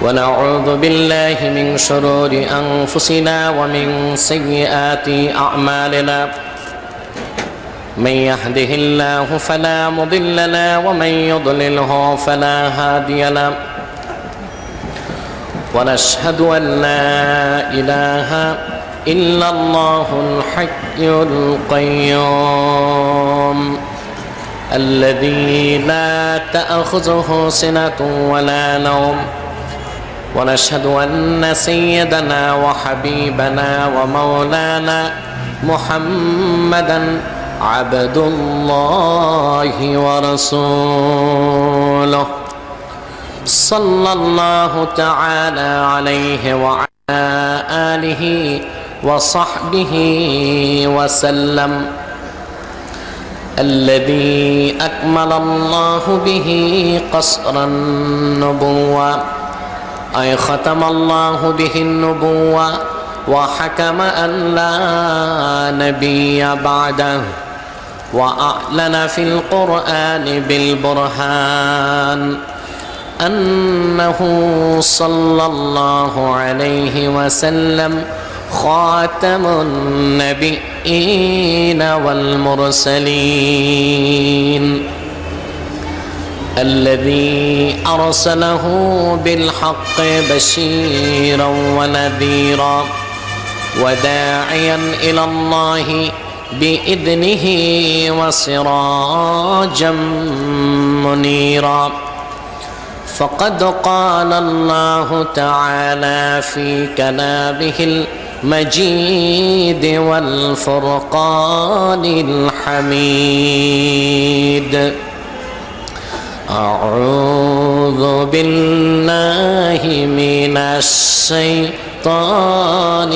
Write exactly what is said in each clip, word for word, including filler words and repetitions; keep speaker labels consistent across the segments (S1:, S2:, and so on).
S1: ونعوذ بالله من شرور أنفسنا ومن سيئات أعمالنا من يهده الله فلا مضل له ومن يضلله فلا هادي له ونشهد أن لا إله إلا الله الحي القيوم الذي لا تأخذه سنة ولا نوم ونشهد أن سيدنا وحبيبنا ومولانا محمدا عبد الله ورسوله صلى الله تعالى عليه وعلى آله وصحبه وسلم الذي أكمل الله به قصر النبوة أي ختم الله به النبوة وحكم أن لا نبي بعده وأعلن في القرآن بالبرهان أنه صلى الله عليه وسلم خاتم النبيين والمرسلين الذي أرسله بالحق بشيرا ونذيرا وداعيا إلى الله بإذنه وسراجا منيرا فقد قال الله تعالى في كلامه المجيد والفرقان الحميد أعوذ بالله من الشيطان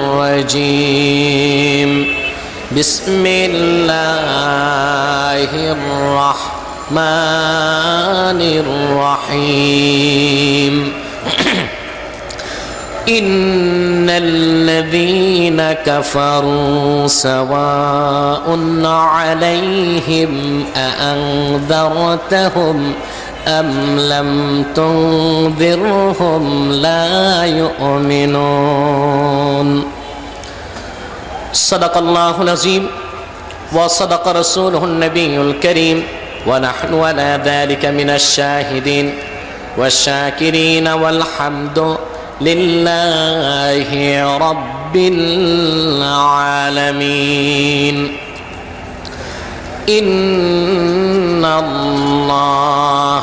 S1: الرجيم بسم الله الرحمن الرحيم إن الذين كفروا سواء عليهم أأنذرتهم أم لم تنذرهم لا يؤمنون صدق الله العظيم وصدق رسوله النبي الكريم ونحن على ذلك من الشاهدين والشاكرين والحمد لله رب العالمين إن الله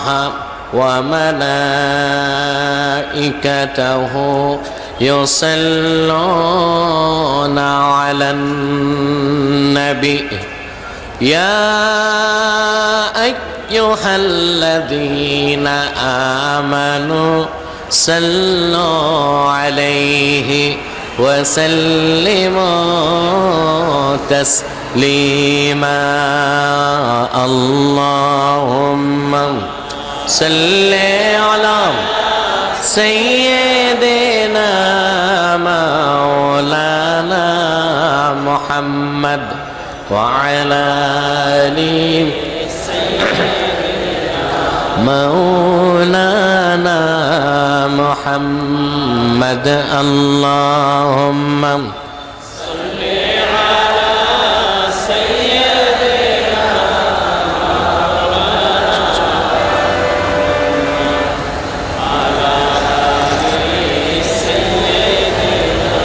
S1: وملائكته يصلون على النبي يا أيها الذين آمنوا صلوا عليه وسلموا تسليما اللهم صل على سيدنا مولانا محمد وعلى آله مولانا محمد اللهم صل على سيدنا على آل سيدنا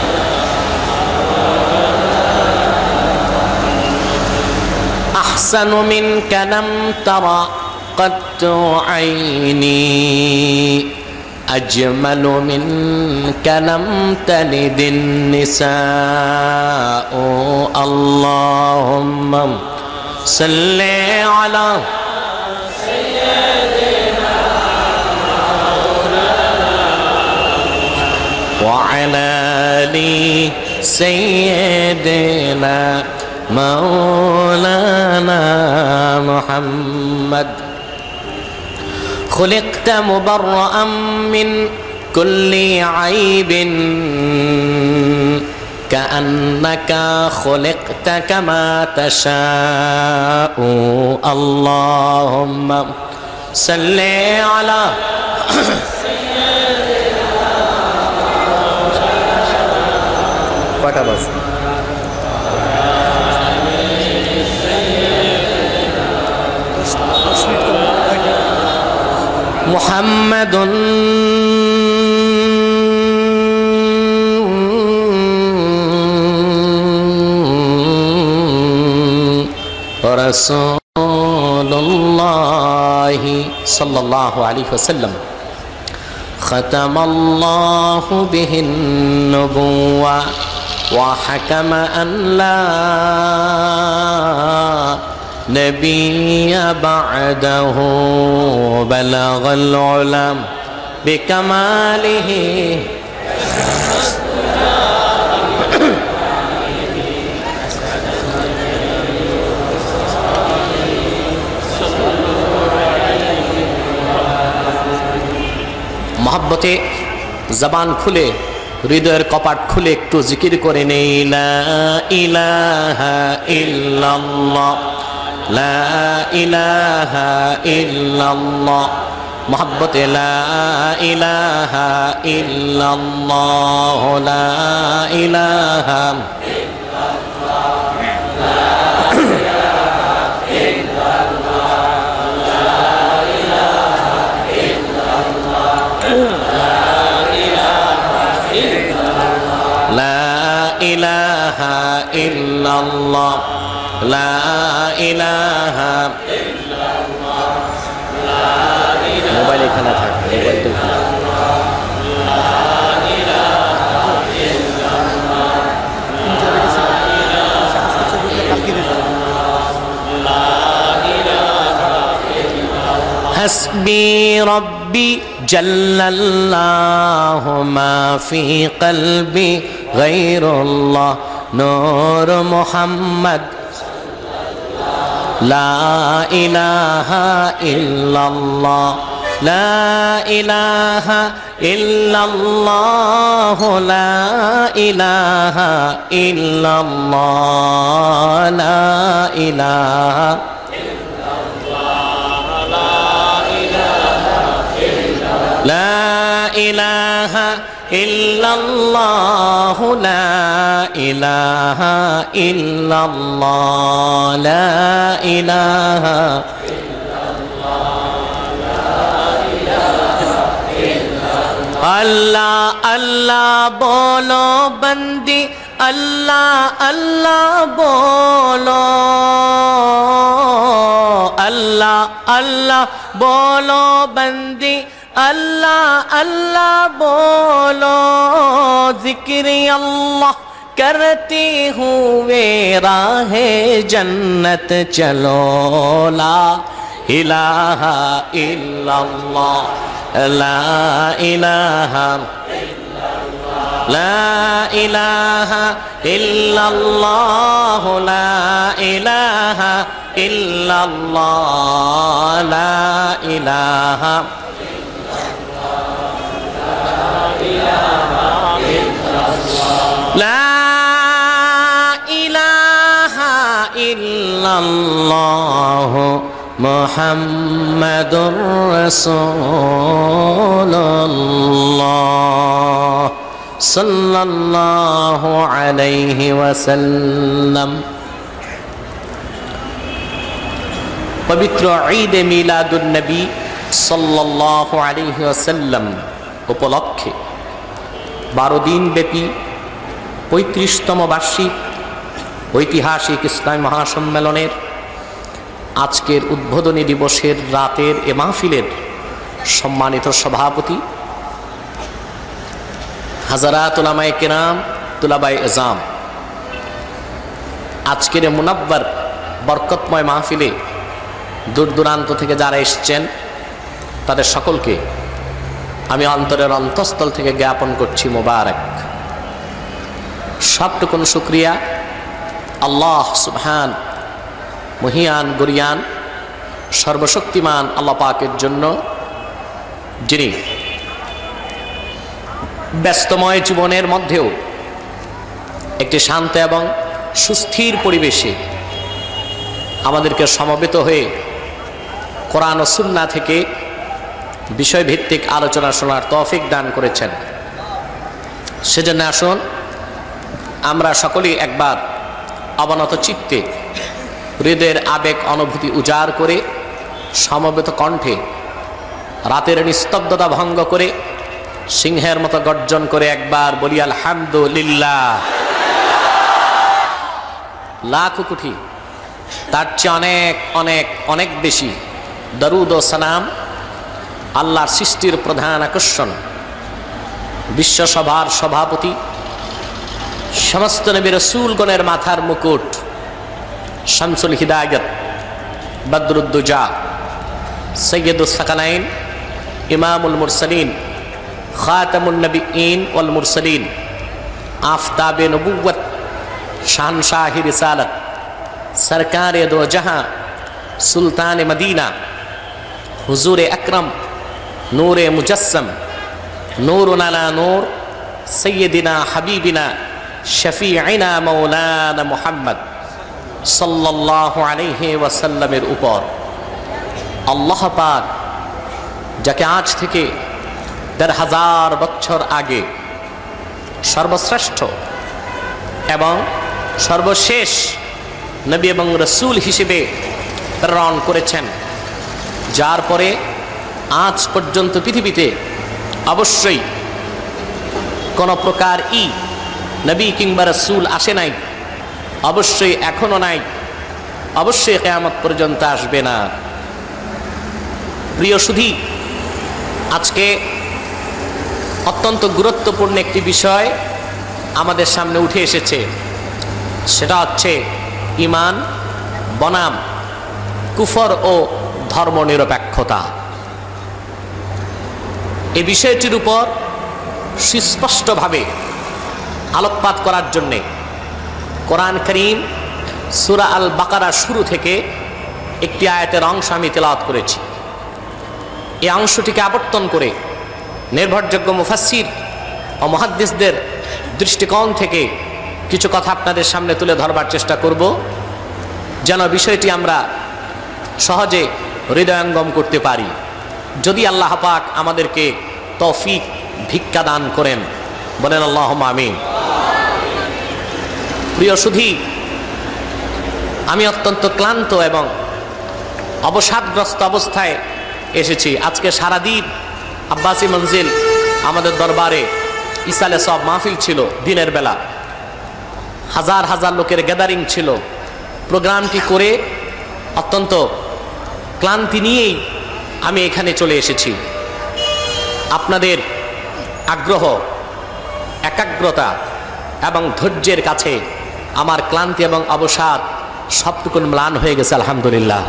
S1: أحسن منك لم ترى قط عيني أجمل منك لم تلد النساء اللهم صل على سيدنا وعلى آل سيدنا مولانا محمد خلقت مبرأ من كل عيب كأنك خلقت كما تشاء اللهم صل على سيدنا
S2: কয়টা বাজে?
S1: মুহাম্মাদুন রাসূলুল্লাহি সাল্লাল্লাহু আলাইহি ওয়াসাল্লাম খাতামাল্লাহু বিহিন নবুওয়া ওয়া হাকামা আন লা নবিয়্যা বা'দাহু বালাগাল উলাম বিকামালিহি মহব্বতে জবান খুলে হৃদয়ের কপাট খুলে একটু জিকির করে নেই লা ইলাহা ইল্লাল্লাহ লা ইলাহা ইল্লাল্লাহ মহব্বতে লা ইলাহা ইল্লাল্লাহ লা ইলাহা ইলাহা ইল্লাল্লাহ লা ইলাহা ইল্লাল্লাহ লা ইলাহা মোবাইল এখানে থাকে মোবাইল তো লা ইলাহা ইল্লাল্লাহ লা ইলাহা ইল্লাল্লাহ হাসবি রব্বি জাল্লাল্লাহু মা ফি কলবি গায়রুল্লাহ নূর মুহাম্মদ লা ইলাহা ইল্লাল্লাহ লা ইলাহা ইল্লাল্লাহ লা ইলাহা ইল্লাল্লাহ লা ইলাহা লা ইলাহা ইল্লাল্লাহ লা ইলাহা ইল্লাল্লাহ লা ইলাহা আল্লাহ আল্লাহ বলো বন্দি আল্লাহ আল্লাহ বলো আল্লাহ আল্লাহ বলো বন্দি अल्लाह अल्लाह बोलो जिक्र अल्लाह करते हुए राहे जन्नत चलो ला इलाहा इल्लल्लाह ला इलाहा ला इलाहा इल्लल्लाह ला इलाहा इल्लल्लाह ला इलाहा لا إله إلا الله محمد رسول الله صلى الله عليه وسلم পবিত্র ঈদ মিলাদুন নবী সাল্লাল্লাহু আলাইহি ওয়াসাল্লাম উপলক্ষে বারো দিন ব্যাপী পঁয়ত্রিশতম বার্ষিক ঐতিহাসিক ইসলামী মহাসম্মেলনের আজকের উদ্বোধনী দিবসের রাতের এ মাহফিলের সম্মানিত সভাপতি হাজারাত উলামায়ে কেরাম তুলাবায়ে এজাম, আজকের মুনাব্বার বরকতময় মাহফিলে দূর দূরান্ত থেকে যারা এসছেন তাদের সকলকে আমি অন্তরের অন্তঃস্থল থেকে জ্ঞাপন করছি মোবারক। সবটুকুন শুকরিয়া আল্লাহ সুবহান মহিয়ান গরিয়ান সর্বশক্তিমান আল্লাহ পাকের জন্য, যিনি ব্যস্তময় জীবনের মধ্যেও একটি শান্ত এবং সুস্থির পরিবেশে আমাদেরকে সমবেত হয়ে কোরআন ও সুন্নাহ থেকে বিষয়ভিত্তিক আলোচনা শোনার তৌফিক দান করেছেন। সেজন্য আসুন আমরা সকলেই একবার অবনত চিত্তে হৃদয়ের আবেগ অনুভূতি উজাড় করে সমবেত কণ্ঠে রাতের নিস্তব্ধতা ভঙ্গ করে সিংহের মতো গর্জন করে একবার বলি আলহামদুলিল্লাহ। লাখ কোটি তার চেয়ে অনেক অনেক অনেক বেশি দরুদ ও সালাম আল্লাহর সৃষ্টির প্রধান আকর্ষণ, বিশ্বসভার সভাপতি, সমস্ত নবী রাসূলগণের মাথার মুকুট, শামসুল হিদায়াত, বদরুদ্দুজা, সৈয়দুস সাকালাইন, ইমামুল মুরসালিন, খাতামুন নবিয়্যিন ওয়াল মুরসালিন, আফতাবে নবুওয়াত, শাহনশাহ রিসালাত, সরকারে দো জাহাঁ, সুলতান মদিনা, হুজুরে আকরম, নূরে মুজস্সম, নূরুন আলা নূর, সৈয়দিনা হাবিবিনা শফিঈনা মাওলানা মুহাম্মদ সাল্লাল্লাহু আলাইহি ওয়াসাল্লামের উপর আল্লাহ পাক যাকে আজ থেকে দেড় হাজার বছর আগে সর্বশ্রেষ্ঠ এবং সর্বশেষ নবী এবং রসুল হিসেবে প্রেরণ করেছেন, যার পরে আজ পর্যন্ত পৃথিবীতে অবশ্যই কোনো প্রকার ই নবী কিংবা রসুল আসে নাই, অবশ্যই এখনো নাই, অবশ্যই কিয়ামত পর্যন্ত আসবে না। প্রিয় সুধী, আজকে অত্যন্ত গুরুত্বপূর্ণ একটি বিষয় আমাদের সামনে উঠে এসেছে, সেটা হচ্ছে ঈমান বনাম কুফর ও ধর্মনিরপেক্ষতা। এই বিষয়টির উপর সুস্পষ্টভাবে আলোকপাত করার জন্যে কোরআন কারীম সূরা আল বাকারা শুরু থেকে একটি আয়াতের অংশ আমি তেলাওয়াত করেছি। এই অংশটিকে আবর্তন করে নির্ভরযোগ্য মুফাসসির ও মুহাদ্দিসদের দৃষ্টিকোণ থেকে কিছু কথা আপনাদের সামনে তুলে ধরবার চেষ্টা করব, যেন বিষয়টি আমরা সহজে হৃদয়ঙ্গম করতে পারি। যদি আল্লাহ পাক আমাদেরকে তৌফিক ভিক্ষা দান করেন, বলেন আল্লাহুম্মা আমিন। প্রিয় সুধী, আমি অত্যন্ত ক্লান্ত এবং অবসাদগ্রস্ত অবস্থায় এসেছি। আজকে সারাদিন আব্বাসী মঞ্জিল আমাদের দরবারে ইসালে সব মাহফিল ছিল, দিনের বেলা হাজার হাজার লোকের গ্যাদারিং ছিল। প্রোগ্রামটি করে অত্যন্ত ক্লান্তি নিয়েই আমি এখানে চলে এসেছি। আপনাদের আগ্রহ, একাগ্রতা এবং ধৈর্যের কাছে আমার ক্লান্তি এবং অবসাদ সবটুকুন ম্লান হয়ে গেছে, আলহামদুলিল্লাহ।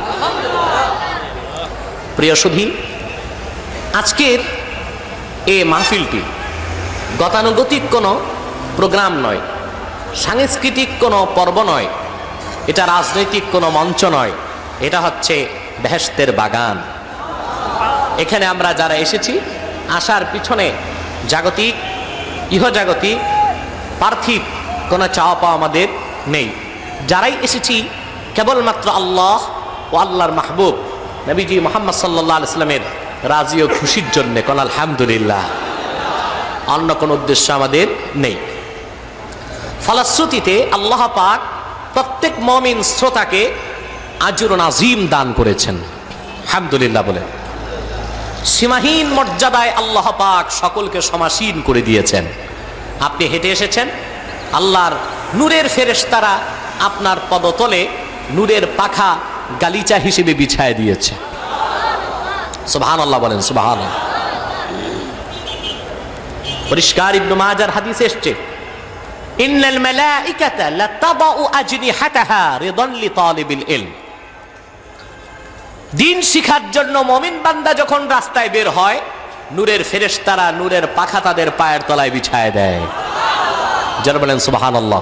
S1: প্রিয় সুধী, আজকের এই মাহফিলটি গতানুগতিক কোনো প্রোগ্রাম নয়, সাংস্কৃতিক কোনো পর্ব নয়, এটা রাজনৈতিক কোনো মঞ্চ নয়, এটা হচ্ছে বেহেশতের বাগান। এখানে আমরা যারা এসেছি, আসার পিছনে জাগতিক, ইহজাগতিক, পার্থিব কোনো চাওয়া পাওয়া আমাদের নেই। যারাই এসেছি কেবলমাত্র আল্লাহ ও আল্লাহর মাহবুব নবীজি মুহাম্মদ সাল্লাল্লাহু আলাইহি ওয়াসাল্লামের রাজি ও খুশির জন্য, কোন আলহামদুলিল্লাহ, অন্য কোনো উদ্দেশ্য আমাদের নেই। ফলশ্রুতিতে আল্লাহ পাক প্রত্যেক মুমিন শ্রোতাকে আজরুন আযীম দান করেছেন, আলহামদুলিল্লাহ বলে। সীমাহীন মর্যাদায় আল্লাহ পাক সকলকে সমাসীন করে দিয়েছেন। আপনি হেঁটে এসেছেন, আল্লাহর নূরের ফেরেশতারা আপনার পদতলে নূরের পাখা গালিচা হিসেবে বিছায় দিয়েছে। সুবহানাল্লাহ বলেন, সুবহানাল্লাহ। পরিষ্কার ইবনে মাজার হাদিসে এসেছে, ইন্নাল মালাইকাতা লাতাদাউ আজনিহাতাহা রিদান লিতালিবিল ইলম। দিন শিখার জন্য মুমিন বান্দা যখন রাস্তায় বের হয়, নূরের ফেরেশতারা নূরের পাখা তাদের পায়ের তলায় বিছায় দেয়। যারা বলেন সুবহানাল্লাহ।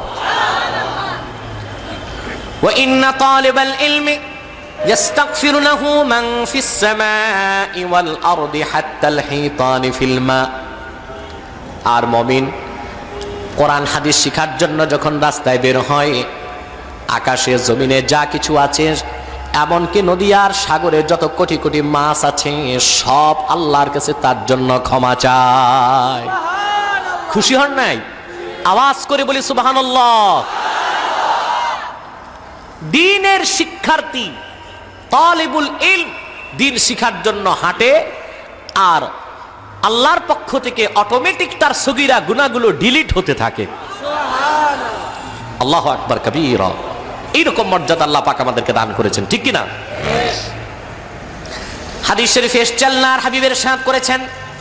S1: ওয়া ইন্না তালিবাল ইলমি يستغفر له من في السماء والأرض حتى الحيطان في الماء। আর মুমিন কোরআন হাদিস শিখার জন্য যখন রাস্তায় বের হয়, আকাশে জমিনে যা কিছু আছে, এমনকি নদী আর সাগরে যত কোটি কোটি মাছ আছে, সব আল্লাহর কাছে তার জন্য ক্ষমা চায়। খুশি হন নাই? আওয়াজ করে বলি সুবহানাল্লাহ। দ্বীনের শিক্ষার্থী তালিবুল ইলম দ্বীন শিখার জন্য হাঁটে, আর আল্লাহর পক্ষ থেকে অটোমেটিক তার সগীরা গুনাহগুলো ডিলিট হতে থাকে। আল্লাহু আকবার কবীরা। এইরকম মর্যাদা আল্লাহ পাক আমাদেরকে দান করেছেন, ঠিক কিনা? হাদিস শরীফে এসেছে আল্লাহর হাবিবের ইরশাদ করেছেন,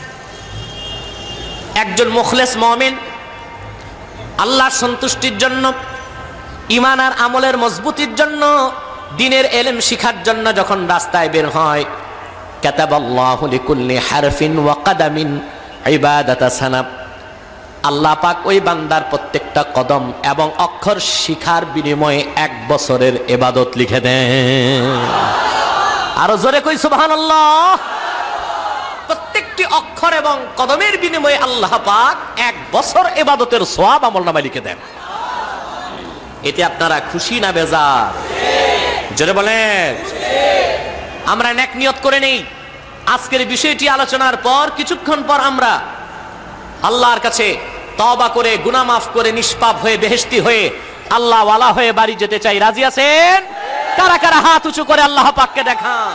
S1: একজন মুখলেস মুমিন আল্লাহর সন্তুষ্টির জন্য, ঈমান আর আমলের মজবুতির জন্য, দ্বীনের ইলম শিখার জন্য যখন রাস্তায় বের হয়, কাতাবাল্লাহু লিকুল্লি হারফিন ওয়া কাদামিন ইবাদাতা সানাব, আল্লাহ পাক ওই বান্দার প্রত্যেকটা কদম এবং অক্ষর শিখার বিনিময়ে এক বছরের ইবাদত লিখে দেন। আরো জোরে কই সুবহানাল্লাহ। প্রত্যেকটি অক্ষর এবং কদমের বিনিময়ে আল্লাহ পাক এক বছর ইবাদতের সওয়াব আমলনামায় লিখে দেন। এতে আপনারা খুশি না বেজার? জোরে বলেন। আমরা নেক নিয়ত করে নেই, আজকের বিষয়টি আলোচনার পর কিছুক্ষণ পর আমরা আল্লাহর কাছে তওবা করে গুনাহ মাফ করে নিষ্পাপ হয়ে বেহেশতি হয়ে আল্লাহ ওয়ালা হয়ে বাড়ি যেতে চাই। রাজি আছেন? কারা কারা হাত উঁচু করে আল্লাহ পাককে দেখান।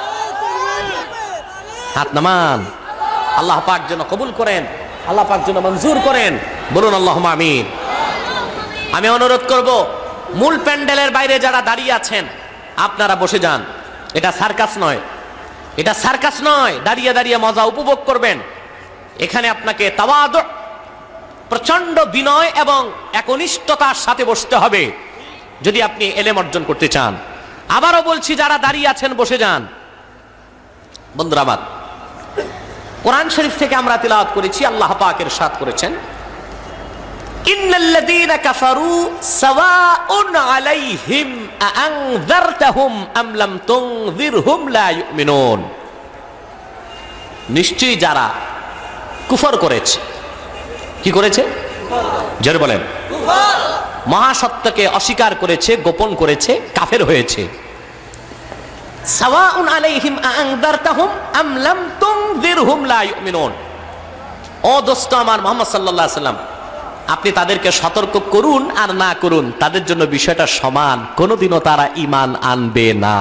S1: হাত নামান। আল্লাহ পাক যেন কবুল করেন, আল্লাহ পাক যেন মঞ্জুর করেন, বলুন আল্লাহুম্মা আমিন। আমি অনুরোধ করব, মূল প্যান্ডেলের বাইরে যারা দাঁড়িয়ে আছেন আপনারা বসে যান। এটা সার্কাস নয়, এটা সার্কাস নয়। দাঁড়িয়ে দাঁড়িয়ে মজা উপভোগ করবেন। এখানে আপনাকে তাওয়াদু, প্রচন্ড বিনয় এবং একনিষ্ঠতার সাথে বসতে হবে যদি আপনি ইলম অর্জন করতে চান। আবারও বলছি, যারা দাঁড়িয়ে আছেন বসে যান। বন্ধুরা আমার, কোরআন শরীফ থেকে আমরা তিলাওয়াত করেছি, আল্লাহ পাক ইরশাদ করেছেন, ইন্নাল্লাযীনা কাফারু সাওয়াউন আলাইহিম আআনযারতাহুম আম লাম তুনযিরহুম লা ইউমিনুন। নিশ্চয়ই যারা কুফর করেছে, কি করেছে? জোরে বলেন। মহাসত্যকে অস্বীকার করেছে, গোপন করেছে, কাফের হয়েছে। সাওয়াউন আলাইহিম আআনযারতাহুম আম লাম তুনযিরহুম লা ইউমিনুন। ও দোস্ত আমার মুহাম্মদ সাল্লাল্লাহু আলাইহি ওয়াসাল্লাম, আপনি তাদেরকে সতর্ক করুন আর না করুন, তাদের জন্য বিষয়টা সমান, কোনোদিনও তারা ঈমান আনবে না।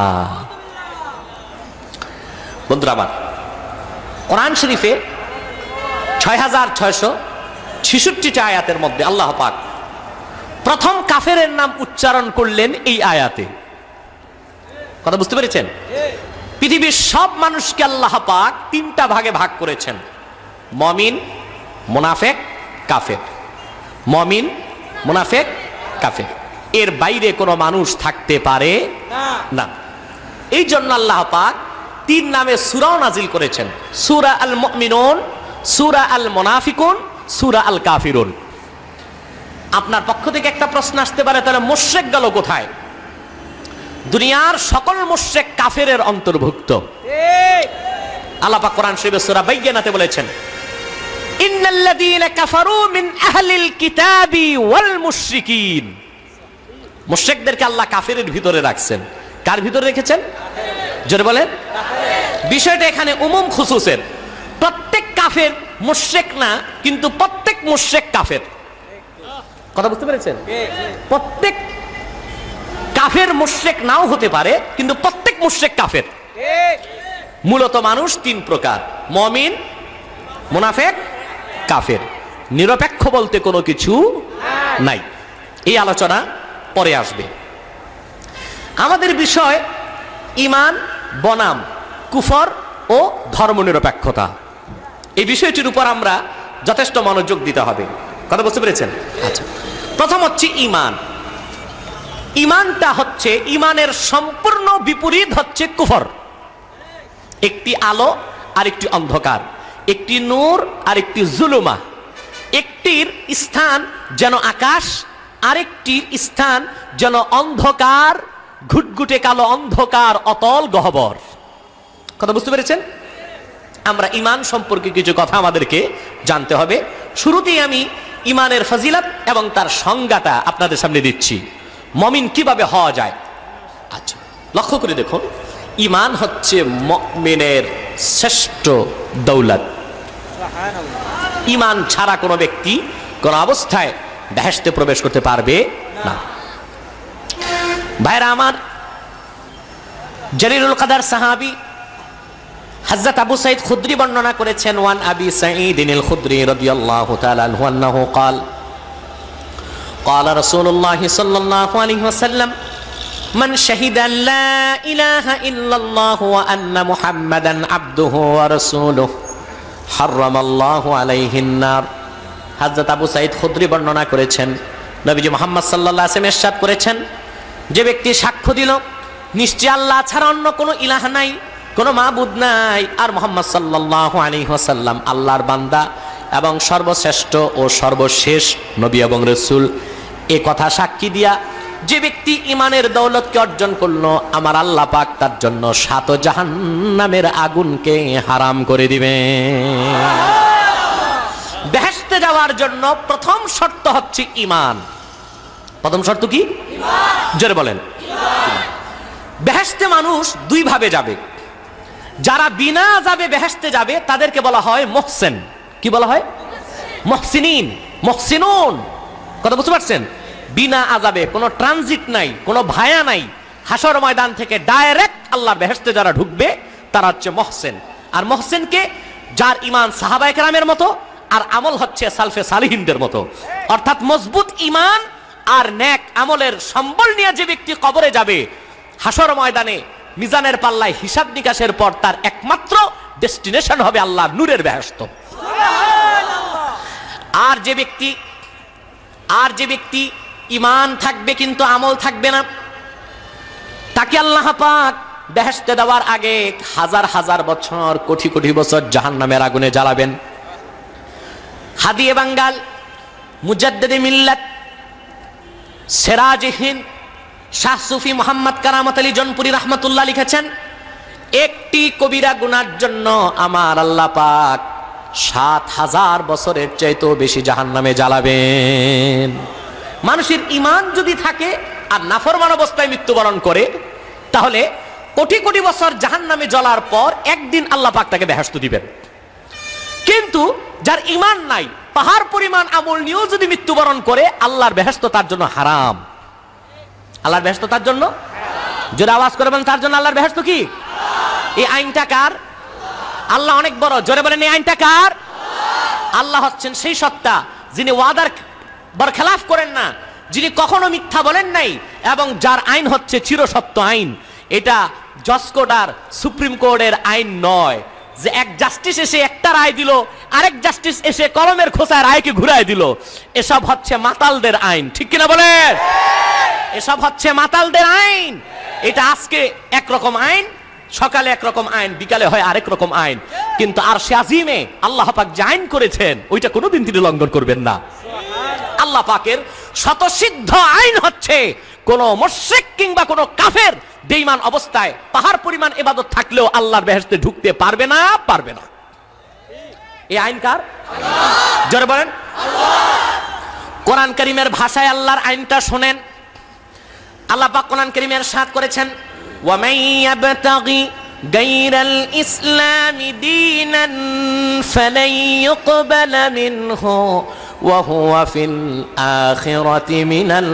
S1: বন্ধুরা আমার, কোরআন শরীফে ছয় হাজার ছয়শো ছিষট্টিটা আয়াতের মধ্যে আল্লাহ পাক প্রথম কাফেরের নাম উচ্চারণ করলেন এই আয়াতে। কথা বুঝতে পেরেছেন? পৃথিবীর সব মানুষকে আল্লাহ পাক তিনটা ভাগে ভাগ করেছেন, মুমিন, মুনাফিক, কাফের। মুমিন, মুনাফিক, কাফের, এর বাইরে কোনো মানুষ থাকতে পারে না। এই জন্য আল্লাহ পাক তিন নামে সূরাও নাজিল করেছেন, সূরা আল মুমিনুন, সূরা আল মুনাফিকুন, সূরা আল কাফিরুন। আপনার পক্ষ থেকে একটা প্রশ্ন আসতে পারে, তাহলে মুশরিক গেল কোথায়? দুনিয়ার সকল মুশরিক কাফেরের অন্তর্ভুক্ত। আল্লাহ পাক কোরআন শরীফে সূরা বাইয়িনাতে বলেছেন, ইন্নাল্লাযীনা কাফারু মিন আহলিল কিতাবি ওয়াল মুশরিকিন। মুশরিকদেরকে আল্লাহ কাফেরের ভিতরে রাখছেন। কার ভিতরে রেখেছেন? জোরে বলেন। বিষয়টা এখানে উমুম খুসুসের। প্রত্যেক কাফের মুশরিক না, কিন্তু প্রত্যেক মুশরিক কাফের। কথা বুঝতে পেরেছেন? প্রত্যেক কাফের মুশরিক নাও হতে পারে, কিন্তু প্রত্যেক মুশরিক কাফের। মূলত মানুষ তিন প্রকার, মুমিন, মুনাফিক, কাফের। নিরপেক্ষ বলতে কোনো কিছু নাই। এই আলোচনা পরে আসবে। আমাদের বিষয় ঈমান বনাম কুফর ও ধর্মনিরপেক্ষতা। এই বিষয়টির উপর আমরা যথেষ্ট মনোযোগ দিতে হবে। কথা বুঝতে পেরেছেন? আচ্ছা, প্রথম হচ্ছে ঈমান। ঈমানটা হচ্ছে, ঈমানের সম্পূর্ণ বিপরীত হচ্ছে কুফর। একটি আলো আর একটি অন্ধকার, একটি নূর আর একটি জুলুমা। একটির স্থান যেন আকাশ, আরেকটির স্থান যেন অন্ধকার, ঘুটঘুটে কালো অন্ধকার, অতল গহ্বর। কথা বুঝতে পেরেছেন? আমরা ঈমান সম্পর্কে কিছু কথা আমাদেরকে জানতে হবে। শুরুতেই আমি ঈমানের ফজিলত এবং তার সংজ্ঞাটা আপনাদের সামনে দিচ্ছি, মুমিন কিভাবে হওয়া যায়। আচ্ছা, লক্ষ্য করে দেখুন, ঈমান হচ্ছে মুমিনের শ্রেষ্ঠ দৌলত। ঈমান ছাড়া কোনো ব্যক্তি কোন অবস্থায় বেহেশতে প্রবেশ করতে পারবে না। ভাইরা আমার, জলিলুল কদর সাহাবী হযরত আবু সাঈদ খুদরি বর্ণনা করেছেন, ওয়ান আবি সাঈদ আল খুদরি রাদিয়াল্লাহু তাআলা আনহু আন্নাহু قال قال رسول الله صلى الله عليه وسلم من شهد لا إله إلا الله وأن محمدا عبده ورسوله حرم الله عليه النار। হযরত আবু সাঈদ খুদরি বর্ণনা করেছেন, নবীজি মুহাম্মদ সাল্লাল্লাহু আলাইহি ওয়াসাল্লাম ইরশাদ করেছেন, যে ব্যক্তি সাক্ষ্য দিল নিশ্চয় আল্লাহ ছাড়া অন্য কোনো ইলাহ নাই, কোনো মাবুদ নাই, আর মুহাম্মদ সাল্লাল্লাহু আলাইহি ওয়াসাল্লাম আল্লাহর বান্দা এবং সর্বশ্রেষ্ঠ ও সর্বশেষ নবী এবং রাসূল, এ কথা সাক্ষী দিয়া যে ব্যক্তি ইমানের দৌলতকে অর্জন করলো, আমার আল্লাহ পাক তার জন্য সাত জাহান্নামের আগুনকে হারাম করে দিবে। বেহেশতে যাওয়ার জন্য প্রথম শর্ত হচ্ছে ঈমান। প্রথম শর্ত কি? ঈমান। জোরে বলেন। বেহেশতে মানুষ দুই ভাবে যাবে। যারা বিনা আযাবে বেহেশতে যাবে তাদেরকে বলা হয় মুহসিন। কি বলা হয়? মুহসিনিন, মুহসিনুন। কথা বুঝতে পারছেন? বিনা আযাবে, কোনো ট্রানজিট নাই, কোনো ভায়া নাই, হাসর ময়দান থেকে ডাইরেক্ট আল্লাহর বেহেশতে যারা ঢুকবে তারা হচ্ছে মুহসিন। আর মুহসিনকে যার ঈমান সাহাবায়ে কেরামের মতো আর আমল হচ্ছে সালফে সালিহিনদের মতো, অর্থাৎ মজবুত ঈমান আর নেক আমলের সম্বল নিয়ে যে ব্যক্তি কবরে যাবে, হাসর ময়দানে মিজানের পাল্লায় হিসাব নিকাশের পর তার একমাত্র ডেস্টিনেশন হবে আল্লাহর নূরের বেহেশত। আর যে ব্যক্তি আর যে ব্যক্তি ঈমান থাকবে কিন্তু আমল থাকবে না, তাকে আল্লাহ পাক বেহেশতে দেওয়ার আগে হাজার হাজার বছর, কোটি কোটি বছর জাহান্নামের আগুনে জ্বালাবেন। হাদিয়ে বাঙ্গাল মুজাদ্দিদে মিল্লাত সিরাজে হিন্দ শাহ সুফি মোহাম্মদ কারামত আলী জনপুরি রাহমাতুল্লাহ লিখেছেন, একটি কবিরা গুনার জন্য আমার আল্লাহ পাক সাত হাজার বছরের চাইতেও বেশি জাহান্নামে জ্বালাবেন। মানুষের ঈমান যদি থাকে আর নাফরমান অবস্থায় মৃত্যুবরণ করে, তাহলে কোটি কোটি বছর জাহান্নামে জ্বলার পর একদিন আল্লাহ পাক তাকে বেহেশত দিবেন। কিন্তু যার ঈমান নাই, পাহাড় পরিমাণ আমল নিয়েও যদি মৃত্যুবরণ করে, আল্লাহর বেহেশত তার জন্য হারাম। আল্লাহর বেহেশত তার জন্য, যদি আওয়াজ করে বলেন তার জন্য আল্লাহর বেহেশত কি? এই আইনটা কার? আল্লাহ অনেক বড়। জোরে বলেন এই আইনটা কার? আল্লাহ হচ্ছেন সেই সত্তা যিনি ওয়াদার বরখেলাফ করেন না, যিনি কখনো মিথ্যা বলেন নাই, এবং যার আইন হচ্ছে চিরসত্য আইন। এটা জজ কোর্ট আর সুপ্রিম কোর্টের আইন নয়, যে এক জাস্টিস এসে একটা রায় দিল, আরেক জাস্টিস এসে কলমের খোসায় রায়কে ঘুরাই দিল। এসব হচ্ছে মাতালদের আইন। ঠিক কিনা বলেন? এসব হচ্ছে মাতালদের আইন। এটা আজকে একরকম আইন, সকালে একরকম আইন, বিকালে হয় আরেক রকম আইন। কিন্তু আরশে আজিমে আল্লাহ পাক যে আইন করেছেন ওইটা কোনোদিন তিনি লঙ্ঘন করবেন না। আল্লাহ পাকের স্বতঃসিদ্ধ আইন হচ্ছে কোন মুশরিক কিংবা কোন কাফের বেঈমান অবস্থায় পাহাড় পরিমাণ ইবাদত থাকলেও আল্লাহর বেহেশতে ঢুকতে পারবে না, পারবে না। এই আইন কার? আল্লাহ। জোরে বলেন আল্লাহ। কোরআন কারীমের ভাষায় আল্লাহর আইনটা শুনেন। আল্লাহ পাক কোরআন কারীমে ইরশাদ করেছেন, ওয়া মান ইয়াবতাগি গায়রাল ইসলামি দীনান ফালান ইউকবালা মিনহু ওয়া হুয়া ফিল আখিরাতি মিনাল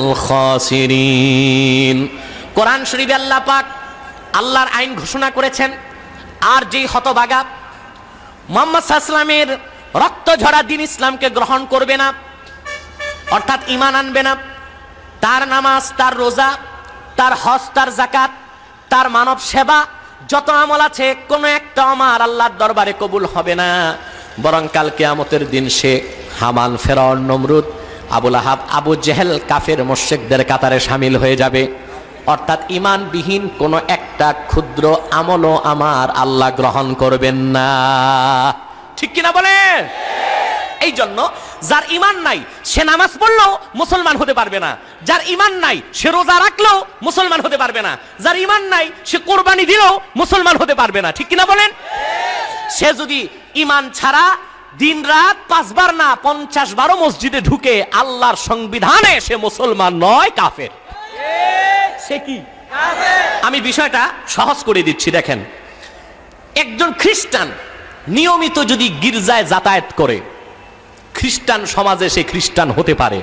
S1: খাসিরিন। কোরআন শরীফে আল্লাহ পাক আল্লাহর আইন ঘোষণা করেছেন, আর যেই হতভাগা মুহাম্মদ সাল্লাল্লাহু আলাইহি ওয়াসাল্লামের রক্ত ঝরা দ্বীন ইসলামকে গ্রহণ করবে না, অর্থাৎ ঈমান আনবে না, তার নামাজ, তার রোজা, তার হজ, তার যাকাত, তার মানব সেবা, যত আমল আছে কোন একটা আমার আল্লাহর দরবারে কবুল হবে না। বরং কাল কিয়ামতের দিন সে হামান, ফেরাউন, নমরুদ, আবুল আহাব, আবু জেহেল কাফের মুশরিকদের কাতারে শামিল হয়ে যাবে। অর্থাৎ ঈমানবিহীন কোন একটা ক্ষুদ্র আমলও আমার আল্লাহ গ্রহণ করবেন না। ঠিক কিনা বলেন? এই জন্য যার ঈমান নাই সে নামাজ পড়লেও মুসলমান হতে পারবে না, যার ঈমান নাই সে রোজা রাখলেও মুসলমান হতে পারবে না, যার ঈমান নাই সে কোরবানি দিলেও মুসলমান হতে পারবে না। ঠিক কিনা বলেন? সে যদি ঈমান ছাড়া দিন রাত পাঁচবার না পঞ্চাশ বারো মসজিদে ঢুকে আল্লাহর সংবিধানে সে মুসলমান নয়, কাফের। সে কি? আমি বিষয়টা সহজ করে দিচ্ছি। দেখেন, একজন খ্রিস্টান নিয়মিত যদি গির্জায় যাতায়াত করে, খ্রিস্টান সমাজে সে খ্রিস্টান হতে পারে।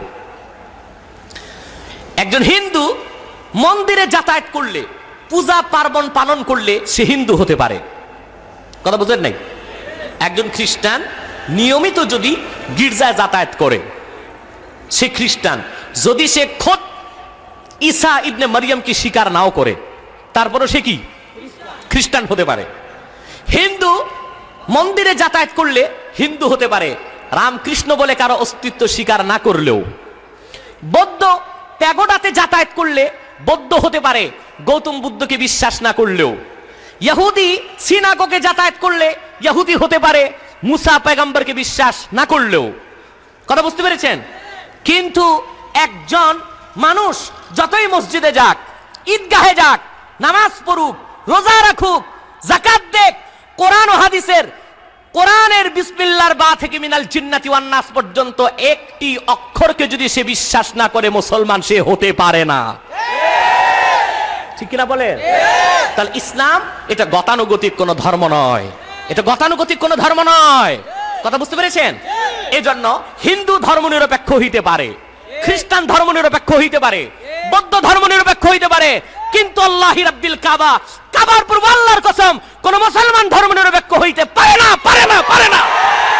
S1: একজন হিন্দু মন্দিরে যাতায়াত করলে, পূজা পার্বণ পালন করলে সে হিন্দু হতে পারে। কথা বুঝলেন নাই? একজন খ্রিস্টান নিয়মিত যদি গির্জায় যাতায়াত করে সে খ্রিস্টান। যদি সে খোদ ঈসা ইবনে মারিয়ামকে স্বীকার নাও করে তারপরও সে কি খ্রিস্টান হতে পারে। হিন্দু মন্দিরে যাতায়াত করলে হিন্দু হতে পারে, রামকৃষ্ণ বলে কারো অস্তিত্ব স্বীকার না করলেও। বৌদ্ধ প্যাগোডাতে যাতায়াত করলে বৌদ্ধ হতে পারে, গৌতম বুদ্ধকে বিশ্বাস না করলেও। ইহুদি সিনাগোগে যাতায়াত করলে ইহুদি হতে পারে, মুসা পয়গম্বরকে বিশ্বাস না করলেও। কথা বুঝতে পেরেছেন? কিন্তু একজন মানুষ যতই মসজিদে যাক, ঈদগাহে যাক, নামাজ পড়ুক, রোজা রাখুক, যাকাত দেখ, কোরআন ও হাদিসের কোরআনের বিসমিল্লাহর বা থেকে মিনাল জিন্নাতি ওয়ান নাস পর্যন্ত একটি অক্ষরকে যদি সে বিশ্বাস না করে মুসলমান সে হতে পারে না। ঠিক কিনা বলেন? তাহলে ইসলাম এটা গতানুগতিক কোন ধর্ম নয়, এটা গতানুগতিক কোন ধর্ম নয়। কথা বুঝতে পেরেছেন? এজন্য হিন্দু ধর্ম নিরপেক্ষ হইতে পারে, খ্রিস্টান ধর্ম নিরপেক্ষ হইতে পারে, বৌদ্ধ ধর্ম নিরপেক্ষ হইতে পারে, কিন্তু আল্লাহি রাব্বিল কাবা, কাবার পূর্ব আল্লাহর কসম, কোন মুসলমান ধর্ম নিরপেক্ষ হইতে পারে না, পারে না, পারে না।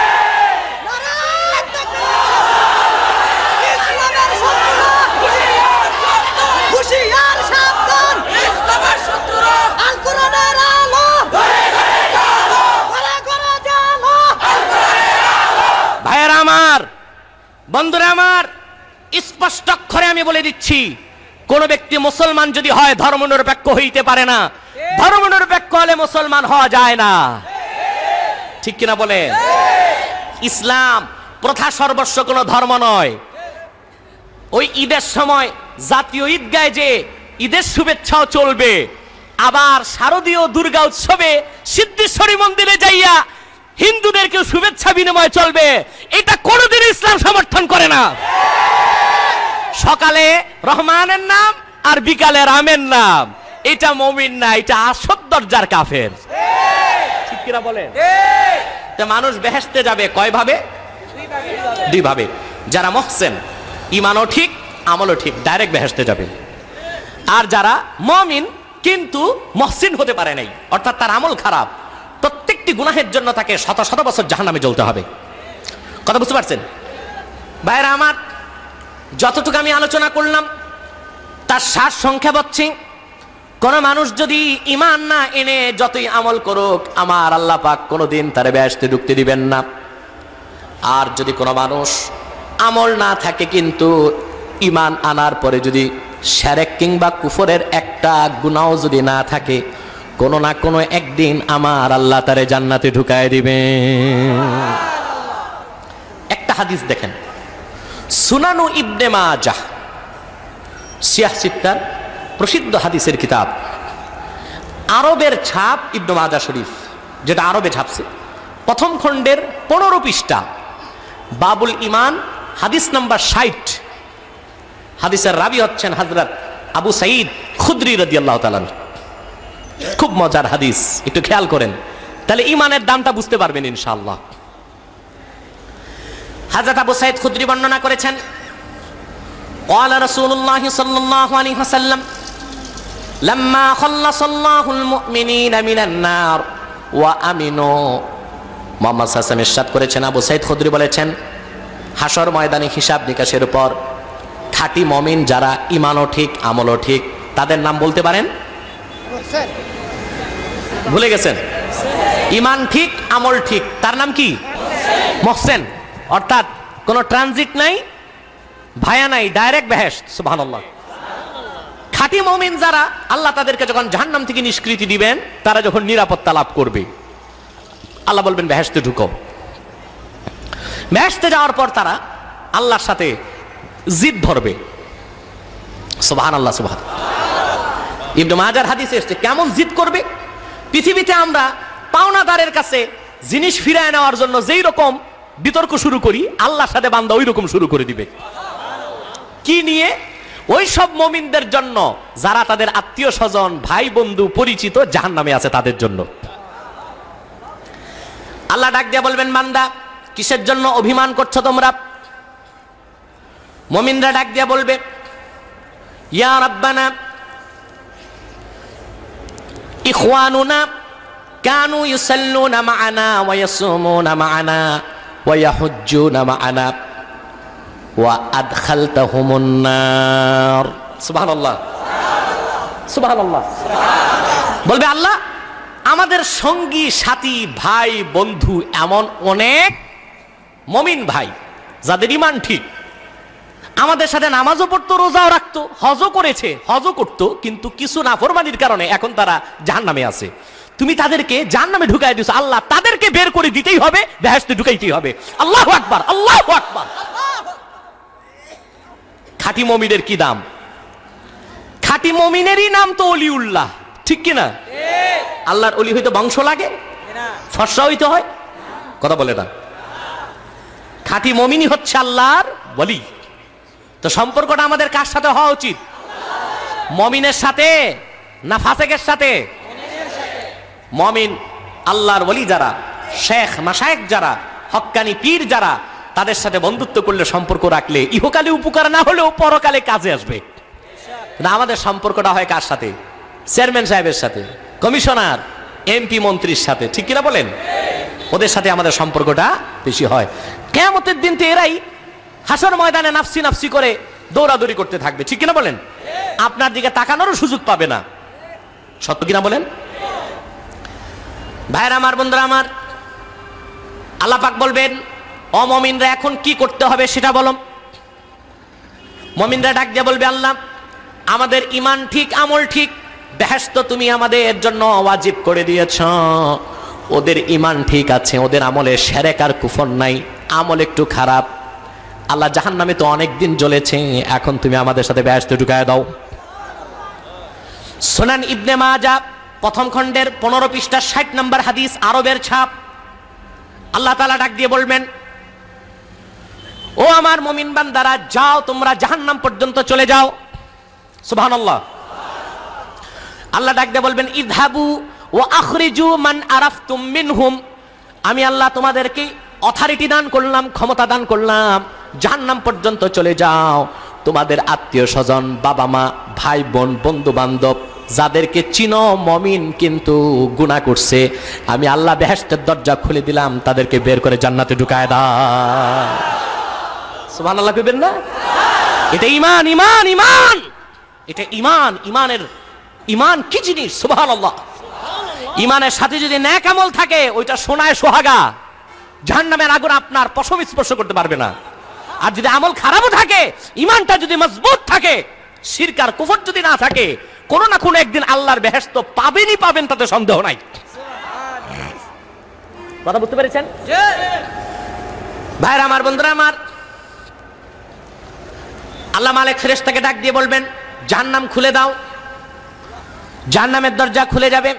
S1: ভাইয়েরা আমার, বন্ধুরা আমার, স্পষ্ট অক্ষরে আমি বলে দিচ্ছি, কোন ব্যক্তি মুসলমান যদি হয় ধর্ম নিরপেক্ষ হইতে পারে না। ধর্ম নিরপেক্ষ হলে মুসলমান হওয়া যায় না। ঠিক কিনা বলেন? ইসলাম প্রথা সর্বস্ব কোন ধর্ম নয়। ওই ঈদের সময় জাতীয় ঈদগায় যে ঈদের শুভেচ্ছাও চলবে, আবার শারদীয় দুর্গা উৎসবে সিদ্ধেশ্বরী মন্দিরে যাইয়া হিন্দুদেরকেও শুভেচ্ছা বিনিময় চলবে, এটা কোনদিন ইসলাম সমর্থন করে না। সকালে রহমানের নাম আর বিকালে রামের নাম, এটা মুমিন না, এটা আসল দরজার কাফের। ঠিক কিনা বলেন? মানুষ বেহেশতে যাবে কয় ভাবে? দুই ভাবে। যারা মুহসিন, ঈমানও ঠিক আমলও ঠিক, ডাইরেক্ট বেহেশতে যাবে। আর যারা মুমিন কিন্তু মুহসিন হতে পারে নাই, অর্থাৎ তার আমল খারাপ, প্রত্যেকটি গুনাহের জন্য তাকে শত শত বছর জাহান্নামে জ্বলতে হবে। কথা বুঝতে পারছেন? ভাইরা আমার, যতটুকু আমি আলোচনা করলাম তার সার সংখ্যা বলছি, কোন মানুষ যদি ঈমান না এনে যতই আমল করুক, আমার আল্লাহ পাক কোনোদিন তারে বেহেশতে ঢুকতে দিবেন না। আর যদি কোনো মানুষ আমল না থাকে কিন্তু ঈমান আনার পরে যদি শিরক কিংবা কুফরের একটা গুনাহ যদি না থাকে, কোনো না কোনো একদিন আমার আল্লাহ তারে জান্নাতে ঢুকায় দিবেন। একটা হাদিস দেখেন, সুনানু ইবনে মাজাহ, সিয়াহ সিত্তার প্রসিদ্ধ হাদিসের কিতাব, আরবের ছাপ ইবনে মাজাহ শরীফ, যেটা আরবে ছাপছে, প্রথম খণ্ডের পনেরো পৃষ্ঠা, বাবুল ঈমান, হাদিস নাম্বার ষাট। হাদিসের রাবি হচ্ছেন হযরত আবু সাঈদ খুদরি রাদিয়াল্লাহু তাআলা। খুব মজার হাদিস, একটু খেয়াল করেন, তাহলে ঈমানের দামটা বুঝতে পারবেন ইনশাআল্লাহ। হযরত আবু সাঈদ খুদরি বর্ণনা করেছেন, قال رسول الله صلى الله عليه وسلم لما خلص الله المؤمنين من النار وامنوا। মুহাম্মদ সাল্লাল্লাহু আলাইহি ওয়াসাল্লাম ইরশাদ করেছেন, আবু সাঈদ খুদরি বলেছেন, হাসর ময়দানে হিসাব নিকাশের উপর খাঁটি মুমিন যারা, ঈমানও ঠিক আমলও ঠিক, তাদের নাম বলতে পারেন? ভুলে গেছেন? ঈমান ঠিক আমল ঠিক, তার নাম কি? মুহসিন। অর্থাৎ কোনো ট্রানজিট নাই, ভায়া নাই, ডাইরেক্ট বেহেশত। সুবহানাল্লাহ। খাঁটি মুমিন যারা, আল্লাহ তাদেরকে যখন জাহান্নাম থেকে নিষ্কৃতি দিবেন, তারা যখন নিরাপত্তা লাভ করবে, আল্লাহ বলবেন বেহেশতে ঢুকো। বেহেশতে যাওয়ার পর তারা আল্লাহর সাথে জিদ ধরবে। সুবহানাল্লাহ, সুবহানাল্লাহ। ইবনে মাজার হাদিসে এসেছে কেমন জিদ করবে। পৃথিবীতে আমরা পাওনাদারের কাছে জিনিস ফিরায় নেওয়ার জন্য যেই রকম বিতর্ক শুরু করি, আল্লাহর সাথে বান্দা ওই রকম শুরু করে দিবে। কি নিয়ে? ওই সব মুমিনদের জন্য যারা তাদের আত্মীয় স্বজন, ভাই বন্ধু, পরিচিত জাহান্নামে আছে, তাদের জন্য। আল্লাহ ডাক দিয়ে বলবেন, বান্দা কিসের জন্য অভিমান করছো তোমরা? মুমিনরা ডাক দিয়া বলবে, ইয়া রাব্বানা ইখওয়ানুনা কানু ইউসাল্লুনা মা'ানা ওয়া ইয়াসুমুনা মা'ানা ওয়া ইয়াহুজ্জুনা মা'ানা ওয়া আদখালতাহুমুন নার। সুবহানাল্লাহ, সুবহানাল্লাহ। বলবে আল্লাহ, আমাদের সঙ্গী সাথী ভাই বন্ধু এমন অনেক মুমিন ভাই যাদের ঈমান ঠিক, আমাদের সাথে নামাজও পড়তো, রোজাও রাখতো, হজও করেছে, হজও করতো, কিন্তু কিছু নাফরমানির কারণে এখন তারা জাহান্নামে আছে। তুমি তাদেরকে জাহান্নামে ঢুকাই দিছো আল্লাহ, তাদেরকে বের করে দিতেই হবে, বেহেশতে ঢুকাইতেই হবে। আল্লাহু আকবার, আল্লাহু আকবার। খাঁটি মুমিনের কি দাম? খাঁটি মুমিনেরই নাম তো ওলিউল্লাহ, ঠিক কিনা? আল্লাহর ওলি হইতে বংশ লাগে, ফর্সা হইতে হয়? কথা বলে না। খাঁটি মুমিনই হচ্ছে আল্লাহর ওলি। তো সম্পর্কটা আমাদের কার সাথে হওয়া উচিত? মুমিনের সাথে না ফাসেকের সাথে? মুমিন আল্লাহর ওলি যারা, শেখ মাশায়েখ যারা, হক্কানি পীর যারা, তাদের সাথে বন্ধুত্ব করলে, সম্পর্ক রাখলে ইহকালে উপকার না হলেও পরকালে কাজে আসবে। না, আমাদের সম্পর্কটা হয় কার সাথে? চেয়ারম্যান সাহেবের সাথে, কমিশনার, এমপি, মন্ত্রীর সাথে, ঠিক কিনা বলেন? ওদের সাথে আমাদের সম্পর্কটা বেশি হয়। কিয়ামতের দিন তো এরাই হাসর ময়দানে নাফসি নাফসি করে দৌড়াদৌড়ি করতে থাকবে, ঠিক কিনা বলেন? আপনার দিকে তাকানোরও সুযোগ পাবে না, সত্য কিনা বলেন? ভাইরা আমার, বন্ধুরা আমার, আল্লাহ পাক বলবেন, ও মুমিনরা এখন কি করতে হবে সেটা বলো। মুমিনরা ডাক দিয়ে বলবে, আল্লাহ আমাদের ঈমান ঠিক, আমল ঠিক, বেহেশত তুমি আমাদের জন্য ওয়াজিব করে দিয়েছ। ওদের ঈমান ঠিক আছে, ওদের আমলে শিরক আর কুফর নাই, আমল একটু খারাপ। আল্লাহ, জাহান্নামে তো অনেক দিন জ্বলেছে, এখন তুমি আমাদের সাথে বেহেশতে ঢুকায় দাও। সুনান ইবনে মাজাহ প্রথম খণ্ডের পনেরো পৃষ্ঠা ষাট নম্বর হাদিস, আরবের ছাপ। আল্লাহ তাআলা ডাক দিয়ে বলবেন, ও আমার মুমিন বান্দারা, যাও তোমরা জাহান্নাম পর্যন্ত চলে যাও। সুবহানাল্লাহ। আল্লাহ ডাক দিয়ে বলবেন, ইযহাবু ওয়া আখরিজু মান আরাফতুম মিনহুম। আমি আল্লাহ তোমাদেরকে অথরিটি দান করলাম, ক্ষমতা দান করলাম, জাহান্নাম পর্যন্ত চলে যাও। তোমাদের আত্মীয় স্বজন, বাবা মা, ভাই বোন, বন্ধু বান্ধব, যাদেরকে চিনো মুমিন কিন্তু গুনাহ করছে, আমি আল্লাহ বেহেশতের দরজা খুলে দিলাম, তাদেরকে বের করে জান্নাতে ঢুকায় দাও। সুবহানাল্লাহ কইবেন না? এটা ঈমান, ঈমান, ঈমান। এটা ঈমান। ঈমানের ঈমান কি জিনিস? সুবহানাল্লাহ। ঈমানের সাথে যদি নেক আমল থাকে, ওইটা সোনায় সোহাগা, জাহান্নামের আগুন আপনার পশম স্পর্শ করতে পারবে না। আর যদি আমল খারাপও থাকে, ঈমানটা যদি মজবুত থাকে, শিরক আর কুফর যদি না থাকে, কোন না কোন একদিন আল্লাহর বেহেশত পাবেনই পাবেন, তাতে সন্দেহ নাই। কথা বুঝতে পেরেছেন? ভাইরা আমার, বন্ধুরা আমার, আল্লাহ মালিক ফেরেশতাকে ডাক দিয়ে বলবেন, জাহান্নাম খুলে দাও। জাহান্নামের দরজা খুলে যাবে।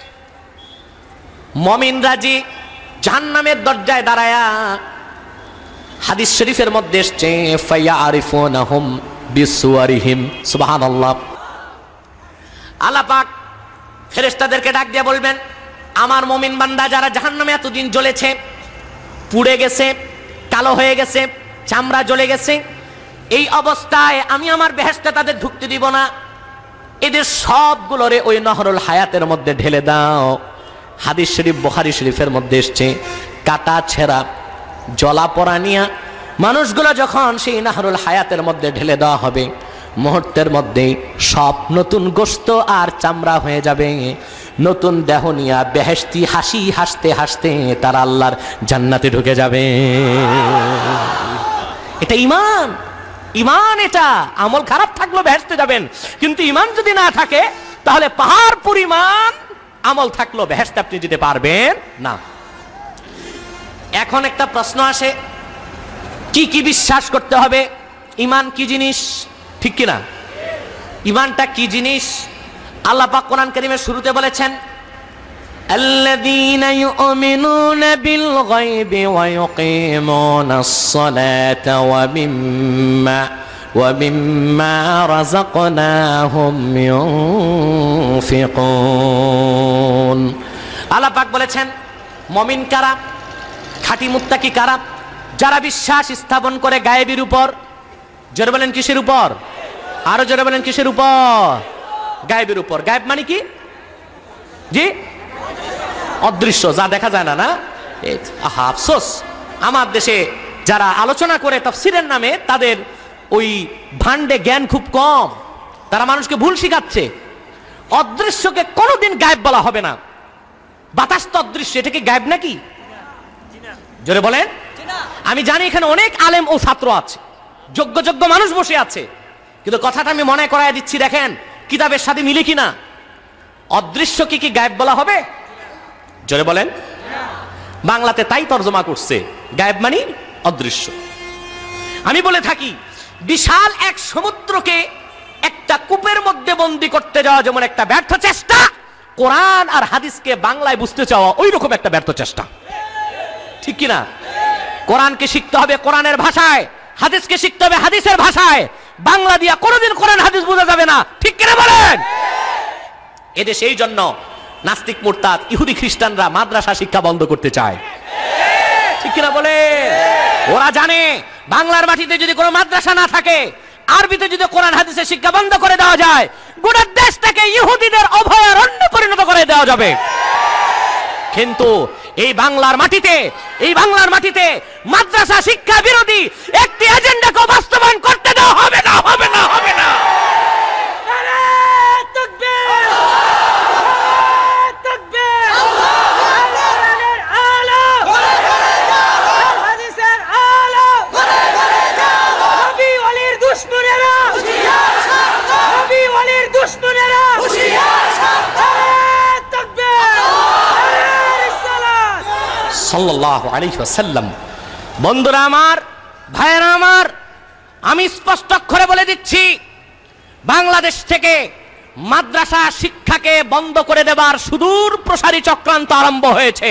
S1: মুমিনরা যে জাহান্নামের দরজায় দাঁড়ায়া, হাদিস শরীফের মধ্যে এসেছে, ফায়ারিফুনাহুম বিসুয়ারিহিম। সুবহানাল্লাহ। আল্লাহ পাক ফেরেশতাদেরকে ডাক দিয়ে বলবেন, আমার মুমিন বান্দা যারা জাহান্নামে এতদিন জ্বলেছে, পুড়ে গেছে, কালো হয়ে গেছে, চামড়া জ্বলে গেছে, এই অবস্থায় আমি আমার বেহেশতে তাদের ঢুকতে দিব না। এদের সবগুলোরে ওই নহরুল হায়াতের মধ্যে ঢেলে দাও। হাদিস শরীফ বুখারী শরীফের মধ্যে এসেছে, কাটা ছেঁড়া জলা পড়া নিয়া মানুষগুলো যখন সেই নহরুল হায়াতের মধ্যে ঢেলে দেওয়া হবে, মুহূর্তের মধ্যেই সব নতুন গোশত আর চামড়া হয়ে যাবে। নতুন দেহ নিয়া বেহেশতি হাসি হাসতে হাসতে তারা আল্লাহর জান্নাতে ঢুকে যাবে। এটা ঈমান। ঈমান এটা। আমল খারাপ থাকলেও বেহেশতে যাবেন, কিন্তু ঈমান যদি না থাকে, তাহলে পাহাড় পরিমাণ আমল থাকলেও বেহেশতে আপনি যেতে পারবেন না। এখন একটা প্রশ্ন আসে, কি কি বিশ্বাস করতে হবে? ঈমান কি জিনিস, ঠিক কিনা? ঈমানটা কি জিনিস? আল্লাহ পাক কোরআন কারীমের শুরুতে বলেছেন, আল্লাযীনা ইউমিনুনা বিল গায়বি ওয়া ইউকিমুনাস সালাতা ওয়া মিম্মা ওয়া মিম্মা রাযাকনাহুম ইউনফিকুন। আল্লাহ পাক বলেছেন, মুমিন কারা, খাঁটি মুত্তাকি কারা, যারা বিশ্বাস স্থাপন করে গায়েবের উপর, জোরে বলেন কিসের উপর? আরো জোরে বলেন কিসের উপর? গায়েবের উপর। গায়েব মানে কি? জি, অদৃশ্য, যা দেখা যায় না। না, আহা আফসোস, আমার দেশে যারা আলোচনা করে তাফসীরের নামে তাদের ওই ভান্ডে জ্ঞান খুব কম, তারা মানুষকে ভুল শিখাচ্ছে। অদৃশ্যকে কোনোদিন গায়েব বলা হবে না। বাতাস তো অদৃশ্য, এটা কি গায়েব নাকি? জোরে বলেন। আমি জানি এখানে অনেক আলেম ও ছাত্র আছে, যোগ্য যোগ্য মানুষ বসে আছে, কিন্তু কথাটা আমি মনে করায় দিচ্ছি, দেখেন কিতাবের সাথে মিলে কিনা। অদৃশ্যকে কি গায়েব বলা হবে? জোরে বলেন। বাংলাতে তাই তর্জমা করছে, গায়েব মানে অদৃশ্য। আমি বলে থাকি, বিশাল এক সমুদ্রকে একটা কূপের মধ্যে বন্দী করতে যাওয়া যেমন একটা ব্যর্থ চেষ্টা, কোরআন আর হাদিসকে বাংলায় বুঝতে চাওয়া ওই রকম একটা ব্যর্থ চেষ্টা, ঠিক কিনা? কোরআনকে শিখতে হবে কোরআনের ভাষায়, হাদিসকে শিখতে হবে হাদিসের ভাষায়। বাংলা দিয়া কোনোদিন কোরআন হাদিস বোঝা যাবে না, ঠিক কিনা বলেন? এদেশে এই জন্য নাস্তিক মুরতাদ ইহুদি খ্রিস্টানরা মাদ্রাসা শিক্ষা বন্ধ করতে চায়, ঠিক কিনা বলে? ওরা জানে বাংলার মাটিতে যদি কোনো মাদ্রাসা না থাকে, আরবিতে যদি কোরআন হাদিসের শিক্ষা বন্ধ করে দেওয়া যায়, গোটা দেশটাকে ইহুদিদের অভয়ারণ্যে পরিণত করে দেওয়া যাবে। কিন্তু এই বাংলার মাটিতে, এই বাংলার মাটিতে মাদ্রাসা শিক্ষা বিরোধী একটি এজেন্ডাকে বাস্তবায়ন করতে দেওয়া হবে না, হবে না, হবে না। সাল্লাল্লাহু আলাইহি ওয়াসাল্লাম। বন্ধুরা আমার, ভাইয়েরা আমার, আমি স্পষ্ট অক্ষরে বলে দিচ্ছি, বাংলাদেশ থেকে মাদ্রাসা শিক্ষাকে বন্ধ করে দেবার সুদূর প্রসারী চক্রান্ত আরম্ভ হয়েছে।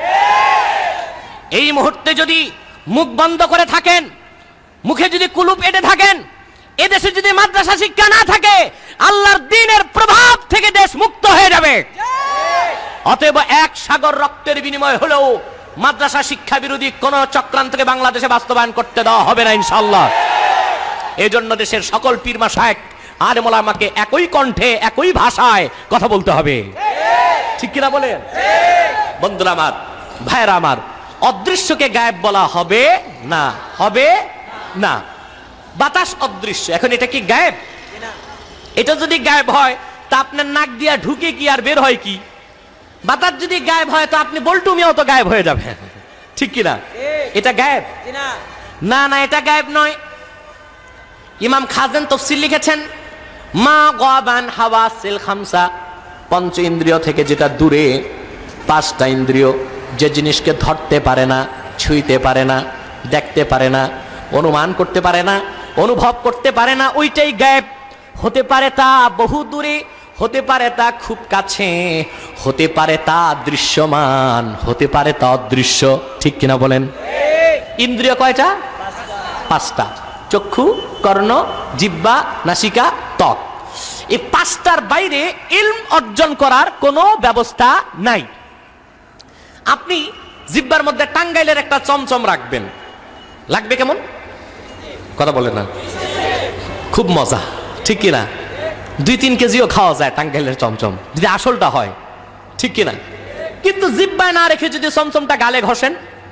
S1: এই মুহূর্তে যদি মুখ বন্ধ করে থাকেন, মুখে যদি কুলুপ এঁটে থাকেন, এদেশে যদি মাদ্রাসা শিক্ষা না থাকে, আল্লাহর দ্বীনের প্রভাব থেকে দেশ মুক্ত হয়ে যাবে। অতএব এক সাগর রক্তের বিনিময় হলেও মাদ্রাসা শিক্ষা বিরোধী কোন চক্রান্তকে বাংলাদেশে বাস্তবায়ন করতে দেওয়া হবে না ইনশাআল্লাহ। এই জন্য দেশের সকল পীর মাশায়েখ আলেম ওলামাকে একই কণ্ঠে একই ভাষায় কথা বলতে হবে, ঠিক কিনা বলেন? বন্ধুরা আমার, ভাইরা আমার, অদৃশ্যকে গায়েব বলা হবে না, হবে না। বাতাস অদৃশ্য, এখন এটা কি গায়েব? এটা যদি গায়েব হয় তা আপনার নাক দিয়া ঢুকে কি আর বের হয় কি? বাতাস যদি গায়েব হয় তো আপনি বল্টু মিয়াও তো গায়েব হয়ে যাবে, ঠিক কিনা? এটা গায়েব না, না এটা গায়েব নয়। ইমাম খাজেন তাফসীর লিখেছেন, মা গাবান হাওয়াসিল খামসা, পঞ্চ ইন্দ্রিয় থেকে যেটা দূরে, পাঁচটা ইন্দ্রিয় যে জিনিসকে ধরতে পারে না, ছুঁইতে পারে না, দেখতে পারে না, অনুমান করতে পারে না, অনুভব করতে পারে না, ওইটাই গায়েব। হতে পারে তা বহু দূরে, হতে পারে তা খুব কাছে, হতে পারে তা দৃশ্যমান, হতে পারে তা অদৃশ্য, ঠিক কিনা বলেন? ইন্দ্রিয় কয়টা? পাঁচটা। চক্ষু, কর্ণ, জিহ্বা, নাসিকা, ত্বক। এই পাঁচটার বাইরে ইলম অর্জন করার কোনো ব্যবস্থা নাই। আপনি জিহ্বার মধ্যে টাঙ্গাইলের একটা চমচম রাখবেন, লাগবে কেমন? কথা বলে না, খুব মজা, ঠিক কিনা? দুই তিন কেজিও খাওয়া যায় টাঙ্গাইলের চমচম, যদি আসলটা হয়, ঠিক কিনা? কিন্তু জিহ্বায় না রেখে যদি চমচমটা গালে ঘষেন,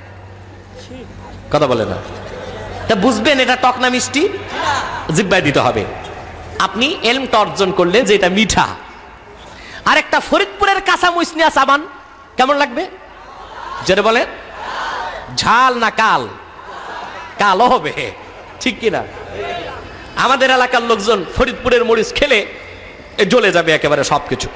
S1: কথা বলে না, তা বুঝবেন এটা টক না মিষ্টি? জিহ্বায় দিতে হবে। আপনি এলমটা অর্জন করলে যে এটা মিঠা। আর একটা ফরিদপুরের কাঁচা মুসনিয়া সাবান কেমন লাগবে? যেটা বলে ঝাল না কাল? কালো হবে, ঠিক কিনা? আমাদের এলাকার লোকজন ফরিদপুরের মরিচ খেলে জ্বলে যাবে একেবারে সবকিছু।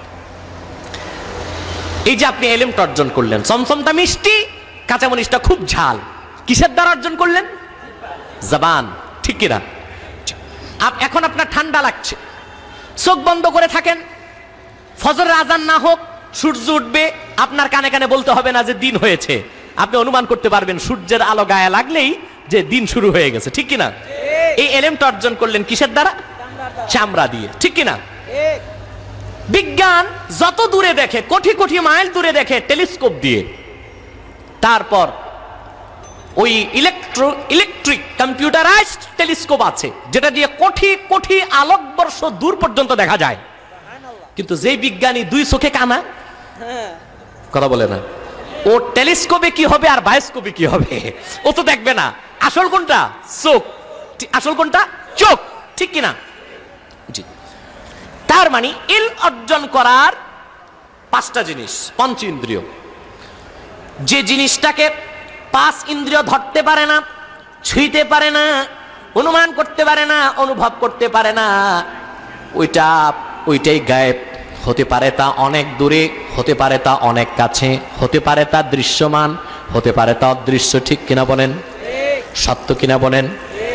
S1: এই যে আপনি এলেমটা অর্জন করলেন, চমচমটা মিষ্টি, কাঁচা মরিচটা খুব ঝাল, কিসের দ্বারা অর্জন করলেন? জবান, ঠিক কিনা? এখন আপনার ঠান্ডা লাগছে, চোখ বন্ধ করে থাকেন, ফজরের আজান না হোক, সূর্য উঠবে, আপনার কানে কানে বলতে হবে না যে দিন হয়েছে, আপনি অনুমান করতে পারবেন সূর্যের আলো গায়ে লাগলেই যে দিন শুরু হয়ে গেছে, ঠিক কিনা? এই এলেমটা অর্জন করলেন কিসের দ্বারা? চামড়া দিয়ে, ঠিক কিনা? বিজ্ঞান যত দূরে দেখে, কোটি কোটি মাইল দূরে দেখে টেলিস্কোপ দিয়ে, তারপর ওই ইলেকট্রো ইলেকট্রিক কম্পিউটারাইজড টেলিস্কোপ আছে যেটা দিয়ে কোটি কোটি আলোকবর্ষ দূর পর্যন্ত দেখা যায়, কিন্তু যেই বিজ্ঞানী দুই চোখে কানা, কথা বলে না, ও টেলিস্কোপে কি হবে আর বায়োস্কোপে কি হবে ও তো দেখবে না। আসল কোনটা? চোখ। আসল কোনটা? চোখ, ঠিক কিনা? জি। তার মানে ইল অর্জন করার পাঁচটা জিনিস, পঞ্চ ইন্দ্রিয়। যে জিনিসটাকে পাঁচ ইন্দ্রিয় ধরতে পারে না, ছুঁইতে পারে না, অনুমান করতে পারে না, অনুভব করতে পারে না, ওইটা ওইটাই গায়েব। হতে পারে তা অনেক দূরে, হতে পারে তা অনেক কাছে, হতে পারে তা দৃশ্যমান, হতে পারে তা অদৃশ্য। ঠিক কিনা বলেন? সত্য কিনা বলেন?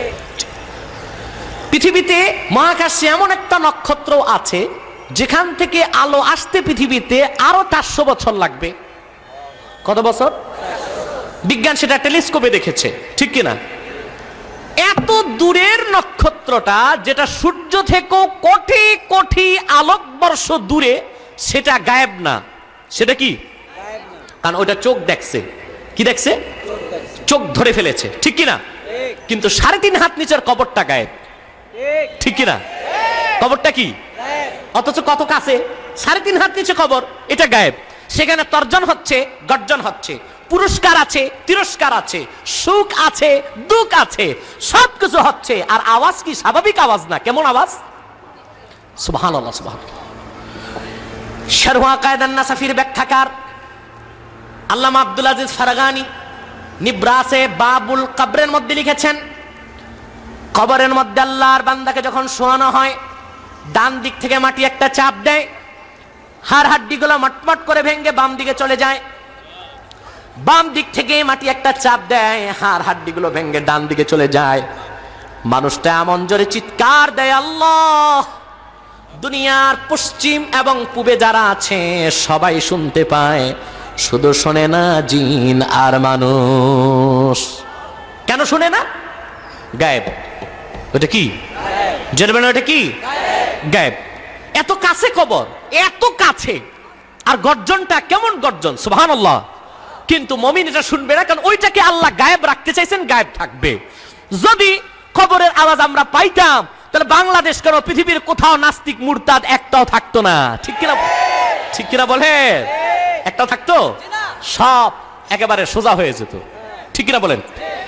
S1: পৃথিবীতে মহাকাশে এমন একটা নক্ষত্র আছে যেখান থেকে আলো আসতে পৃথিবীতে আরো চারশো বছর লাগবে। কত বছর? বিজ্ঞান সেটা টেলিস্কোপে দেখেছে, ঠিক কিনা? এত দূরের নক্ষত্রটা যেটা সূর্য থেকেও কোটি কোটি আলোকবর্ষ দূরে, সেটা গায়েব না। সেটা কি? কারণ ওটা চোখ দেখছে। কি দেখছে? চোখ ধরে ফেলেছে, ঠিক কিনা? কিন্তু সাড়ে তিন হাত নিচের কবরটা গায়েব, ঠিক কিনা? কবরটা কি? অথচ কত কাছে, সাড়ে তিন হাত নিচে কবর, এটা গায়েব। সেখানে তর্জন হচ্ছে, গর্জন হচ্ছে, পুরস্কার আছে, তিরস্কার আছে, সুখ আছে, দুঃখ আছে, সবকিছু হচ্ছে। আর আওয়াজ কি স্বাভাবিক আওয়াজ না, কেমন আওয়াজ? সুবহানাল্লাহ, সুবহানাল্লাহ। শারহ আকায়েদান নাসাফির ব্যাখ্যাকার আল্লামা আব্দুল আজিজ ফারাগানি নিব্রাসে বাবুল কবরের মধ্যে লিখেছেন, কবরের মধ্যে আল্লাহর বান্দাকে যখন শোয়ানো হয়, ডান দিক থেকে মাটি একটা চাপ দেয়, হাড় হাড্ডিগুলো মটমট করে ভেঙে বাম দিকে চলে যায়। বাম দিক থেকে মাটি একটা চাপ দেয়, হাড় হাড্ডিগুলো ভেঙে ডান দিকে চলে যায়। মানুষটা এমন জোরে চিৎকার দেয়, আল্লাহ! দুনিয়ার পশ্চিম এবং পূবে যারা আছে সবাই শুনতে পায়, শুধু শোনে না জিন আর মানুষ। কেন শোনে না? গায়েব। ওটা কি? জানবেন ওটা কি? গায়েব। এত কাছে কবর, এত কাছে, আর গর্জনটা কেমন গর্জন! সুবহানাল্লাহ। কিন্তু মুমিন এটা শুনবে না, কারণ ওইটাকে আল্লাহ গায়েব রাখতে চাইছেন, গায়েব থাকবে। যদি কবরের আওয়াজ আমরা পাইতাম, তাহলে বাংলাদেশ কেন পৃথিবীর কোথাও নাস্তিক মুরতাদ একটাও থাকতো না, ঠিক কিনা? ঠিক কিনা বলে? একটাও থাকতো? সব একেবারে সোজা হয়ে যেত, ঠিক কিনা বলেন?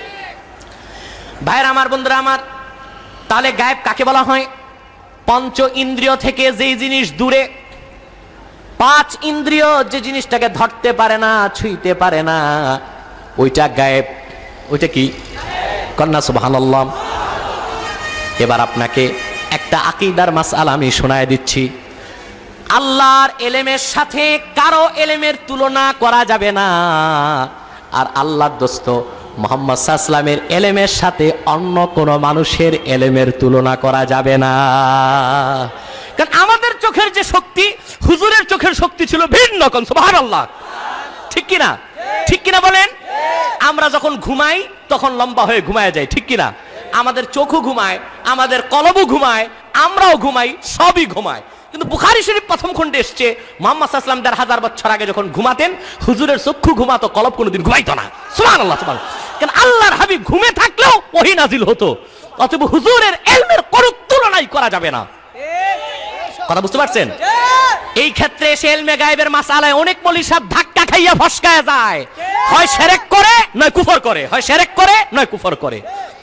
S1: ভাইরা আমার, বন্ধুরা আমার, তাহলে গায়েব কাকে বলা হয়? পঞ্চ ইন্দ্রিয় থেকে যেই জিনিস দূরে, পাঁচ ইন্দ্রিয় যে জিনিসটাকে ধরতে পারে না, ছুঁইতে পারে না, ওইটা গায়েব। ওইটা কি? কন্যা সুবহানাল্লাহ। এবার আপনাকে একটা আকীদার মাসআলা আমি শোনায় দিচ্ছি। আল্লাহর এলেমের সাথে কারো এলেমের তুলনা করা যাবে না, আর আল্লাহর দোস্ত মুহাম্মদ সাল্লাল্লাহু আলাইহি ওয়াসাল্লামের এলেমের সাথে অন্য কোন মানুষের এলেমের তুলনা করা যাবে না। কারণ আমাদের চোখের যে শক্তি, হুজুরের চোখের শক্তি ছিল ভিন্ন। কোন সুবহানাল্লাহ, ঠিক কিনা? ঠিক কিনা বলেন? আমরা যখন ঘুমাই তখন লম্বা হয়ে ঘুমায় যাই, ঠিক কিনা? আমাদের চোখও ঘুমায়, আমাদের কলবও ঘুমায়, আমরাও ঘুমাই, সবই ঘুমায়। কিন্তু বুখারী শরীফ প্রথম খণ্ডে এসছে, মুহাম্মদ সাল্লাল্লাহু আলাইহি ওয়াসাল্লাম দেড় হাজার বছর আগে যখন ঘুমাতেন, হুজুরের চক্ষু ঘুমাতো, কলব কোনোদিন ঘুমাইতো না। সুবহানাল্লাহ, সুবহানাল্লাহ। কারণ আল্লাহর হাবিব ঘুমে থাকলেও ওহী নাজিল হতো, অতএব হুজুরের ইলমের কোনো তুলনাই করা যাবে না। কথা বুঝতে পারছেন? এই ক্ষেত্রে এসে ইলমে গায়েবের মাসআলায় অনেক মৌলভী সাহেব ধাক্কা খাইয়া ফসকায় যায়, হয় শিরক করে নয় কুফর করে, হয় শিরক করে নয় কুফর করে।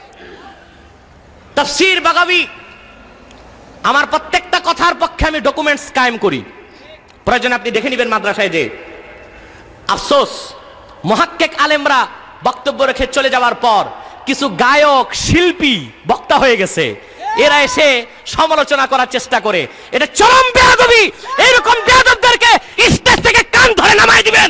S1: তাফসীর বাগাবী, আমার প্রত্যেকটা কথার পক্ষে আমি ডকুমেন্টস কায়েম করি, প্রয়োজন আপনি দেখে নেবেন মাদ্রাসায় যে। আফসোস, মুহাক্কিক আলেমরা বক্তব্য রেখে চলে যাওয়ার পর কিছু গায়ক শিল্পী বক্তা হয়ে গেছে, এরা এসে সমালোচনা করার চেষ্টা করে। এটা চরম বেয়াদবি। এরকম বেয়াদবদেরকে স্টেজ থেকে কান ধরে নামায় দিবেন।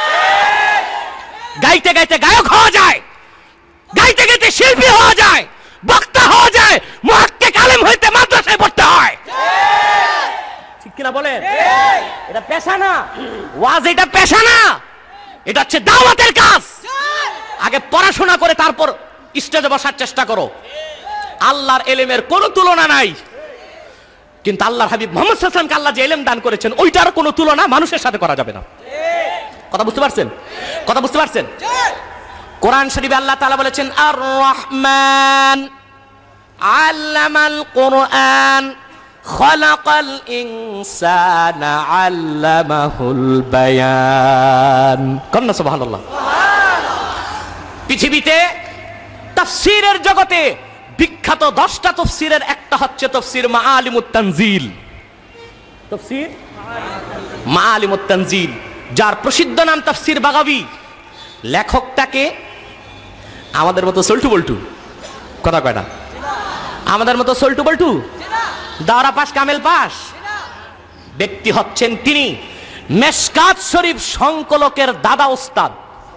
S1: গাইতে গাইতে গায়ক হওয়া যায়, গাইতে গাইতে শিল্পী হওয়া যায়, বক্তা হওয়া যায়, মুহাক্কিক আলেম হইতে মাদ্রাসায় পড়তে হয়, ঠিক কিনা বলেন? এটা পেশা না, ওয়াজ এটা পেশা না, এটা হচ্ছে দাওয়াতের কাজ। আগে পড়াশোনা করে তারপর স্টেজে বসার চেষ্টা করো। আল্লাহর ইলমের কোনো তুলনা নাই, কিন্তু আল্লাহর হাবিব মুহাম্মদ সাল্লাল্লাহু আলাইহি ওয়াসাল্লামকে আল্লাহ যে ইলম দান করেছেন, ওইটার কোনো তুলনা মানুষের সাথে করা যাবে না। কথা বুঝতে পারছেন? কথা বুঝতে পারছেন? কোরআন শরীফে আল্লাহ তাআলা বলেছেন আর রহমান আল্লামাল কোরআন খলাকাল ইনসানা আল্লামাহুল বায়ান। কন্না সুবহানাল্লাহ। পৃথিবীতে তাফসীরের জগতে বিখ্যাত দশটা তাফসীরের একটা হচ্ছে তাফসীর মাআলিমুত তানজিল। তাফসীর মাআলিমুত তানজিল, যার প্রসিদ্ধ নাম তাফসীর বাগাবী। লেখকটাকে আমাদের মতো সল্টু বল্টু, কথা কয় না, আমাদের মতো সল্টু বল্টু, দাওরা পাস কামেল পাস ব্যক্তি হচ্ছেন তিনি মেশকাত শরীফ সংকলকের দাদা ওস্তাদ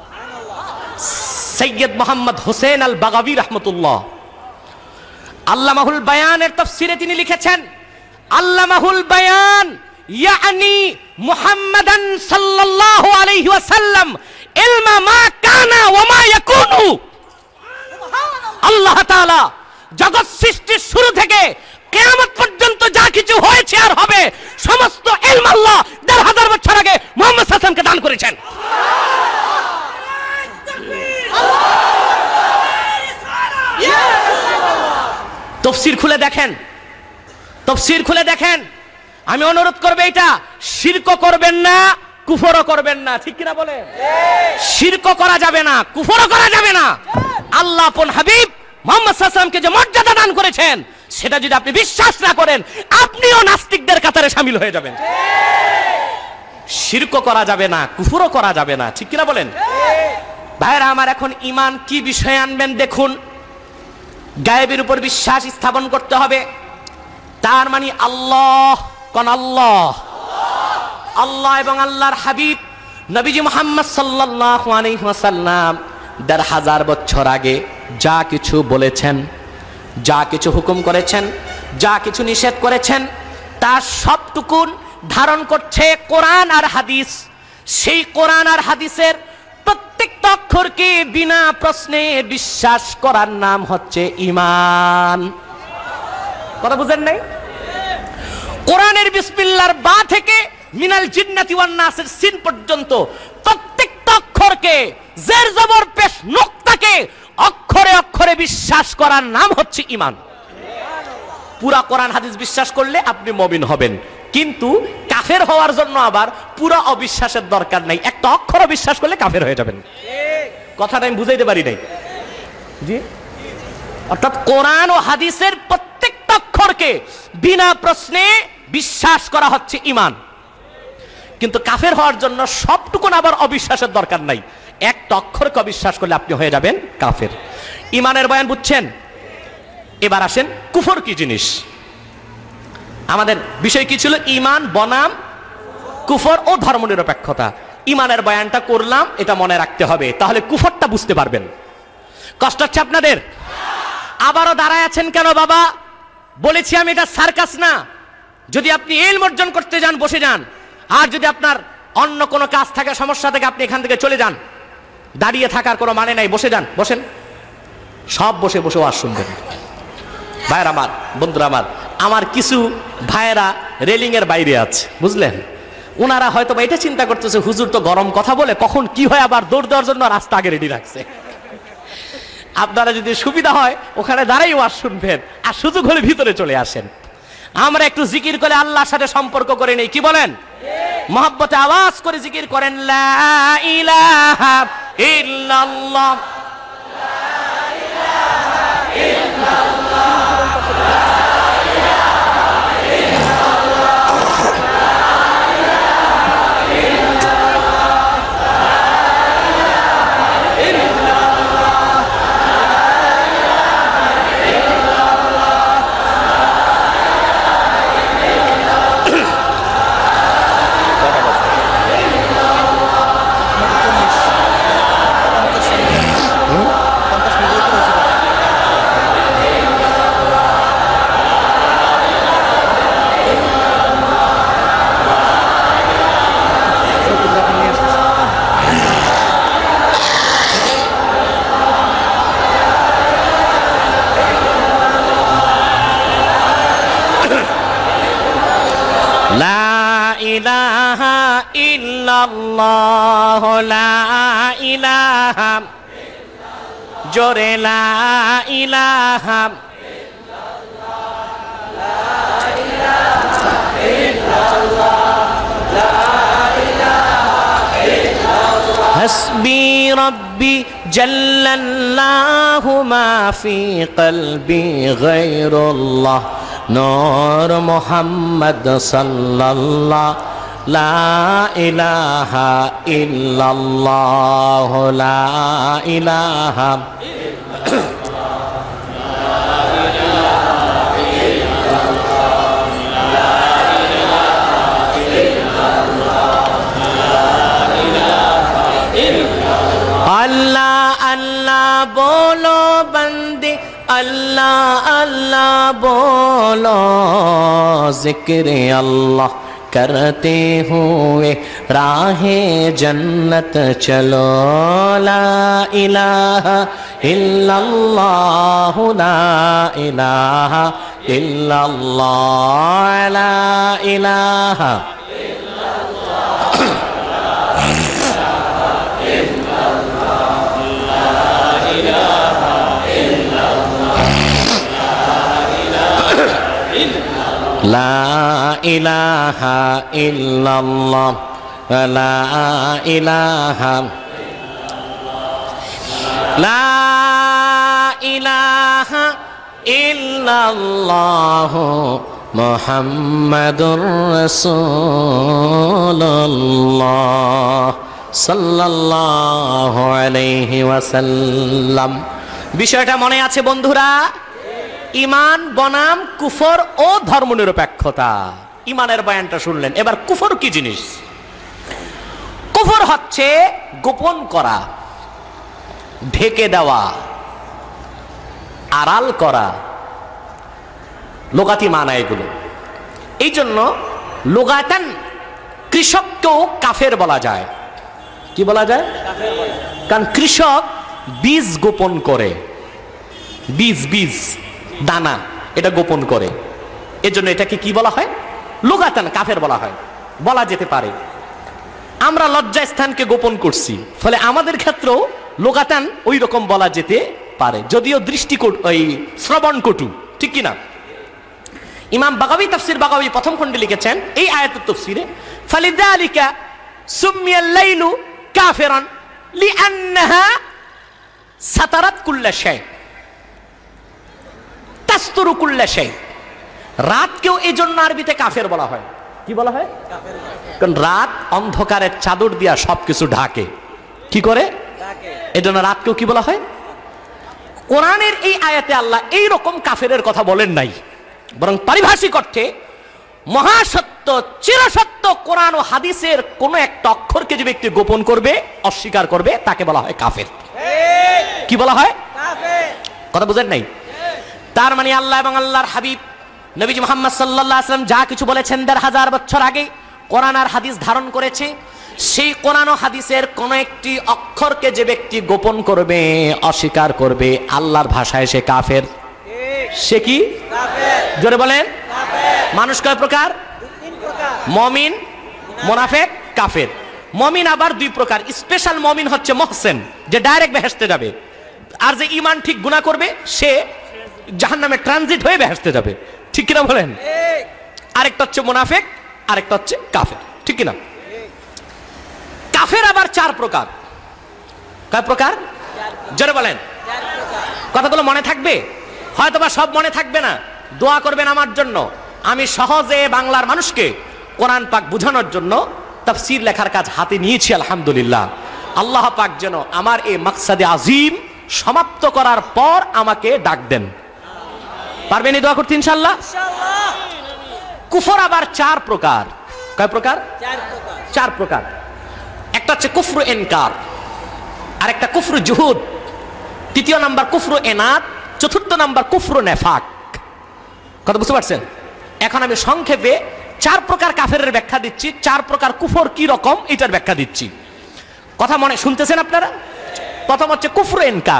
S1: সৈয়দ মোহাম্মদ হোসেন আল বাগাবী রাহমাতুল্লাহ। আল্লামাহুল বায়ানের তাফসীরে তিনি লিখেছেন আল্লামাহুল বায়ান ইয়ানি মুহাম্মাদান সাল্লাল্লাহু আলাইহি ওয়াসাল্লাম ইলমা মা কানা ওয়া মা ইয়াকুনু। আল্লাহ তাআলা জগৎ সৃষ্টির শুরু থেকে কিয়ামত পর্যন্ত যা কিছু হয়েছে আর হবে সমস্ত ইলম আল্লাহ দেড় হাজার বছর আগে মুহাম্মদ সাল্লাল্লাহু আলাইহি ওয়াসাল্লামকে দান করেছেন। তাফসীর খুলে দেখেন, তাফসীর খুলে দেখেন। আমি অনুরোধ করব এটা শিরক করবেন না, কুফরও করবেন না, ঠিক কিনা বলেন? শিরক করা যাবে না, কুফরও করা যাবে না। আল্লাহ আপন হাবিব মুহাম্মদ সাল্লাল্লাহু আলাইহি ওয়াসাল্লামকে যে মর্যাদা দান করেছেন সেটা যদি আপনি বিশ্বাস না করেন আপনিও নাস্তিকদের কাতারে শামিল হয়ে যাবেন। শিরক করা যাবে না, কুফরও করা যাবে না, ঠিক কিনা বলেন? ভাইরা আমার, এখন ঈমান কি বিষয়ে আনবেন দেখুন। গায়েবের উপর বিশ্বাস স্থাপন করতে হবে। তার মানে আল্লাহ, কোন আল্লাহ? আল্লাহ এবং আল্লাহর হাবিব নবীজি মুহাম্মদ সাল্লাল্লাহু আলাইহি ওয়াসাল্লাম দেড় হাজার বছর আগে যা কিছু বলেছেন, যা কিছু হুকুম করেছেন, যা কিছু নিষেধ করেছেন, তার সবটুকু ধারণ করছে কোরআন আর হাদিস। সেই কোরআন আর হাদিসের প্রত্যেকটা অক্ষরকে বিনা প্রশ্নে বিশ্বাস করার নাম হচ্ছে ঈমান। কথা বুঝেন নাই? কোরআনের বিসমিল্লাহর বা থেকে মিনাল জিন্নাতি ওয়ান নাসের সিন পর্যন্ত প্রত্যেকটা অক্ষরকে, জের জবর পেশ নুকতাকে অক্ষরে অক্ষরে বিশ্বাস করার নাম হচ্ছে ঈমান। পুরা কোরআন হাদিস বিশ্বাস করলে আপনি মুমিন হবেন, কিন্তু কাফের হওয়ার জন্য আবার পুরো অবিশ্বাসের দরকার নাই। একটা অক্ষর বিশ্বাস করলে কাফের হয়ে যাবেন। কথাটা আমি বুঝাইতে পারি নাই? জি, অর্থাৎ কোরআন ও হাদিসের প্রত্যেকটা অক্ষরকে বিনা প্রশ্নে বিশ্বাস করা হচ্ছে ঈমান। কিন্তু কাফের হওয়ার জন্য সবটুকুন আবার অবিশ্বাসের দরকার নাই। একটা অক্ষরকে অবিশ্বাস করলে আপনি হয়ে যাবেন কাফের। ঈমানের বয়ান বুঝছেন? এবার আসেন কুফর কি জিনিস। আমাদের বিষয় কি ছিল? ঈমান বনাম কুফর ও ধর্মনিরপেক্ষতা। ঈমানের বয়ানটা করলাম, এটা মনে রাখতে হবে, তাহলে কুফরটা বুঝতে পারবেন। কষ্ট হচ্ছে আপনাদের? আবারও দাঁড়ায় আছেন কেন বাবা? বলেছি আমি এটা সার্কাস না। যদি আপনি ইলম অর্জন করতে যান বসে যান, আর যদি আপনার অন্য কোনো কাজ থাকে, সমস্যা থেকে আপনি এখান থেকে চলে যান। দাঁড়িয়ে থাকার কোনো মানে নাই, বসে যান, বসেন, সব বসে বসে ওয়াজ শুনবেন। ভাইয়েরা আমার, বন্ধুরা আমার, আমার কিছু ভাইয়েরা রেলিং এর বাইরে আছে, বুঝলেন? ওনারা হয়তো বা এটা চিন্তা করতেছে হুজুর তো গরম কথা বলে, কখন কি হয় আবার দৌড় দেওয়ার জন্য রাস্তা আগে রেডি রাখছে। আপনারা যদি সুবিধা হয় ওখানে দাঁড়াই ওয়াজ শুনবেন, আর সুযোগ হলে ভিতরে চলে আসেন। আমরা একটু জিকির করে আল্লাহর সাথে সম্পর্ক করে নেই, কি বলেন? মহব্বতে আওয়াজ করে জিকির করেন, লা ইলাহা ইল্লাল্লাহ, লা ইলাহা ইল্লাল্লাহ, ইল্লাল্লাহ, লা ইলাহা জোরে লা ইলাহা হাসবি রব্বি জাল্লাল্লাহু মা ফি কলবি গায়রুল্লাহ নূর মুহাম্মদ সাল্লাল্লাহু লা ইলাহা ইল্লাল্লাহ লা ইলাহা अल्लाह अल्लाह बोलो बंदे अल्लाह अल्लाह बोलो जिक्र अल्लाह करते हुए राहे जन्नत चलो ला इलाहा इल्लल्लाह ला इलाहा इल्लल्लाह ला इलाहा লা ইলাহা ইল্লাল্লাহ লা ইলাহা লা ইলাহা ইল্লাল্লাহ মুহাম্মাদুর রাসূলুল্লাহ সাল্লাল্লাহু আলাইহি ওয়াসাল্লাম। বিষয়টা মনে আছে বন্ধুরা? ইমান বনাম কুফর ও ধর্মনিরপেক্ষতা। ইমানের বয়ানটা শুনলেন, এবার কুফর কি জিনিস? কুফর হচ্ছে গোপন করা, ঢেকে দেওয়া, আড়াল করা, লোগাতি মানা এগুলো। এই জন্য লোগাতান কৃষককেও কাফের বলা যায়। কি বলা যায়? কারণ কৃষক বীজ গোপন করে, বীজ বীজ দানা এটা গোপন করে, এজন্য এটাকে কি বলা হয়? লুগাতান কাফের বলা হয়, বলা যেতে পারে। আমরা লজ্জাস্থানকে গোপন করছি, ফলে আমাদের ক্ষেত্রেও লুগাতান ওই রকম বলা যেতে পারে, যদিও দৃষ্টিকোণ ওই শ্রবণ কটু, ঠিক কিনা? ইমাম বাগাবী তাফসীর বাগাবী প্রথম খণ্ডে লিখেছেন এই আয়াতুত তাফসীরে, ফালিযালিকা সুম্মিয়াল লাইলু কাফিরান লিআন্নাহা সাতারাত কুল্লা শাই তাসতুরু কুল্লা শাই। রাতকেও এই জন্য আরবিতে কাফের বলা হয়। কি বলা হয়? কাফের। কারণ রাত অন্ধকারের চাদর দিয়া সবকিছু ঢাকে। কি করে? ঢাকে। এজন্য রাতকেও কি বলা হয়? কোরআনের এই আয়াতে আল্লাহ এই রকম কাফেরের কথা বলেন নাই, বরং পারিভাষিক অর্থে মহাসত্য চিরসত্য কোরআন ও হাদিসের কোন একটা অক্ষরকে যে ব্যক্তি গোপন করবে, অস্বীকার করবে, তাকে বলা হয় কাফের। কি বলা হয়? কাফের। কথা বুঝেন নাই? তার মানে আল্লাহ এবং আল্লাহর হাবিব নবীজি মুহাম্মদ সাল্লাল্লাহু আলাইহি ওয়াসাল্লাম যা কিছু বলেছেন দেড় হাজার বছর আগে কোরআন আর হাদিস ধারণ করেছে, সেই কোরআন ও হাদিসের কোন একটি অক্ষরকে যে ব্যক্তি গোপন করবে, অস্বীকার করবে, আল্লাহর ভাষায় সে কাফের। সে কি? কাফের। জোরে বলেন। কাফের। মানুষ কয় প্রকার? তিন প্রকার। মুমিন, মুনাফিক, কাফের। মুমিন আবার দুই প্রকার। স্পেশাল মুমিন হচ্ছে মুহসিন, যে ডাইরেক্ট বেহেশতে যাবে, আর যে ঈমান ঠিক গুনাহ করবে সে জাহান্নামে ট্রানজিট হয়ে বেহেশতে যাবে। ঠিক কিনা বলেন? আরেকটা হচ্ছে মুনাফিক, আরেকটা হচ্ছে কাফের। ঠিক কিনা? কাফের আবার চার প্রকার। কয় প্রকার? জোরে বলেন। কথাগুলো মনে থাকবে? হয়তোবা সব মনে থাকবে না, দোয়া করবেন আমার জন্য। আমি সহজে বাংলার মানুষকে কোরআন পাক বুঝানোর জন্য তাফসীর লেখার কাজ হাতে নিয়েছি আলহামদুলিল্লাহ। আল্লাহ পাক যেন আমার এই মাকসাদে আজিম সমাপ্ত করার পর আমাকে ডাক দেন। পারবেন এই দোয়া করতে ইনশাআল্লাহ? ইনশাআল্লাহ। কুফর আবার চার প্রকার। কয় প্রকার? চার প্রকার। চার প্রকার। একটা হচ্ছে কুফরু ইনকার, আরেকটা কুফরু জুহুদ, তৃতীয় নাম্বার কুফরু ইনাদ, চতুর্থ নাম্বার কুফরু নেফাক। কথা বুঝতে পারছেন? এখন আমি সংক্ষেপে চার প্রকার কাফেরের ব্যাখ্যা দিচ্ছি, চার প্রকার কুফর কি রকম এটার ব্যাখ্যা দিচ্ছি। কথা মনে শুনতেছেন আপনারা? প্রথম হচ্ছে কুফরু ইনকার।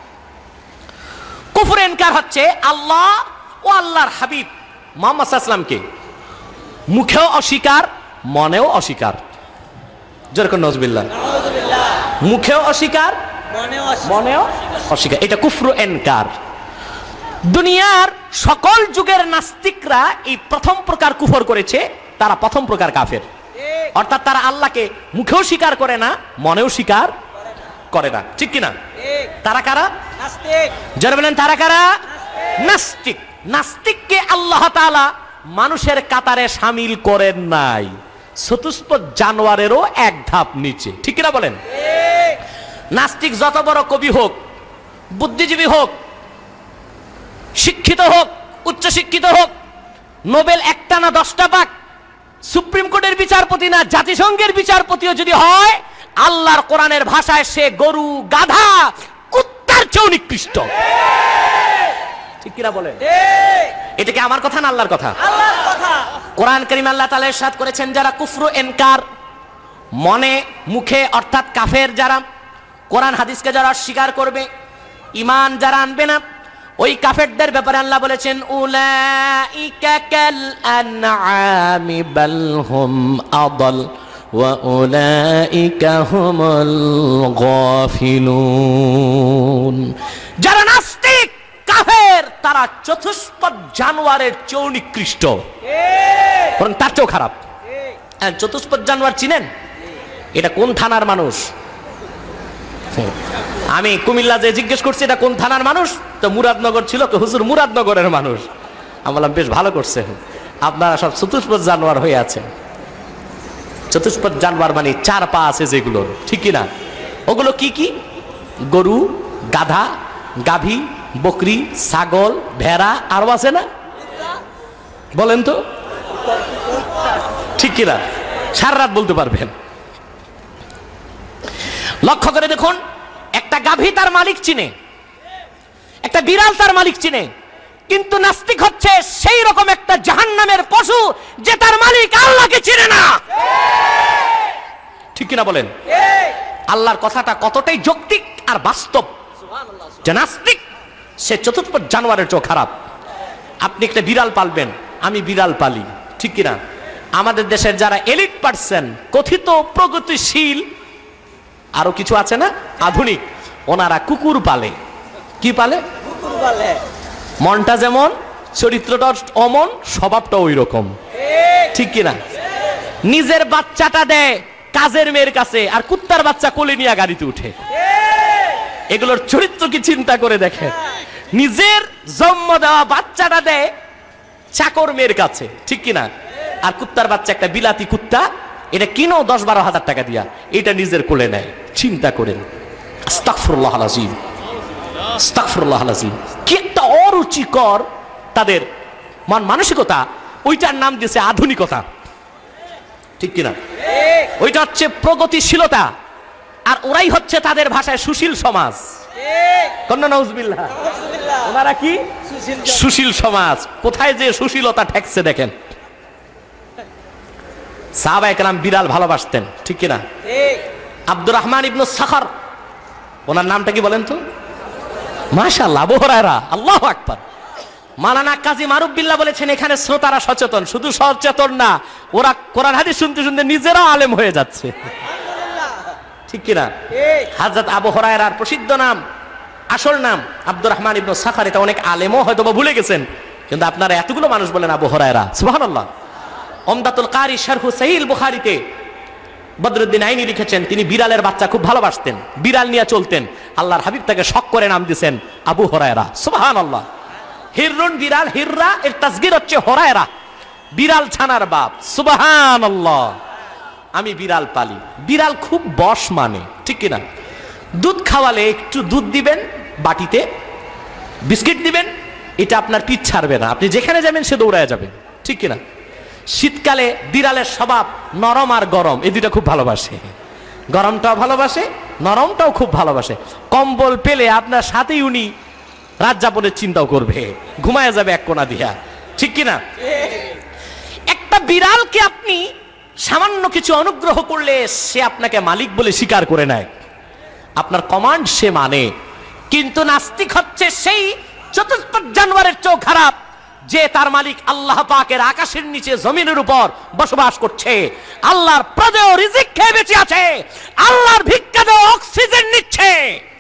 S1: কুফরু ইনকার হচ্ছে আল্লাহ ও আল্লাহর হাবিব মুহাম্মদ সাল্লাল্লাহু আলাইহি ওয়াসাল্লামকে মুখেও অস্বীকার, মনেও অস্বীকার। যেরকম নজবিল্লাহ, মুখেও অস্বীকার, মনেও অস্বীকার। এটা কুফরু ইনকার। দুনিয়ার সকল যুগের নাস্তিকরা এই প্রথম প্রকার কুফর করেছে, তারা প্রথম প্রকার কাফের। অর্থাৎ তারা আল্লাহকে মুখেও স্বীকার করে না, মনেও স্বীকার করে না, ঠিক কিনা? তারা কারা? নাস্তিক। যারা বলেন তারা কারা? নাস্তিক। নাস্তিককে আল্লাহ তাআলা মানুষের কাতারে শামিল করেন নাই, চতুষ্পদ জানোয়ারেরও এক ধাপ নিচে, ঠিক কিনা বলেন? নাস্তিক যত বড় কবি হোক, বুদ্ধিজীবী হোক, শিক্ষিত হোক, উচ্চ শিক্ষিত হোক, নোবেল একটা না দশটা পাক, সুপ্রিম কোর্টের বিচারপতি না জাতিসংঘের বিচারপতিও যদি হয়, আল্লাহর কোরআনের ভাষায় সে গরু, গাধা, কুত্তার চেয়েও নিকৃষ্ট, ঠিক কিনা বলেন? এটা কি আমার কথা না আল্লাহর কথা? আল্লাহর কথা। কোরআন কারীম আল্লাহ তাআলা ইরশাদ করেছেন, যারা কুফরু ইনকার, মনে মুখে অর্থাৎ কাফের যারা, কোরআন হাদিসকে যারা অস্বীকার করবে, ঈমান যারা আনবে না, ওই কাফেরদের ব্যাপারে আল্লাহ বলেছেন, উলাইকা কাল আনআমি বাল হুম আদাল ওয়া উলাইকা হুমুল গাফিলুন। যারা নাস্তিক, কাফের, তারা চতুষ্পদ জানোয়ারের চেয়েও নিকৃষ্ট, বরং তার চেয়েও খারাপ। চতুষ্পদ জানোয়ার চিনেন? এটা কোন থানার মানুষ? আমি কুমিল্লা যে জিজ্ঞেস করছি এটা কোন থানার মানুষ, তো মুরাদনগর ছিল, তো হুজুর মুরাদনগরের মানুষ। আমি বললাম বেশ ভালো করছেন, আপনারা সব চতুষ্পদ জানোয়ার হয়ে আছেন। চতুষ্পদ জানোয়ার মানে চার পা আছে যেগুলোর, ঠিক কিনা? ওগুলো কি কি? গরু, গাধা, গাভী, বকরি, ছাগল, ভেড়া, আরো আছে না? বলেন তো, ঠিক কিনা? সারা রাত বলতে পারবেন। লক্ষ্য করে দেখুন, একটা গাভী তার মালিক চিনে, একটা বিড়াল তার মালিক চিনে, কিন্তু নাস্তিক হচ্ছে সেই রকম একটা জাহান্নামের পশু যে তার মালিক আল্লাহকে চিনে না, ঠিক কিনা বলেন? আল্লাহর কথাটা কতটাই যৌক্তিক আর বাস্তব যে নাস্তিক সে চতুষ্পদ জানোয়ারের চেয়ে খারাপ। আপনি একটা বিড়াল পালবেন, আমি বিড়াল পালি, ঠিক কিনা? আমাদের দেশের যারা এলিট পার্সন, কথিত প্রগতিশীল, আরো কিছু আছে না আধুনিক, ওনারা কুকুর পালে। কি পালে? কুকুর পালে। মনটা যেমন, চরিত্রটা অমন, স্বভাবটা ওই রকম, ঠিক কিনা? নিজের বাচ্চাটা দেয় কাজের মেয়ের কাছে, আর কুত্তার বাচ্চা কোলে নিয়ে গাড়িতে উঠে। এগুলোর চরিত্র কি চিন্তা করে দেখেন? নিজের জন্ম দেওয়া বাচ্চাটা দেয় চাকর মেয়ের কাছে, ঠিক কিনা? আর কুত্তার বাচ্চা, একটা বিলাতি কুত্তা, এটা কিনো দশ বারো হাজার টাকা দিয়া, এটা নিজের কোলে নেয়। চিন্তা করেন, আস্তাগফিরুল্লাহ আল-আযীম, আস্তাগফিরুল্লাহ আল-আযীম। কি একটা অরুচিকর তাদের মন মানসিকতা, ওইটার নাম দিয়েছে আধুনিকতা, ঠিক কিনা? ওইটা হচ্ছে প্রগতিশীলতা, আর ওরাই হচ্ছে তাদের ভাষায় সুশীল সমাজ। কন্যা নাউজুবিল্লাহ, ওনারা কি সুশীল সমাজ। কোথায় যে সুশীলতা ঠেকছে দেখেন। সাহাবায়ে কেরাম বিড়াল ভালোবাসতেন, ঠিক কিনা? আব্দুর রহমান ইবনে সাখর, ওনার নামটা কি বলেন তো? মাশাআল্লাহ, আবু হুরায়রা, আল্লাহু আকবার। মাওলানা কাজী মারুফ বিল্লাহ বলেছেন, এখানে শ্রোতারা সচেতন, শুধু সচেতন না, ওরা কোরআন হাদিস শুনতে শুনতে নিজেরাও আলেম হয়ে যাচ্ছে, ঠিক কিনা? হযরত আবু হুরায়রার প্রসিদ্ধ নাম, আসল নাম আব্দুর রহমান ইবনে সাখর। এটা অনেক আলেমও হয়তো বা ভুলে গেছেন, কিন্তু আপনারা এতগুলো মানুষ বলেন আবু হুরায়রা, সুবহানাল্লাহ। উমদাতুল কারি শারহু সহিহ বুখারীতে বদরুদ্দিন আইনি লিখেছেন, তিনি বিড়ালের বাচ্চা খুব ভালোবাসতেন, বিড়াল নিয়ে চলতেন। আল্লাহর হাবিব তাকে শখ করে নাম দিয়েছেন আবু হুরায়রা, সুবহানাল্লাহ। হিররুন বিড়াল, হিররা এর তাসগীর হচ্ছে হুরায়রা, বিড়াল ছানার বাপ, সুবহানাল্লাহ। আমি বিড়াল পালি, বিড়াল খুব বশ মানে, ঠিক কিনা? দুধ খাওয়ালে একটু দুধ দিবেন, বাটিতে বিস্কিট দিবেন, এটা আপনার পিঠ ছাড়বে না, আপনি যেখানে যাবেন সে দৌড়ায় যাবে, ঠিক কিনা? শীতকালে বিড়ালের স্বভাব নরম আর গরম, এই দুইটা খুব ভালোবাসে, গরমটাও ভালোবাসে, নরমটাও খুব ভালোবাসে। কম্বল পেলে আপনার সাথেই উনি রাত যাপনের চিন্তাও করবে, ঘুমায় যাবে এক কোণা দিয়া, ঠিক কিনা? একটা বিড়ালকে আপনি সামান্য কিছু অনুগ্রহ করলে সে আপনাকে মালিক বলে স্বীকার করে নেয়, আপনার কমান্ড সে মানে। কিন্তু নাস্তিক হচ্ছে সেই চতুষ্পদ জানোয়ারের চেয়েও খারাপ, যে তার মালিক আল্লাহ পাকের আকাশের নিচে জমিনের উপর বসবাস করছে, আল্লাহর প্রদেয় রিজিক খেয়ে বেঁচে আছে, আল্লাহর ভিক্ষা দেওয়া অক্সিজেন নিচ্ছে,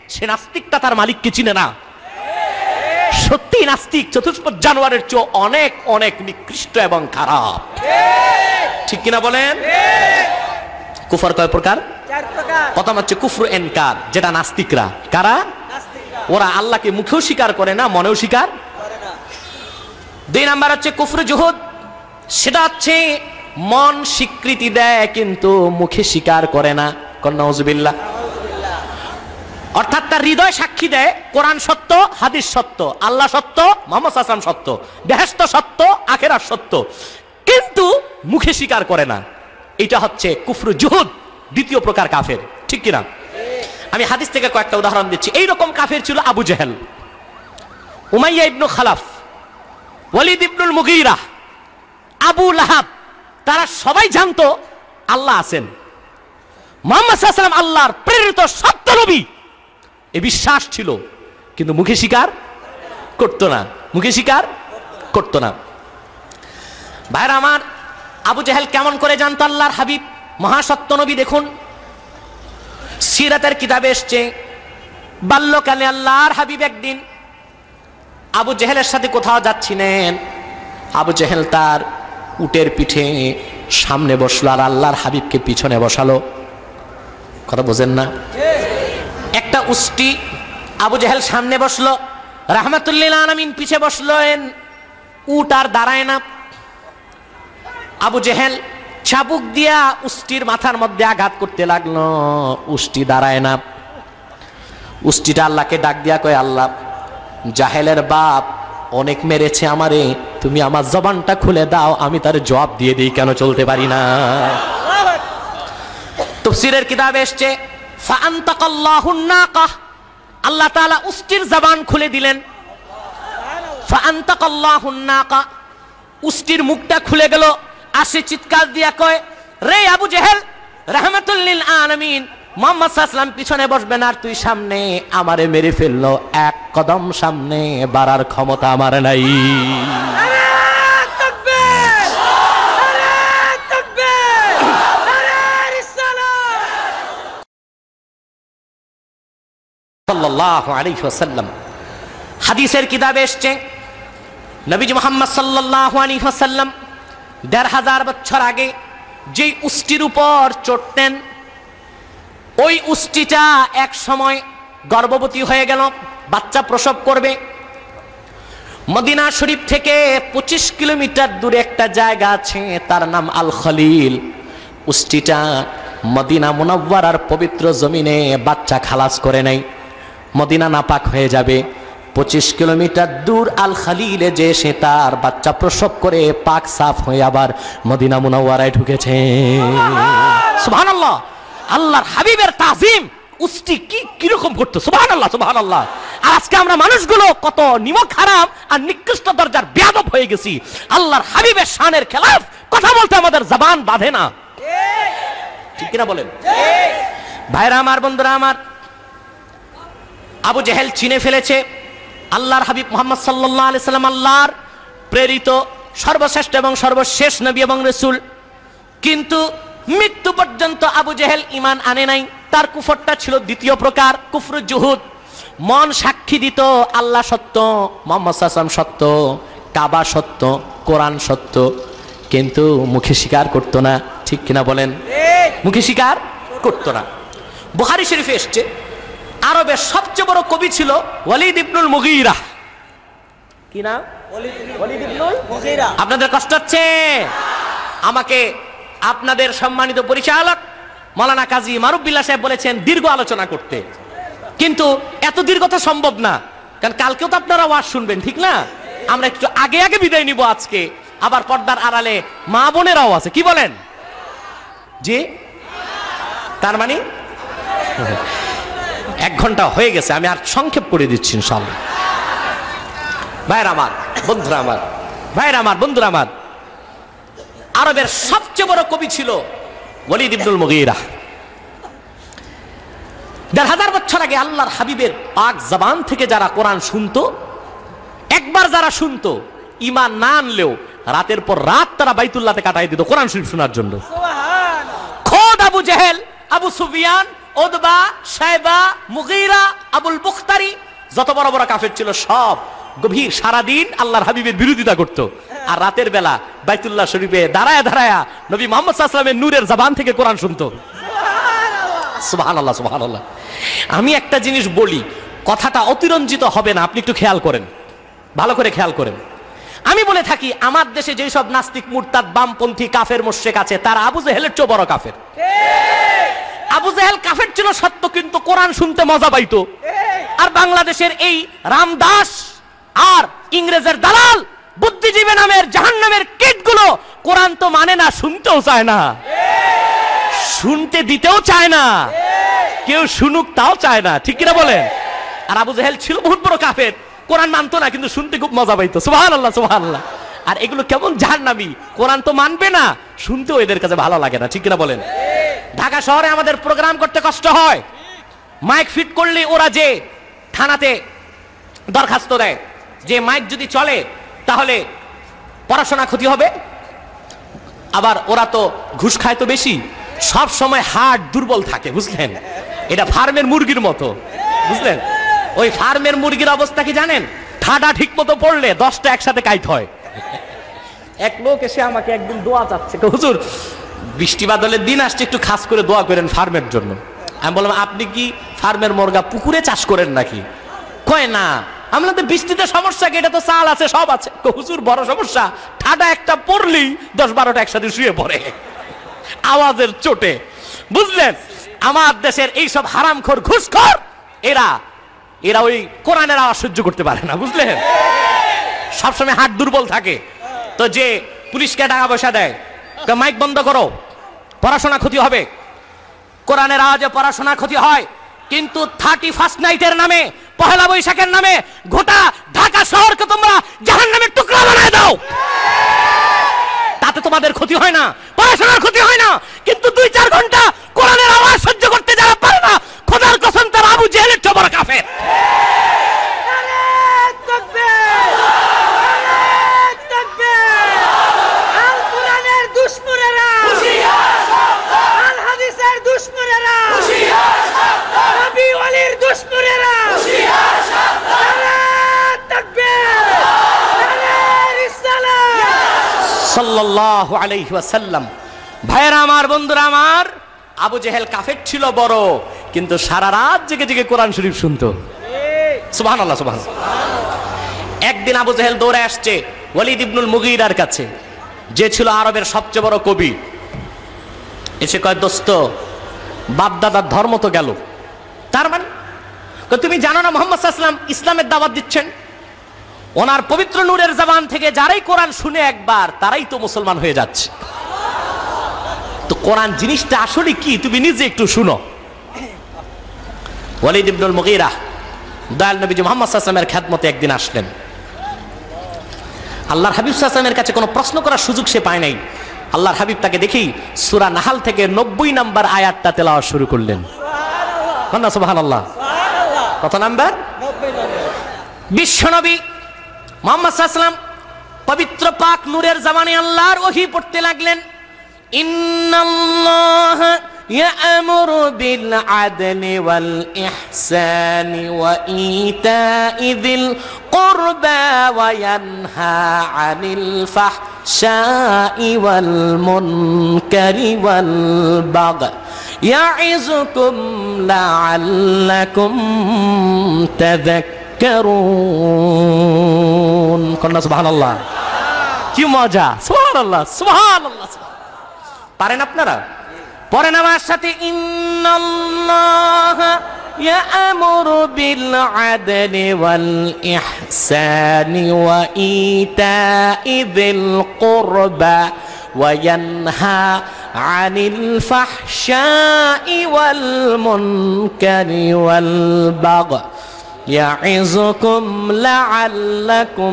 S1: সে নাস্তিকটা তার মালিককে চিনে না। সত্যি নাস্তিক চতুষ্পদ জানোয়ারের চেয়ে অনেক অনেক নিকৃষ্ট এবং খারাপ, ঠিক কিনা বলেন? কুফর কয় প্রকার? প্রথম হচ্ছে কুফর এনকার, যেটা নাস্তিকরা। কারা? ওরা আল্লাহকে মুখেও স্বীকার করে না, মনেও স্বীকার। দুই নাম্বার হচ্ছে কুফর জুহুদ, সেটা হচ্ছে মন স্বীকৃতি দেয় কিন্তু মুখে স্বীকার করে না। নাউজুবিল্লাহ। অর্থাৎ তার হৃদয় সাক্ষী দেয় কোরআন সত্য, হাদিস সত্য, আল্লাহ সত্য, মুহাম্মদ সাল্লাল্লাহু আলাইহি ওয়াসাল্লাম সত্য, বেহেশত সত্য, আখিরাত সত্য, কিন্তু মুখে স্বীকার করে না। এটা হচ্ছে কুফর জুহুদ, দ্বিতীয় প্রকার কাফের, ঠিক কিনা? আমি হাদিস থেকে কয়েকটা উদাহরণ দিচ্ছি। এইরকম কাফের ছিল Abu Jahl, Umayya ibn Khalaf, Walid ibnul Mughira, Abu Lahab. তারা সবাই জানতো আল্লাহ আছেন, মুহাম্মদ সাল্লাল্লাহু আলাইহি ওয়াসাল্লাম আল্লাহর প্রেরিত সত্য নবী, এই বিশ্বাস ছিল, কিন্তু মুখে স্বীকার করতো না, মুখে স্বীকার করতো না। ভাইরা আমার, আবু জেহেল কেমন করে জানতো আল্লাহর হাবিব মহাসত্য নবী? দেখুন, সিরাতের কিতাবে এসছে, বাল্যকালে আল্লাহর হাবিব একদিন আবু জেহেলের সাথে কোথাও যাচ্ছিলেন। আবু জেহেল তার উটের পিঠে সামনে বসলো আর আল্লাহর হাবিবকে পিছনে বসালো। কথা বোঝেন না? একটা উষ্টি আবু জেহেল সামনে বসলো, রাহমাতুল্লিল আলামিন পিছে বসলেন, উট আর দাঁড়ায় না। আবু জেহেল চাবুক দিয়া উষ্টির মাথার মধ্যে আঘাত করতে লাগলো, উষ্টি দাঁড়ায় না। উষ্টিটা আল্লাহকে ডাক দিয়া কয়, আল্লাহ, জাহেলের বাপ অনেক মেরেছে আমারে, তুমি আমার জবানটা খুলে দাও, আমি তার জবাব দিয়ে দিই, কেন চলতে পারি না? তাফসীরের কিতাবে এসছে, ফাআনতাকাল্লাহুন নাকাহ, আল্লাহ তাআলা উষ্টির জবান খুলে দিলেন। ফাআনতাকাল্লাহুন নাকাহ, উষ্টির মুখটা খুলে গেল। আসে চিৎকার দিয়া কয়, রে আবু জেহেল, রাহমাতুল লিল আলামিন, মুহাম্মদ সাল্লাল্লাহু আলাইহি ওয়াসাল্লাম পিছনে বসবেন আর তুই সামনে, আমারে মেরে ফেললো, এক কদম সামনে বাড়ার ক্ষমতা আমার নাই। সাল্লাল্লাহু আলাইহি ওয়াসাল্লাম হাদিসের কিতাবে এসছে, নবীজি মুহাম্মদ সাল্লাল্লাহু আলাইহি ওয়াসাল্লাম দেড় হাজার বছর আগে যেই উষ্টির উপর চড়তেন, ওই উষ্টিটা এক সময় গর্ভবতী হয়ে গেল, বাচ্চা প্রসব করবে। মদিনা শরীফ থেকে পঁচিশ কিলোমিটার দূরে একটা জায়গা আছে, তার নাম আল খলিল। উষ্টিটা মদিনা মুনাওয়ারার পবিত্র জমিনে বাচ্চা খালাস করে নাই, মদিনা নাপাক হয়ে যাবে। পঁচিশ কিলোমিটার দূর আল খলিলে যে সে তার বাচ্চা প্রসব করে পাক সাফ হয়ে আবার মদিনা মুনাওয়ারায় ঢুকেছে। সুবহানাল্লাহ। আল্লাহর হাবিবের তাজিম উষ্টি কি কিরকম করতো, সুবহানাল্লাহ সুবহানাল্লাহ। আর আজকে আমরা মানুষগুলো কত নিমক হারাম আর নিকৃষ্ট দরজার বেয়াদব হয়ে গেছি। আল্লাহর হাবিবের শানের খেলাফ কথা বলতে আমাদের জবান বাঁধে না, ঠিক কিনা বলেন? ভাইরা আমার, বন্ধুরা আমার, আবু জেহেল চিনে ফেলেছে আল্লাহর হাবিব মুহাম্মদ সাল্লাল্লাহু আলাইহি সাল্লাম আল্লাহর প্রেরিত সর্বশ্রেষ্ঠ এবং সর্বশেষ নবী এবং রাসূল, কিন্তু মৃত্যু পর্যন্ত আবু জেহেল ঈমান আনে নাই। তার কুফরটা ছিল দ্বিতীয় প্রকার, কুফর জুহুদ। মন সাক্ষী দিত আল্লাহ সত্য, মুহাম্মদ সাল্লাল্লাহু আলাইহি ওয়াসাল্লাম সত্য, কাবা সত্য, কোরআন সত্য, কিন্তু মুখে স্বীকার করতো না, ঠিক কিনা বলেন? মুখে স্বীকার করতো না। বুখারী শরীফে এসেছে, আরবের সবচেয়ে বড় কবি ছিল ওয়ালিদ ইবনুল মুগীরা। কি নাম? ওয়ালিদ ইবনুল মুগীরা। আপনাদের কষ্ট হচ্ছে? আমাকে আপনাদের সম্মানিত পরিচালক মাওলানা কাজী মারুফ বিল্লাহ সাহেব বলেছেন দীর্ঘ আলোচনা করতে, কিন্তু এত দীর্ঘ তো সম্ভব না, কারণ কালকেও তো আপনারা ওয়াজ শুনবেন, ঠিক না? আমরা একটু আগে আগে বিদায় নিব আজকে। আবার পর্দার আড়ালে মা বোনেরাও আছে, কি বলেন? জি, তার মানে এক ঘন্টা হয়ে গেছে, আমি আর সংক্ষেপ করে দিচ্ছি ইনশাআল্লাহ। ভাইরা আমার, বন্ধুরা আমার, ভাইরা আমার, বন্ধুরা আমার, আরবের সবচেয়ে বড় কবি ছিল ওয়ালিদ ইবনুল মুগীরা। দেড় হাজার বছর আগে আল্লাহর হাবিবের পাক জবান থেকে যারা কোরআন শুনতো, একবার যারা শুনতো, ঈমান না আনলেও রাতের পর রাত তারা বাইতুল্লাহতে কাটাই দিত কোরআন শরীফ শোনার জন্য। খোদ Abu Jahl, Abu Sufyan, Utba, Shaiba, Mughira, Abul Bukhtari, যত বড় বড় কাফের ছিল সব গভীর সারাদিন আল্লাহর হাবিবের বিরোধিতা করত। আর রাতের বেলা বাইতুল্লাহ শরীফে দাঁড়ায় দাঁড়ায় নবী মুহাম্মদ সাল্লাল্লাহু আলাইহি ওয়াসাল্লামের নূরের জবান থেকে কোরআন শুনতো। সুবহানাল্লাহ, সুবহানাল্লাহ। আমি একটা জিনিস বলি, কথাটা অতিরঞ্জিত হবে না, আপনি একটু খেয়াল করেন, ভালো করে খেয়াল করেন। আমি বলে থাকি আমার দেশে যেই সব নাস্তিক, মুরতাদ, বামপন্থী, কাফের, মুশরিক আছে তারা আবু জেহেলের চেয়ে বড় কাফের। আবু জেহেল কাফের ছিল সত্য, কিন্তু কোরআন শুনতে মজা পাইতো। আর বাংলাদেশের এই রামদাস আর ইংরেজের দালাল বুদ্ধিজীবী নামের জাহান্নামের কীটগুলো কোরআন তো মানে না, শুনতেও চায় না, শুনতে দিতেও চায় না, কেউ শুনুক তাও চায় না, ঠিক কিনা বলেন? আর আবু জেহেল ছিল বহুত বড় কাফের, কোরআন মানতো না কিন্তু শুনতে খুব মজা পাইতো। সুবহানাল্লাহ, সুবহানাল্লাহ। আর এগুলো কেমন জাহান্নামী, কোরআন তো মানবে না, শুনতেও এদের কাছে ভালো লাগে না, ঠিক কিনা বলেন? ঢাকা শহরে আমাদের প্রোগ্রাম করতে কষ্ট হয়, মাইক ফিট করলে ওরা যে থানাতে দরখাস্ত দেয় যে মাইক যদি চলে তাহলে পড়াশোনা ক্ষতি হবে। আবার ওরা তো ঘুষ খায় তো বেশি, সব সময় হার্ট দুর্বল থাকে, বুঝলেন? এটা ফার্মের মুরগির মতো, বুঝলেন? ওই ফার্মের মুরগির অবস্থা কি জানেন? ঠাডা ঠিক মতো পড়লে দশটা একসাথে কাইট হয়। এক লোক এসে আমাকে একদিন দোয়া চাচ্ছে, হুজুর বৃষ্টি বাদলের দিন আসছে, একটু খাস করে দোয়া করেন ফার্মের জন্য। আমি বললাম আপনি কি ফার্মের মুরগা পুকুরে চাষ করেন নাকি? কয় না। আমরা তো বৃষ্টিতে সমস্যা কি, এটা তো চাল আছে, সব আছে। হুজুর বড় সমস্যা, ঠাডা একটা পড়লেই দশ বারোটা একসাথে শুয়ে পড়ে আওয়াজের চোটে, বুঝলেন? আমার দেশের এইসব হারামখোর, ঘুষখোর, এরা এরা ওই কোরআনের আওয়াজ সহ্য করতে পারে না, বুঝলেন? সবসময় হাত দুর্বল থাকে। তো যে পুলিশকে টাকা পয়সা দেয়, মাইক বন্ধ করো, পড়াশোনা ক্ষতি হবে। কোরআনের আওয়াজে পড়াশোনা ক্ষতি হয়, কিন্তু থার্টি ফার্স্ট নাইটের নামে, পহেলা বৈশাখের নামে গোটা ঢাকা শহরকে তোমরা জাহান্নামের টুকরা বানায় দাও, তাতে তোমাদের ক্ষতি হয় না, পড়াশোনার ক্ষতি হয় না। কিন্তু দুই চার ঘন্টা কোরআনের আওয়াজ সহ্য করতে যারা পারে না, খোদার কসম তারা আবু জেহেলের চেয়ে বড় কাফের। সাল্লাল্লাহু আলাইহি ওয়াসাল্লাম। ভাইরা আমার, বন্ধুরা আমার, আবু জেহেল কাফের ছিল বড়, কিন্তু সারা রাত জেগে জেগে কোরআন শরীফ শুনতো। সুবহানাল্লাহ, সুবহানাল্লাহ। একদিন আবু জেহেল দৌড়ে আসছে ওয়ালিদ ইবনুল মুগীরার কাছে, যে ছিল আরবের সবচেয়ে বড় কবি। এসে কয়, দোস্ত বাপদাদার ধর্ম তো গেল, তার মানে তুমি জানো না মুহাম্মদ সাল্লাল্লাহু আলাইহি ওয়াসাল্লাম ইসলামের দাওয়াত দিচ্ছেন? ওনার পবিত্র নূরের জবান থেকে যারাই কোরআন শুনে একবার, তারাই তো মুসলমান হয়ে যাচ্ছে। তো কোরআন জিনিসটা আসলে কি তুমি নিজে একটু শুনো। ওয়ালিদ ইবনুল মুগীরা দয়াল নবীজি মুহাম্মদ সাল্লাল্লাহু আলাইহি ওয়াসাল্লামের খেদমতে একদিন আসলেন। আল্লাহর হাবিব সাল্লাল্লাহু আলাইহি ওয়াসাল্লামের কাছে কোনো প্রশ্ন করার সুযোগ সে পায় নাই। আল্লাহর হাবিব তাকে দেখেই সূরা নাহাল থেকে নব্বই নাম্বার আয়াতটা তেলাওয়াত শুরু করলেন। সুবহানাল্লাহ। কত নাম্বার? নব্বই নাম্বার। বিশ্বনবী মুহাম্মদ সাল্লাল্লাহু আলাইহি ওয়াসাল্লাম পবিত্র পাক নূরের জবানে আল্লাহর ওহী পড়তে লাগলেন। ইন্নাল্লাহা ইয়া'মুরু বিল আদলি ওয়াল ইহসানি ওয়া ইতা'i যিল কুরবা ওয়া ইয়ানহা আনিল ফাহশাই ওয়াল মুনকারি ওয়াল বাগই ইয়া'iযুকুম লা'আল্লাকুম তাযাক্কারুন। কন্যা সুবহানাল্লাহ, কি মজা! সুবহানাল্লাহ, সুবহানাল্লাহ। পারেন আপনারা? পড়েন আমার সাথে, ইন্নাল্লাহা ইয়া'মুরু বিল আদলি ওয়াল ইহসানি ওয়া ইতা'i যিল কুরবা ওয়া ইয়ানহা আনিল ফাহশাই ওয়াল মুনকারি ওয়াল বাগই ইয়া'iযুকুম লা'আল্লাকুম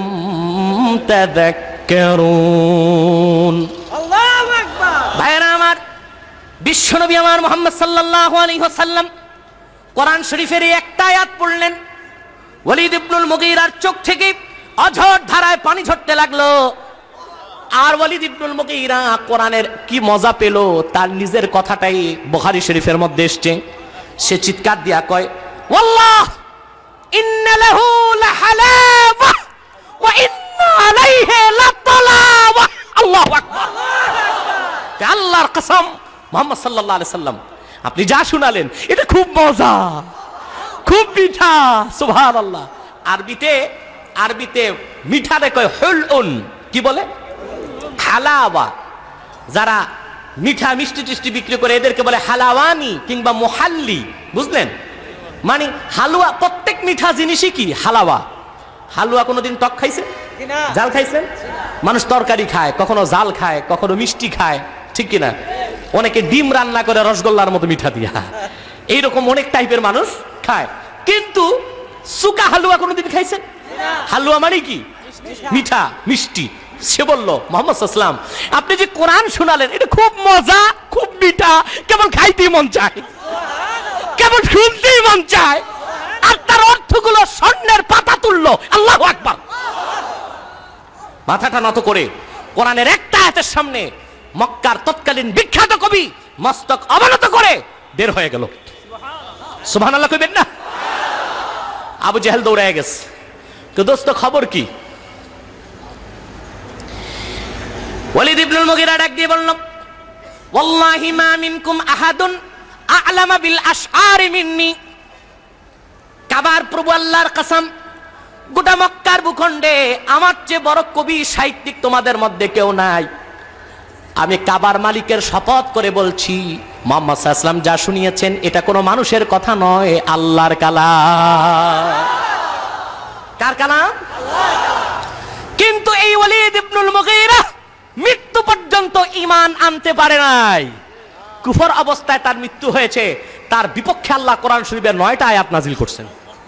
S1: তাযাক্কারুন। আল্লাহু আকবার। ভাইরা আমার, বিশ্বনবী আমার মুহাম্মদ সাল্লাল্লাহু আলাইহি ওয়াসাল্লাম কোরআন শরীফের একটা আয়াত পড়লেন, ওয়ালিদ ইবনুল মুগীরার চোখ থেকে অঝোর ধারায় পানি ঝরতে লাগলো। আর ওয়ালিদ ইবনুল মুগীরা কোরআনের কি মজা পেল, তার নিজের কথাটাই বুখারী শরীফের মধ্যে এসেছে। সে চিৎকার দিয়া কয়, ওয়াল্লাহ ইন্না লাহু লাহালাওয়া ওয়া ইন্না আলাইহি লাতালাওয়া। আল্লাহু আকবার। আল্লাহর কসম, মুহাম্মদ সাল্লাল্লাহু আলাইহি সাল্লাম আপনি যা শুনালেন এটা খুব মজা, খুব মিঠা। সুবহানাল্লাহ। আরবিতে আরবিতে মিঠারে কয় হুলউন। কি বলে? হালাওয়া। যারা মিঠা মিষ্টি টিষ্টি বিক্রি করে এদেরকে বলে হালাওয়ানি কিংবা মুহাল্লি। বুঝলেন? মানে হালুয়া, প্রত্যেক মিঠা জিনিসই কি হালাওয়া। হালুয়া কোনোদিন টক খাইছেন? জাল খাইছেন? মানুষ তরকারি খায়, কখনো জাল খায়, কখনো মিষ্টি খায়, ঠিক কিনা? অনেকে ডিম রান্না করে রসগোল্লার মতো মিঠা দিয়া, এইরকম অনেক টাইপের মানুষ খায়। কিন্তু সুকা হালুয়া কোনোদিন খাইছেন? হালুয়া মানে কি? মিঠা মিষ্টি। সে বলল, মুহাম্মদ সাল্লাল্লাহু আলাইহি ওয়াসাল্লাম আপনি যে কোরআন শোনালেন এটা খুব মজা, খুব মিঠা, কেবল খাইতেই মন চায়, কেবল শুনতেই মন চায়, আর তার অর্থগুলো স্বর্ণের পাতা তুললো। আল্লাহু আকবার। মাথাটা নত করে কোরআনের একটা আয়াতের সামনে মক্কার তৎকালীন বিখ্যাত কবি মস্তক অবনত করে বের হয়ে গেল। সুবহানাল্লাহ কইবেন না? আবু জেহেল দৌড়ায় গেছে। তো দোস্ত খবর কি? ওয়ালিদ ইবনুল মুগীরা ডাক দিয়ে বলল, ওয়াল্লাহি মা মিনকুম আহাদুন আ'লামা বিল আশআরি মিন্নি। কাবার প্রভু আল্লাহর কসম, গোটা মক্কার ভূখণ্ডে আমার চেয়ে বড় কবি সাহিত্যিক তোমাদের মধ্যে কেউ নাই। আমি কাবার মালিকের শপথ করে বলছি, মুহাম্মদ সাল্লাল্লাহু আলাইহি ওয়াসাল্লাম যা শুনিয়েছেন এটা কোনো মানুষের কথা নয়, আল্লাহর কালাম। কার কালাম? কিন্তু এই ওয়ালিদ ইবনুল মুগীরা মৃত্যু পর্যন্ত ঈমান আনতে পারে নাই। কুফর অবস্থায় তার মৃত্যু হয়েছে। তার বিপক্ষে আল্লাহ কোরআন শরীফের নয়টা আয়াত নাজিল করছেন।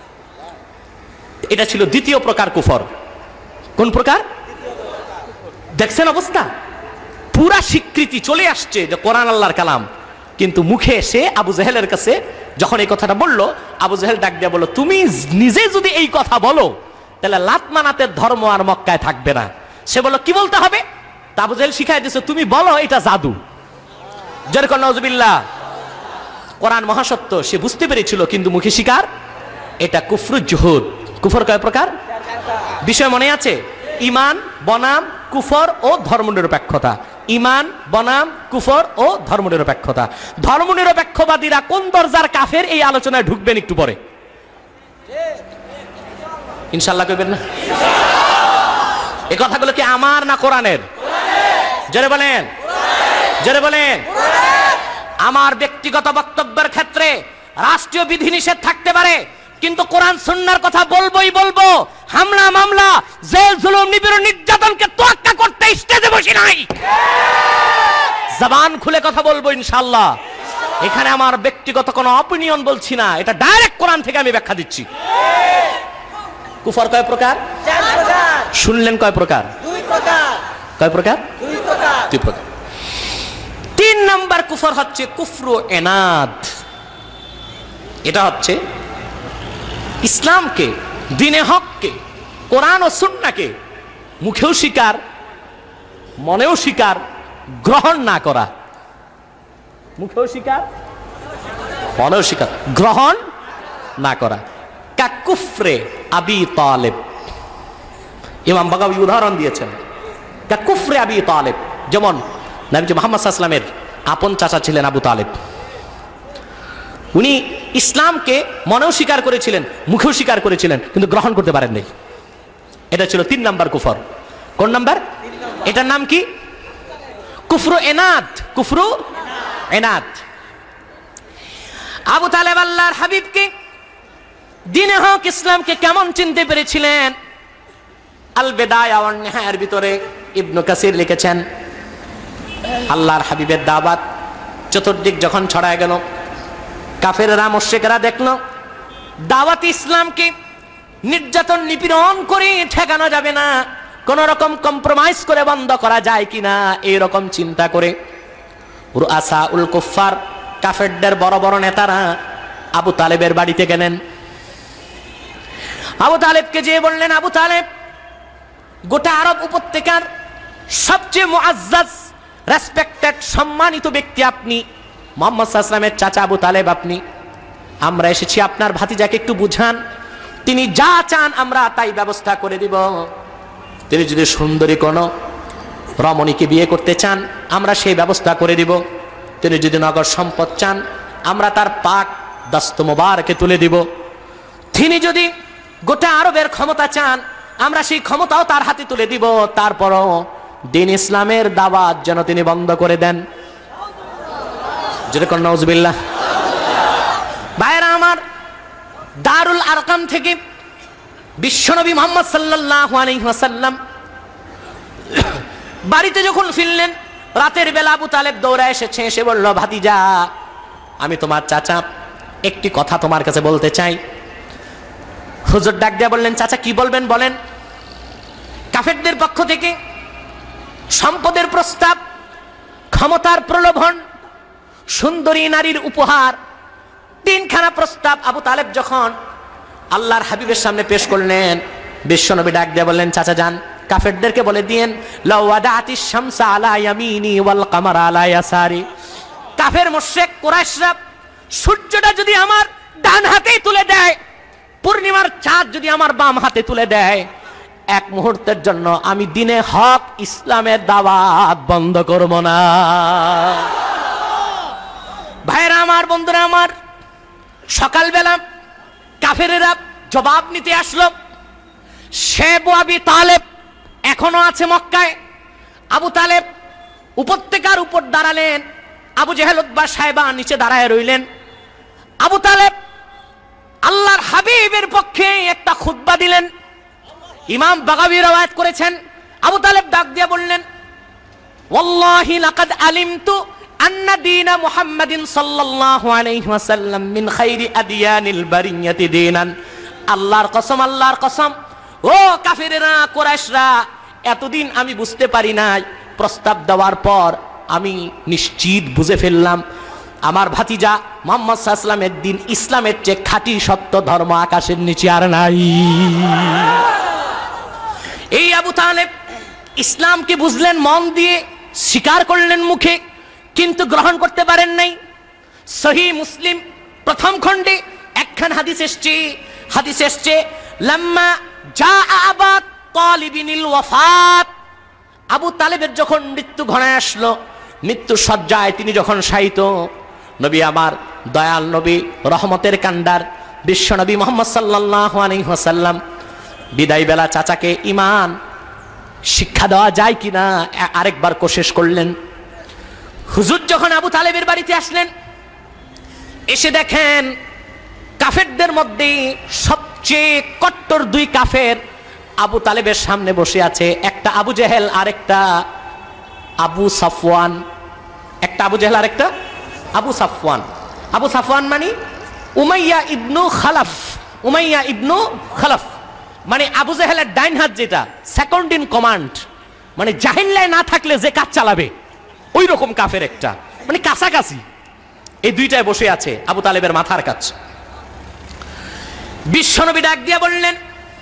S1: এটা ছিল দ্বিতীয় প্রকার কুফর। কোন প্রকার? দেখছেন অবস্থা? পুরা স্বীকৃতি চলে আসছে যে কোরআন আল্লাহর কালাম, কিন্তু মুখে এসে আবু জেহেলের কাছে যখন এই কথাটা বলল, আবু জেহেল ডাক দিয়ে বলল, তুমি নিজে যদি এই কথা বলো তাহলে লাত মানাতের ধর্ম আর মক্কায় থাকবে না। সে বলল, কি বলতে হবে? তা আবু জেহেল শিখাই দিয়েছে, তুমি বলো এটা জাদু। যেরকম নাউজুবিল্লাহ। কোরআন মহাসত্য সে বুঝতে পেরেছিল, কিন্তু মুখে স্বীকার। এটা কুফরুজ জুহুদ। কুফর কয় প্রকার? বিষয় মনে আছে? ঈমান বনাম কুফর ও ধর্মনিরপেক্ষতা। ঈমান বনাম কুফর ও ধর্মনিরপেক্ষতা। ধর্মনিরপেক্ষবাদীরা কোন দরজার কাফের এই আলোচনায় ঢুকবেন একটু পরে, ইনশাআল্লাহ কইবেন না? এই কথাগুলো কি আমার না কোরআনের? জোরে বলেন, জোরে বলেন। আমার ব্যক্তিগত বক্তব্যের ক্ষেত্রে রাষ্ট্রীয় বিধিনিষেধ থাকতে পারে, কিন্তু কোরআন সুন্নাহর কথা বলবোই বলবো। হামলা মামলা জেল জুলুম নিপীড়ন নির্যাতনকে তোয়াক্কা করতে স্টেজে বসি নাই, জবান খুলে কথা বলবো ইনশাআল্লাহ। এখানে আমার ব্যক্তিগত কোনো অপিনিয়ন বলছি না, এটা ডাইরেক্ট কোরআন থেকে আমি ব্যাখ্যা দিচ্ছি। কুফর কয় প্রকার? চার প্রকার। শুনলেন কয় প্রকার? দুই প্রকার। কয় প্রকার? দুই প্রকার। দুই প্রকার। তিন নাম্বার কুফর হচ্ছে কুফরু এনাদ। এটা হচ্ছে ইসলামকে, দ্বীনে হককে, কোরআন ও সুন্নাহকে মুখেও স্বীকার, মনেও স্বীকার, গ্রহণ না করা। মুখেও স্বীকার, মনেও স্বীকার, গ্রহণ না করা। কা কুফরে আবি তালেব। ইমাম বাগাবী উদাহরণ দিয়েছেন, কা কুফরে আবি তালেব। যেমন নবী মুহাম্মদ সাল্লাল্লাহু আলাইহি ওয়াসাল্লামের আপন চাচা ছিলেন আবু তালেব। উনি ইসলামকে মনেও স্বীকার করেছিলেন, মুখেও স্বীকার করেছিলেন, কিন্তু গ্রহণ করতে পারেন নাই। এটা ছিল তিন নাম্বার কুফর। কোন নাম্বার? এটার নাম কি? কুফরু এনাদ। কুফরু এনাদ। আবু তালেব আল্লাহর হাবিবকে, দ্বীনে হক ইসলামকে কেমন চিনতে পেরেছিলেন? আল বিদায়া ওয়ান নিহায়ার ভিতরে ইবনে কাসির লিখেছেন, আল্লাহর হাবিবের দাওয়াত চতুর্দিক যখন ছড়ায় গেল, কাফেররা মুশরিকরা দেখলো দাওয়াত ইসলামকে নির্যাতন নিপীড়ন করে ঠেকানো যাবে না, কোন রকম কম্প্রোমাইজ করে বন্ধ করা যায় কিনা, এইরকম চিন্তা করে রুআসা উল কুফার, কাফেরদের বড় বড় নেতারা আবু তালেবের বাড়িতে গেলেন। আবু তালেবকে যেয়ে বললেন, আবু তালেব, গোটা আরব উপত্যকার সবচেয়ে মুআজ্জাজ, রেসপেক্টেড, সম্মানিত ব্যক্তি আপনি, মুহাম্মদ সাল্লাল্লাহু আলাইহি ওয়াসাল্লামের চাচা আবু তালেব আপনি। আমরা এসেছি আপনার ভাতিজাকে একটু বুঝান, তিনি যা চান আমরা তাই ব্যবস্থা করে দিব। তিনি যদি সুন্দরী কোনো রমণীকে বিয়ে করতে চান আমরা সেই ব্যবস্থা করে দিব। তিনি যদি নগদ সম্পদ চান আমরা তার পাক দস্ত মোবারকে তুলে দিব। তিনি যদি গোটা আরবের ক্ষমতা চান আমরা সেই ক্ষমতাও তার হাতে তুলে দিব। তারপরও দিন ইসলামের দাওয়াত যেন তিনি বন্ধ করে দেন। যেরকম নাউজুবিল্লাহ। ভাইরা আমার, দারুল আরকাম থেকে বিশ্বনবী মুহাম্মদ সাল্লাল্লাহু আলাইহি ওয়াসাল্লাম বাড়িতে যখন ফিরলেন, রাতের বেলা আবু তালেব দৌড়ে এসেছে, এসে বলল, ভাতিজা আমি তোমার চাচা, একটি কথা তোমার কাছে বলতে চাই। হুজুর ডাক দিয়ে বললেন, চাচা কি বলবেন বলেন। কাফেরদের পক্ষ থেকে সম্পদের প্রস্তাব, ক্ষমতার প্রলোভন, সুন্দরী নারীর উপহার, তিনখানা প্রস্তাব আবু তালেব যখন আল্লাহর হাবিবের সামনে পেশ করলেন, বিশ্বনবী ডাক দিয়ে বললেন, চাচা যান কাফেরদেরকে বলে দিয়েন, লাউ ওয়াদাতিশ শামসা আলা ইয়ামিনি ওয়াল কামারা আলা ইয়াসারি। কাফের মুশরিক কুরাইশরা সূর্যটা যদি আমার ডান হাতে তুলে দেয়, পূর্ণিমার চাঁদ যদি আমার বাম হাতে তুলে দেয়, এক মুহূর্তের জন্য আমি দিনে হক ইসলামের দাওয়াত বন্ধ করব না। ভাইরা আমার, বন্ধুরা আমার, সকালবেলা কাফেরেরা জবাব নিতে আসলো। শেব আবি তালেব এখনো আছে মক্কায়। আবু তালেব উপত্যকার উপর দাঁড়ালেন, আবু জেহেল উতবা সাহেবা নিচে দাঁড়ায় রইলেন। আবু তালেব আল্লাহর হাবিবের পক্ষে একটা খুতবা দিলেন। ইমাম বাগাবী রওয়ায়াত করেছেন, আবু তালেব ডাক দিয়ে বললেন, ওয়াল্লাহি লাকাদ আলিমতু আন্না দীনা মুহাম্মাদিন সাল্লাল্লাহু আলাইহি ওয়াসাল্লাম মিন খাইরি আদিয়ানিল বারিয়াতি দীনান। আল্লাহর কসম, আল্লাহর কসম, ও কাফেরেরা, কুরাইশরা, এতদিন আমি বুঝতে পারি নাই, প্রস্তাব দেওয়ার পর আমি নিশ্চিত বুঝে ফেললাম আমার ভাতিজা মুহাম্মদ সাল্লাল্লাহু আলাইহি ওয়াসাল্লামের দিন ইসলামের চেয়ে খাঁটি সত্য ধর্ম আকাশের নিচে আর নাই। এই আবু তালেব ইসলামকে বুঝলেন মন দিয়ে, স্বীকার করলেন মুখে, কিন্তু গ্রহণ করতে পারেন নাই। সহিহ মুসলিম প্রথম খণ্ডে একখান হাদিস এসছে, হাদিস এসছে লাম্মা জা আবা তালিবিনিল ওয়াফাত। আবু তালেবের যখন মৃত্যু ঘনায় আসলো, মৃত্যু শয্যায় তিনি যখন শায়িত, নবী আমার দয়াল নবী রহমতের কান্ডার বিশ্ব নবী মুহাম্মদ সাল্লাল্লাহু আলাইহি ওয়াসাল্লাম বিদায় বেলা চাচাকে ঈমান শিক্ষা দেওয়া যায় কিনা আরেকবার কোশিশ করলেন। হুজুর যখন আবু তালেবের বাড়িতে আসলেন, এসে দেখেন কাফেরদের মধ্যে সবচেয়ে কট্টর দুই কাফের আবু তালেবের সামনে বসে আছে। একটা আবু জেহেল আর একটা আবু সাফওয়ান। একটা আবু জেহেল আর একটা আবু সাফওয়ান। আবু সাফওয়ান মানে উমাইয়া ইবনু খালাফ। উমাইয়া ইবনু খালাফ মানে আবু জেহেলের ডাইন হাত, যেটা সেকেন্ড ইন কমান্ড, মানে জাহিল্লায় না থাকলে যে কাজ চালাবে ওই রকম কাফের একটা, মানে কাছাকাছি। এই দুইটায় বসে আছে আবু তালেবের মাথার কাছে। বিশ্বনবী ডাক দিয়া বললেন,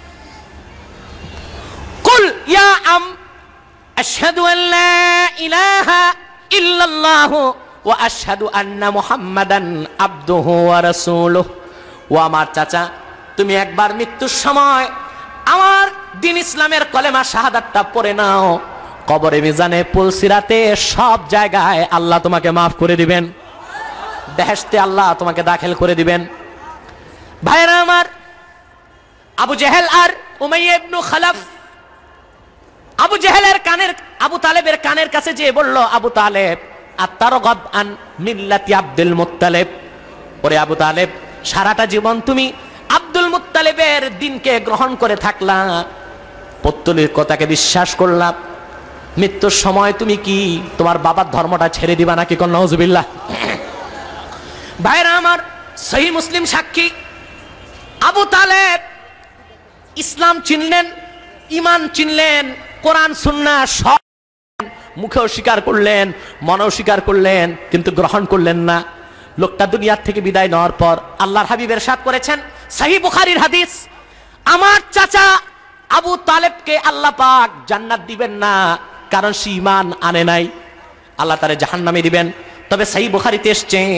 S1: কুল ইয়া আম আশহাদু আল্লা ইলাহা ইল্লাল্লাহু ওয়া আশহাদু আন্না মুহাম্মাদান আবদুহু ওয়া রাসূলুহু। ও আমার চাচা, তুমি একবার মৃত্যুর সময় আমার দিন ইসলামের কলেমা শাহাদাতটা পড়ে নাও। কবরে, মিজানে, পুলসিরাতে সব জায়গায় আল্লাহ তোমাকে মাফ করে দিবেন, বেহেশতে আল্লাহ তোমাকে দাখিল করে দিবেন। ভাইরা আমার, আবু জেহেল আর উমাইয়া ইবনু খালাফ আবু জেহেলের কানের আবু তালেবের কানের কাছে যেয়ে বলল, আবু তালেব আত-তারগাব আন মিল্লাতি আব্দুল মুত্তালিব। ওরে আবু তালেব, সারাটা জীবন তুমি আব্দুল মুত্তালিবের দিনকে গ্রহণ করে থাকলা, পৌত্তলিক কথাকে বিশ্বাস করলা, মৃত্যুর সময় তুমি কি তোমার বাবার ধর্মটা ছেড়ে দিবা নাকি? কোন নাউজুবিল্লাহ। ভাইরা আমার, সহিহ মুসলিম সাক্ষী, আবু তালেব ইসলাম চিনলেন, ঈমান চিনলেন, কোরআন সুন্নাহ সব মুখেও স্বীকার করলেন, মনেও স্বীকার করলেন, কিন্তু গ্রহণ করলেন না। লোকটা দুনিয়ার থেকে বিদায় নেওয়ার পর আল্লাহর হাবিব ইরশাদ করেছেন, সহিহ বুখারীর হাদিস, আমার চাচা আবু তালেবকে আল্লাহ পাক জান্নাত দিবেন না, কারণ সে ঈমান আনে নাই, আল্লাহ তারে জাহান্নামে দিবেন। তবে সহিহ বুখারীতে এসেছে,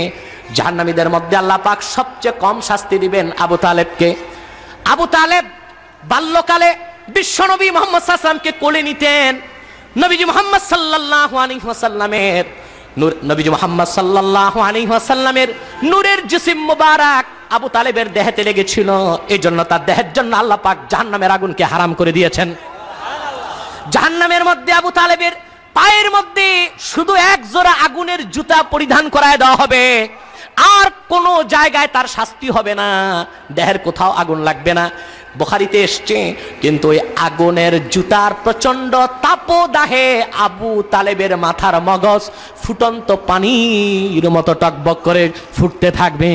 S1: জাহান্নামীদের মধ্যে আল্লাহ পাক সবচেয়ে কম শাস্তি দিবেন আবু তালেবকে। আবু তালেব বাল্যকালে বিশ্বনবী মুহাম্মদ সাল্লাল্লাহু আলাইহি ওয়াসাল্লামকে কোলে নিতেন। নবীজি মুহাম্মদ সাল্লাল্লাহু আলাইহি ওয়াসাল্লামের নূর নবীজি মুহাম্মদ সাল্লাল্লাহু আলাইহি ওয়াসাল্লামের নূরের জিসিম মুবারক আবু তালেবের দেহেতে লেগেছিল। এই জন্য তার দেহের জন্য আল্লাহ পাক জাহান্নামের আগুনকে হারাম করে দিয়েছেন। জাহান্নামের মধ্যে আবু তালেবের পায়ের মধ্যে শুধু এক জোড়া আগুনের জুতা পরিধান করায় দেওয়া হবে, আর কোন জায়গায় তার শাস্তি হবে না, দেহের কোথাও আগুন লাগবে না। বুখারীতে এসছে, কিন্তু ওই আগুনের জুতার প্রচন্ড তাপদাহে আবু তালেবের মাথার মগজ ফুটন্ত পানির মতো টকবক করে ফুটতে থাকবে।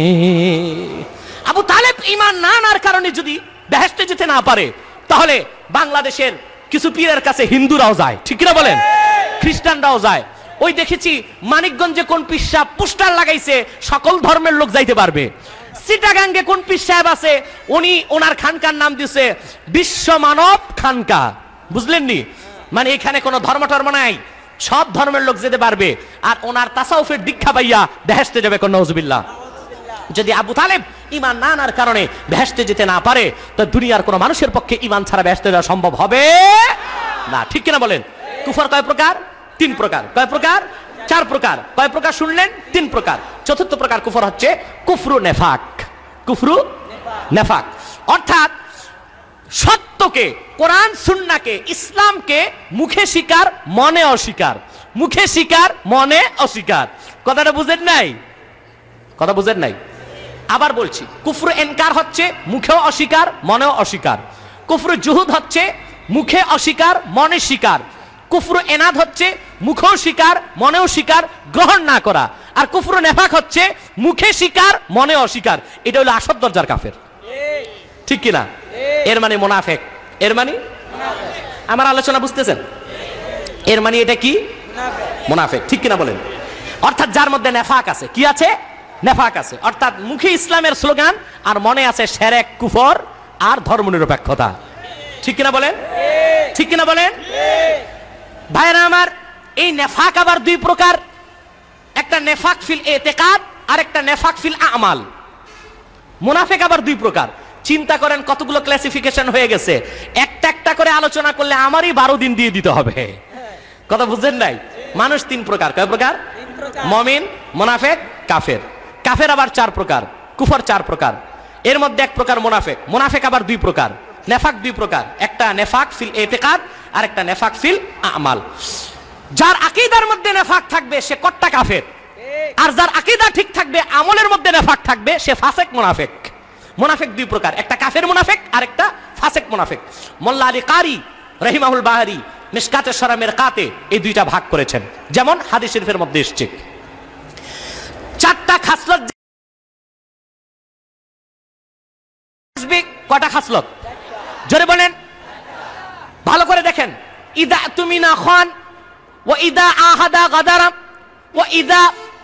S1: আবু তালেব ঈমান না আনার কারণে যদি বেহেশতে যেতে না পারে, তাহলে বাংলাদেশের কিছু পীরের কাছে হিন্দুরাও যায়, ঠিক কিনা বলেন, খ্রিস্টানরাও যায়। ওই দেখেছি মানিকগঞ্জে কোন পীর সাহেব পোস্টার লাগাইছে সকল ধর্মের লোক যাইতে পারবে। চিটাগাঙ্গে কোন পীর সাহেব আছে, উনি ওনার খানকার নাম দিছে বিশ্ব মানব খানকা, বুঝলেন নি? মানে এখানে কোনো ধর্ম টর্ম নাই, সব ধর্মের লোক যেতে পারবে। আর ওনার তাসাউফের দীক্ষা পাইয়া বেহেশতে যাবে কোন নাউজুবিল্লাহ। যদি আবু তালেব ঈমান না আনার কারণে বেহেশতে যেতে না পারে, তো দুনিয়ার কোন মানুষের পক্ষে ঈমান ছাড়া বেহেশতে যাওয়া সম্ভব হবে না, ঠিক কিনা বলেন? কুফর কয় প্রকার? তিন প্রকার। কয় প্রকার? চার প্রকার। কয় প্রকার শুনলেন? তিন প্রকার। চতুর্থ প্রকার কুফর হচ্ছে কুফরু নেফাক। কুফরু নেফাক অর্থাৎ সত্যকে, কোরআন সুন্নাহকে, ইসলামকে মুখে স্বীকার মনে অস্বীকার, মুখে স্বীকার মনে অস্বীকার। কথাটা বুঝেন নাই? কথা বুঝেন নাই? আবার বলছি, কুফরু ইনকার হচ্ছে মুখেও অস্বীকার মনেও অস্বীকার। কুফরু জুহুদ হচ্ছে মুখে অস্বীকার মনে স্বীকার। কুফরু এনাদ হচ্ছে মুখেও স্বীকার মনেও স্বীকার, গ্রহণ না করা। আর কুফরু নেফাক হচ্ছে মুখে স্বীকার মনে অস্বীকার। এটা হলো আসল দরজার কাফের, ঠিক কিনা? এর মানে মুনাফিক। এর মানে আমার আলোচনা বুঝতেছেন? এর মানে এটা কি? মুনাফিক, ঠিক কিনা বলেন? অর্থাৎ যার মধ্যে নেফাক আছে। কি আছে? নেফাক আছে। অর্থাৎ মুখে ইসলামের স্লোগান আর মনে আছে শিরক, কুফর আর ধর্মনিরপেক্ষতা, ঠিক কিনা বলেন? ঠিক কিনা বলেন? ভাইরা আমার, এই নেফাক আবার দুই প্রকার। একটা নেফাক ফিল ইতিকাদ আর একটা নেফাক ফিল আমাল। মুনাফিক আবার দুই প্রকার। চিন্তা করেন কতগুলো ক্লাসিফিকেশন হয়ে গেছে। একটা একটা করে আলোচনা করলে আমারই বারো দিন দিয়ে দিতে হবে। কথা বুঝছেন নাই? মানুষ তিন প্রকার। কয় প্রকার? মুমিন, মুনাফিক, কাফের। কাফের আবার চার প্রকার, কুফর চার প্রকার। এর মধ্যে এক প্রকার মুনাফিক। মুনাফিক আবার দুই প্রকার, নেফাক দুই প্রকার। একটা নেফাক ফিল ইতিকাদ আর একটা নেফাক ফিল আমাল। যার আকীদার মধ্যে নেফাক থাকবে সে কট্টা কাফের, আর যার আকীদা ঠিক থাকবে, আমলের মধ্যে নেফাক থাকবে, সে ফাসেক মুনাফিক। মুনাফিক দুই প্রকার, একটা কাফের মুনাফিক আর একটা ফাসেক মুনাফিক। মোল্লা আলী কারি রহিমাহুল বাহারি মিশকাতে শরমের কাতে এই দুইটা ভাগ করেছেন। যেমন হাদিস শরীফের মধ্যে এসেছে চারটা খাসলত। কটা খাসলত? জোরে বলেন, ভালো করে দেখেন। ইদা তুমিনা খান ওয়া ইদা আহাদা গাদারা ওয়া ইদা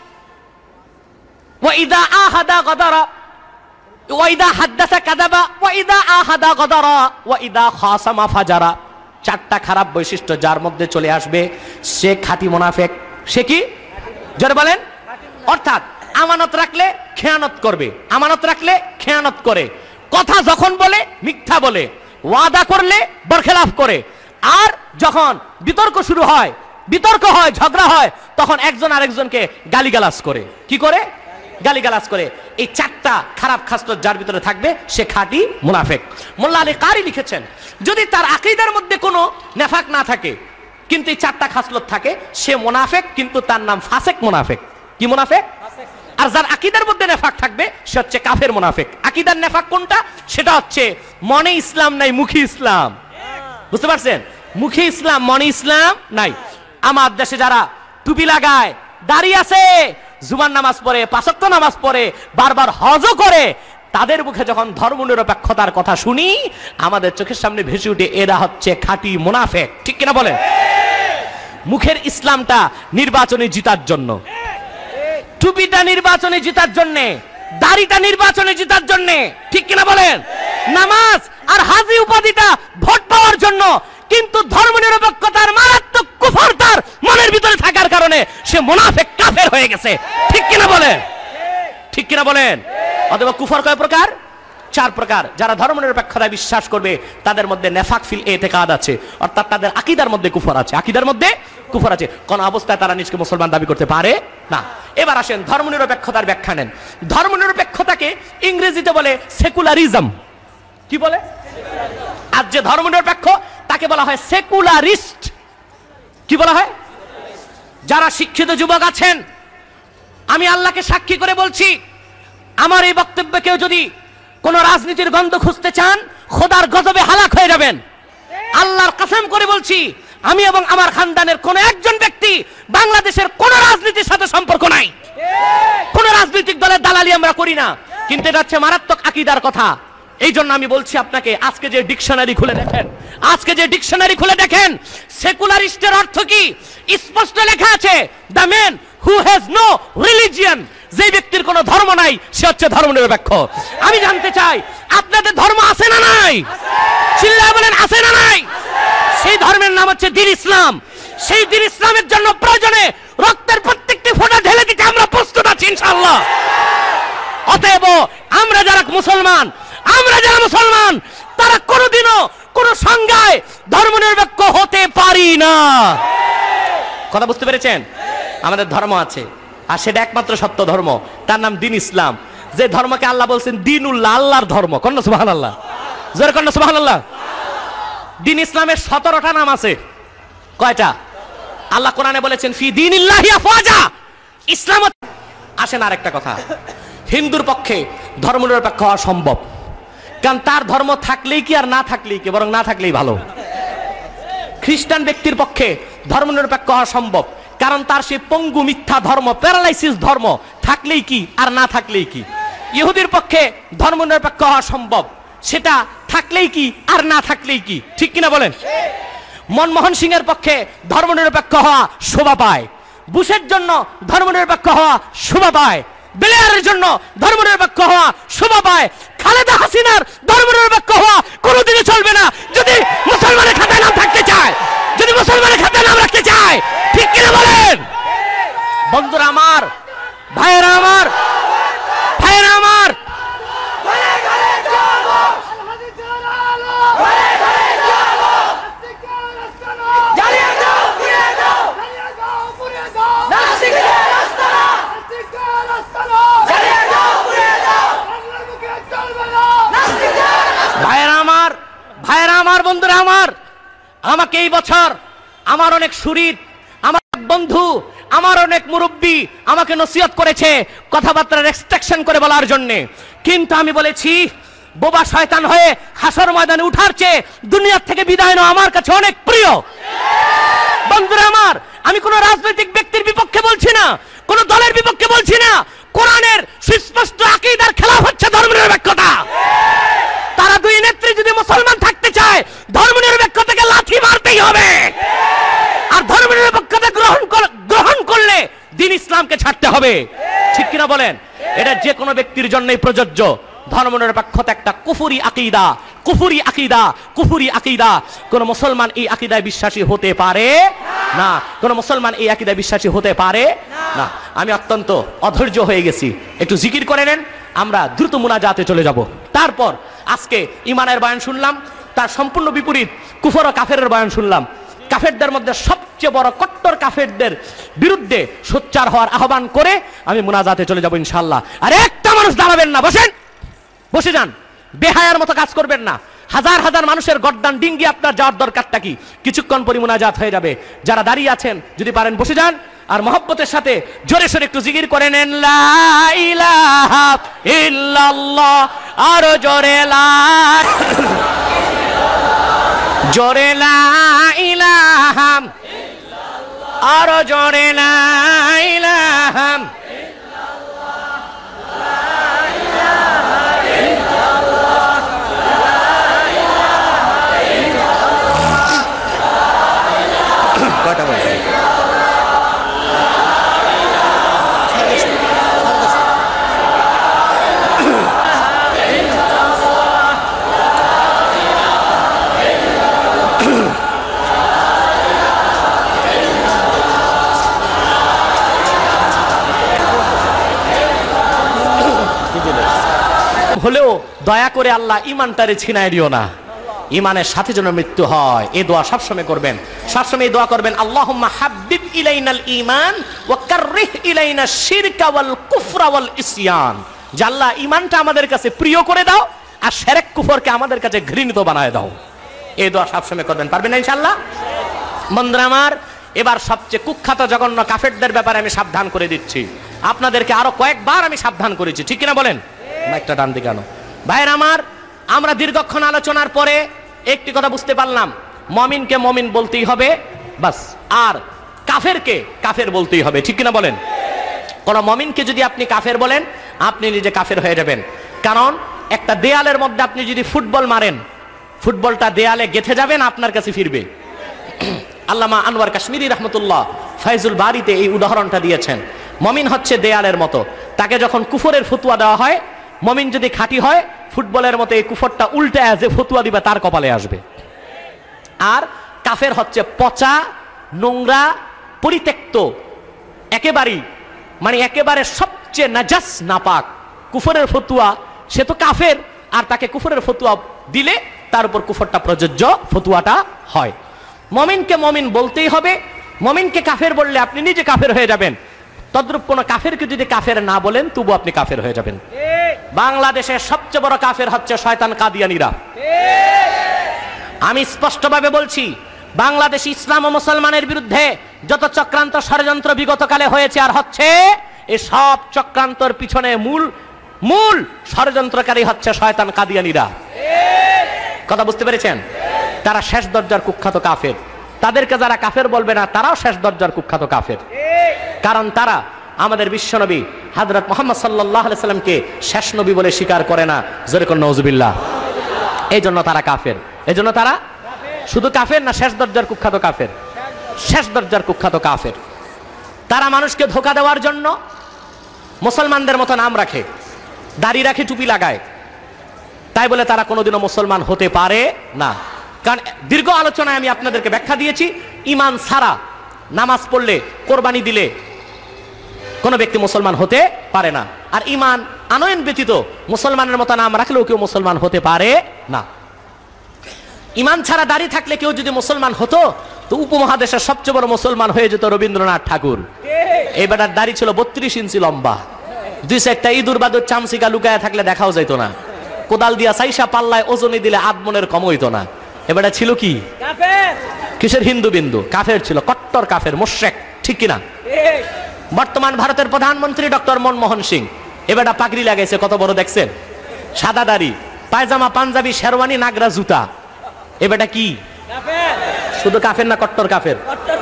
S1: ওয়া ইদা আহাদা গাদারা ওয়া ইদা হাদাসা কাযাবা ওয়া ইদা আহাদা গাদারা ওয়া ইদা খাসামা ফাজারা। চারটা খারাপ বৈশিষ্ট্য যার মধ্যে চলে আসবে সে খাঁটি মুনাফিক। সে কি? জোরে বলেন। অর্থাৎ আমানত রাখলে খেয়ানত করবে, আমানত রাখলে খেয়ানত করে, কথা যখন বলে মিথ্যা বলে, ওয়াদা করলে বরখেলাফ করে, আর যখন বিতর্ক শুরু হয়, বিতর্ক হয়, ঝগড়া হয়, তখন একজন আরেকজনকে গালিগালাজ করে। কি করে? গালিগালাজ করে। এই চারটা খারাপ খাসলত যার ভিতরে থাকবে সে খাঁটি মুনাফিক। মোল্লা আলী কারি লিখেছেন, যদি তার আকীদার মধ্যে কোনো নেফাক না থাকে কিন্তু এই চারটা খাসলত থাকে, সে মুনাফিক, কিন্তু তার নাম ফাসেক মুনাফিক। কি মুনাফিক? আর যার আকীদার মধ্যে নেফাক থাকবে সে হচ্ছে কাফের মুনাফিক। আকীদার নেফাক কোনটা? সেটা হচ্ছে মনে ইসলাম নাই, মুখে ইসলাম। বুঝতে পারছেন? মুখে ইসলাম, মনে ইসলাম নাই। আমার দেশে যারা টুপি লাগায়, দাড়ি আছে, জুমার নামাজ পড়ে, পাঁচ ওয়াক্ত নামাজ পড়ে, বারবার হজও করে, তাদের মুখে যখন ধর্মনিরপেক্ষতার কথা শুনি আমাদের চোখের সামনে ভেসে উঠে এরা হচ্ছে খাঁটি মুনাফিক। ঠিক কিনা বলেন? মুখের ইসলামটা নির্বাচনে জিতার জন্য, টুপিটা নির্বাচনে জিতার জন্য, দাড়িটা নির্বাচনে জিতার জন্য। ঠিক কিনা বলেন? নামাজ আর হাজি উপাধিটা ভোট পাওয়ার জন্য। কিন্তু ধর্মনিরপেক্ষতার মারাত্মক কুফর তার মনের ভিতরে থাকার কারণে সে মুনাফিক, কাফের হয়ে গেছে। ঠিক কিনা বলেন? ঠিক কিনা বলেন? অথবা কুফর কয় প্রকার? চার প্রকার। যারা ধর্মনিরপেক্ষতায় বিশ্বাস করবে তাদের মধ্যে নেফাক ফিল ইতিকাদ আছে, অর্থাৎ তাদের আকীদার মধ্যে কুফর আছে, আকীদার মধ্যে কুফর আছে, কোন অবস্থায় তারা নিজকে মুসলমান দাবি করতে পারে না। এবার আসেন ধর্মনিরপেক্ষতার ব্যাখ্যা নেন। ধর্মনিরপেক্ষতাকে ইংরেজিতে বলে সেকুলারিজম। কি বলে? আজ যে ধর্মনিরপেক্ষ তাকে বলা হয় সেকুলারিস্ট। কি বলা হয়? যারা শিক্ষিত যুবক আছেন, আমি আল্লাহকে সাক্ষী করে বলছি, আমার এই বক্তব্যে কেউ যদি কোন রাজনীতির গন্ধ খুঁজতে চান, খোদার গজবে হালাক হয়ে যাবেন। আল্লাহর কসম করে বলছি, আমি এবং আমার খানদানের কোন একজন ব্যক্তি বাংলাদেশের কোন রাজনীতির সাথে সম্পর্ক নাই, কোন রাজনৈতিক দলের দালালি আমরা করি না। কিন্তু এটা হচ্ছে মারাত্মক আকীদার কথা। এই জন্য আমি বলছি আপনাকে, আজকে যে ডিকশনারি খুলে দেখেন, আজকে যে ডিকশনারি খুলে দেখেন, সেকুলারিস্টের অর্থ কি স্পষ্ট লেখা আছে, the man who has no religion, যে ব্যক্তির কোনো ধর্ম নাই সে হচ্ছে ধর্মনিরপেক্ষ। আমি জানতে চাই আপনাদের ধর্ম আছে না নাই? চিল্লায় বলেন আছে না নাই? সেই ধর্মের নাম হচ্ছে দ্বীন ইসলাম। সেই দ্বীন ইসলামের জন্য প্রয়োজনে রক্তের প্রত্যেকটি ফোঁটা ঢেলে দিতে আমরা প্রস্তুত আছি ইনশাআল্লাহ। অতএব আমরা যারা মুসলমান, আমরা যারা মুসলমান তারা কোনোদিনও কোন সংজ্ঞায় ধর্মনিরপেক্ষ হতে পারি না। কথা বুঝতে পেরেছেন? আমাদের ধর্ম আছে, আর সেটা একমাত্র সত্য ধর্ম, তার নাম দ্বীন ইসলাম। যে ধর্মকে আল্লাহ বলছেন দ্বীনুল্লাহ, আল্লাহর ধর্ম। কন্যা সুবহানাল্লাহ, জোরে কন্যা সুবহানাল্লাহ। দ্বীন ইসলামের সতেরোটা নাম আছে। কয়টা? আল্লাহ কোরআনে বলেছেন ফি দীনিল্লাহি আফওয়াজা। ইসলাম। আসেন আরেকটা কথা, হিন্দুর পক্ষে ধর্মনিরপেক্ষ হওয়া সম্ভব, কারণ তার ধর্ম থাকলেই কি আর না থাকলেই কি, বরং না থাকলেই ভালো। খ্রিস্টান ব্যক্তির পক্ষে ধর্মনিরপেক্ষ হওয়া সম্ভব, কারণ তার সেই পঙ্গু মিথ্যা ধর্ম, প্যারালাইসিস ধর্ম, থাকলেই কি আর না থাকলেই কি। ইহুদির পক্ষে ধর্মনিরপেক্ষ হওয়া সম্ভব, সেটা থাকলেই কি আর না থাকলেই কি। ঠিক কিনা বলেন? মনমোহন সিং এর পক্ষে ধর্মনিরপেক্ষ হওয়া শোভা পায়, বুশের জন্য ধর্মনিরপেক্ষ হওয়া শোভা পায়, ব্লেয়ারের জন্য ধর্মনিরপেক্ষ হওয়া শোভা পায়, খালেদা হাসিনার ধর্মনিরপেক্ষ হওয়া কোনোদিনই চলবে না যদি মুসলমানের খাতায় নাম থাকতে চায়, যদি মুসলমানের খাতায় নাম রাখতে চায়। ঠিক কিনা বলেন? বন্ধুরা আমার, ভাইয়েরা আমার, ভাইয়েরা আমার, ভাইয়েরা আমার, ভাইয়েরা আমার, বন্ধুরা আমার, আমাকে এই বছর আমার অনেক শরীর, আমার বন্ধু, আমার অনেক মুরব্বী আমাকে নসিহত করেছে কথাবার্তা রেস্ট্রিকশন করে বলার জন্য। কিন্তু আমি বলেছি, বোবা শয়তান হয়ে হাসর ময়দানে উঠার চেয়ে দুনিয়ার থেকে বিদায় নেওয়া আমার কাছে অনেক প্রিয়। বন্ধুরা আমার, আমি কোন রাজনৈতিক ব্যক্তির বিপক্ষে বলছি না, কোন দলের বিপক্ষে বলছি না। কোরআনের সুস্পষ্ট আকীদার খেলাফ হচ্ছে ধর্মনিরপেক্ষতা। তারা দুই নেত্রী যদি মুসলমান থাকতে চায়, ধর্মনিরপেক্ষতাকে লাথি মারতেই হবে। আর ধর্মনিরপেক্ষতা গ্রহণ গ্রহণ করলে দ্বীন ইসলামকে ছাড়তে হবে। ঠিক কিনা বলেন? এটা যে কোনো ব্যক্তির জন্যই প্রযোজ্য। ধর্মনিরপেক্ষতা একটা কুফরি আকীদা, কুফরি আকীদা, কুফরি আকীদা। কোন মুসলমান এই আকীদায় বিশ্বাসী হতে পারে না, কোন মুসলমান এই আকীদায় বিশ্বাসী হতে পারে না। আমি অত্যন্ত অধৈর্য হয়ে গেছি, একটু জিকির করে নেন, আমরা দ্রুত মুনাজাতে চলে যাব। তারপর আজকে ইমানের বয়ান শুনলাম, তার সম্পূর্ণ বিপরীত কুফর ও কাফেরের বয়ান শুনলাম। কাফেরদের মধ্যে সবচেয়ে বড় কট্টর কাফেরদের বিরুদ্ধে সোচ্চার হওয়ার আহ্বান করে আমি মুনাজাতে চলে যাব ইনশাআল্লাহ। আর একটা মানুষ দাঁড়াবেন না, বসেন, বসে যান, বেহায়ার মতো কাজ করবেন না। হাজার হাজার মানুষের গর্দান ডিঙ্গি আপনার যাওয়ার দরকারটা কি? কিছুক্ষণ পরে মুনাজাত হয়ে যাবে। যারা দাঁড়িয়ে আছেন যদি পারেন বসে যান, আর মহব্বতের সাথে জোরে সোরে একটু জিকির করে নেন, লা ইলাহা ইল্লাল্লাহ। আরো জোরে লা, জোরে লা ইলাহা ইল্লাল্লাহ, আরো জোরে লা ইলাহা কয়টা বলছে? দয়া করে আল্লাহ ইমানটারে ছিনায় দিও না, ইমানের সাথে যেন মৃত্যু হয়। এই দোয়া সবসময় করবেন, সবসময় এই দোয়া করবেন, আল্লাহুম্মা হাব্বিব ইলাইনাল ঈমান ওয়া কাররিহ ইলাইনা শিরকা ওয়াল কুফরা ওয়াল ইসয়ান। যে আল্লাহ ইমানটা আমাদের কাছে প্রিয় করে দাও আর শিরক কুফরকে আমাদের কাছে ঘৃণিত বানায় দাও। এই দোয়া সবসময় করবেন, পারবেন না ইনশাআল্লাহ? বন্ধুরা আমার, এবার সবচেয়ে কুখ্যাত জঘন্য কাফেরদের ব্যাপারে আমি সাবধান করে দিচ্ছি। আপনাদেরকে আরো কয়েকবার আমি সাবধান করেছি, ঠিক কিনা বলেন? একটা ডান দিকে আনো। ভাইয়ের আমার, আমরা দীর্ঘক্ষণ আলোচনার পরে একটি কথা বুঝতে পারলাম, মমিনকে মমিন বলতেই হবে বাস, আর কাফেরকে কাফের বলতেই হবে, ঠিক কিনা বলেন? কোন মমিনকে যদি আপনি কাফের বলেন, আপনি নিজে কাফের হয়ে যাবেন। কারণ একটা দেয়ালের মধ্যে আপনি যদি ফুটবল মারেন, ফুটবলটা দেয়ালে গেঁথে যাবেন, আপনার কাছে ফিরবে। আল্লামা আনোয়ার কাশ্মীরি রহমতুল্লাহ ফাইজুল বারিতে এই উদাহরণটা দিয়েছেন। মমিন হচ্ছে দেয়ালের মতো, তাকে যখন কুফরের ফতুয়া দেওয়া হয়, মমিন যদি খাঁটি হয়, ফুটবলের মতো এই কুফরটা উল্টে যে ফতুয়া দিবে তার কপালে আসবে। আর কাফের হচ্ছে পচা, নোংরা, পরিত্যক্ত, একেবারেই মানে একেবারে সবচেয়ে নাজাস নাপাক কুফরের ফতুয়া, সে তো কাফের, আর তাকে কুফরের ফতুয়া দিলে তার উপর কুফরটা প্রযোজ্য, ফতুয়াটা হয়। মমিনকে মমিন বলতেই হবে, মমিনকে কাফের বললে আপনি নিজে কাফের হয়ে যাবেন। তদ্রূপ কোন কাফেরকে যদি কাফের না বলেন, তবু আপনি কাফের হয়ে যাবেন। বাংলাদেশের সবচেয়ে বড় কাফের হচ্ছে শয়তান কাদিয়ানীরা। আমি স্পষ্টভাবে বলছি, বাংলাদেশ ইসলাম ও মুসলমানের বিরুদ্ধে যত চক্রান্ত ষড়যন্ত্র বিগতকালে হয়েছে আর হচ্ছে, এই সব চক্রান্তর পিছনে মূল মূল ষড়যন্ত্রকারী হচ্ছে শয়তান কাদিয়ানীরা। কথা বুঝতে পেরেছেন? তারা শেষ দরজার কুখ্যাত কাফের। তাদেরকে যারা কাফের বলবে না, তারাও শেষ দরজার কুখ্যাত কাফের। কারণ তারা আমাদের বিশ্বনবী হযরত মুহাম্মদ সাল্লাল্লাহু আলাইহি সাল্লামকে শেষ নবী বলে স্বীকার করে না। জোরে কোন নাউজুবিল্লাহ। এই জন্য তারা কাফের। এই জন্য তারা শুধু কাফের না, শেষ দরজার কুখ্যাত কাফের। শেষ দরজার কুখ্যাত কাফের। তারা মানুষকে ধোঁকা দেওয়ার জন্য মুসলমানদের মতো নাম রাখে, দাড়ি রাখে, টুপি লাগায়, তাই বলে তারা কোনোদিনও মুসলমান হতে পারে না। কারণ দীর্ঘ আলোচনায় আমি আপনাদেরকে ব্যাখ্যা দিয়েছি, ইমান ছাড়া নামাজ পড়লে, কোরবানি দিলে কোন ব্যক্তি মুসলমান হতে পারে না। আর ইমান আনয়ন ব্যতীত মুসলমানের মতো নাম রাখলেও কেউ মুসলমান হতে পারে না। ইমান ছাড়া দাড়ি থাকলে কেউ যদি মুসলমান হতো, তো উপমহাদেশের সবচেয়ে বড় মুসলমান হয়ে যেত রবীন্দ্রনাথ ঠাকুর। এই বেটার দাড়ি ছিল বত্রিশ ইঞ্চি লম্বা, দুই চারটা ইঁদুর বাদুর চামচিকা লুকায় থাকলে দেখাও যাইতো না, কোদাল দিয়া সাইসা পাল্লায় ওজনে দিলে আদমনের কম হইতো না। এবারে ছিল কি? কিসের হিন্দু বিন্দু? কাফের ছিল, কট্টর কাফের, মুশরিক, ঠিক কিনা? বর্তমান ভারতের প্রধানমন্ত্রী ডক্টর মনমোহন সিং, এবারটা পাগড়ি লাগাইছে, কত বড় দেখছেন, সাদা দাড়ি, পায়জামা, পাঞ্জাবি, শেরওয়ানি, নাগরা জুতা। এবারটা কি? শুধু কাফের না, কট্টর কাফের।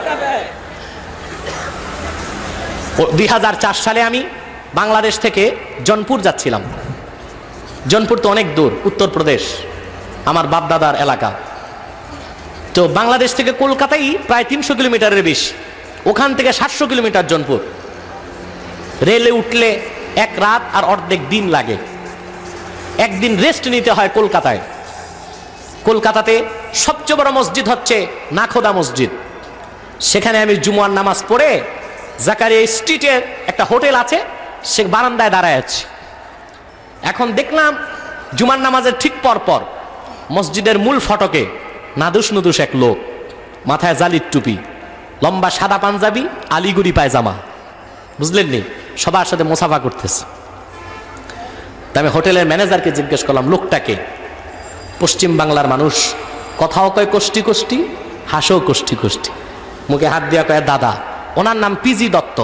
S1: দুই হাজার চার সালে আমি বাংলাদেশ থেকে জনপুর যাচ্ছিলাম। জনপুর তো অনেক দূর, উত্তরপ্রদেশ, আমার বাপ দাদার এলাকা। তো বাংলাদেশ থেকে কলকাতায় প্রায় তিনশো কিলোমিটারের বেশি, ওখান থেকে সাতশো কিলোমিটার জনপুর। রেলে উঠলে এক রাত আর অর্ধেক দিন লাগে। একদিন রেস্ট নিতে হয় কলকাতায়। কলকাতাতে সবচেয়ে বড় মসজিদ হচ্ছে নাখোদা মসজিদ। সেখানে আমি জুমার নামাজ পড়ে জাকারিয়া স্ট্রিটের একটা হোটেল আছে, সে বারান্দায় দাঁড়ায় আছি। এখন দেখলাম জুমার নামাজের ঠিক পর পর মসজিদের মূল ফটকে নাদুস নুদুস এক লোক, মাথায় জালির টুপি, লম্বা সাদা পাঞ্জাবি, আলিগুড়ি পায়জামা, বুঝলেন নি, সবার সাথে মুসাফা করতেছে। তাই আমি হোটেলের ম্যানেজারকে জিজ্ঞেস করলাম, লোকটাকে? পশ্চিম বাংলার মানুষ, কথাও কয় কষ্টি কষ্টি, হাসও কষ্টি কষ্টি, মুখে হাত দিয়া কয় দাদা। ওনার নাম পিজি দত্ত।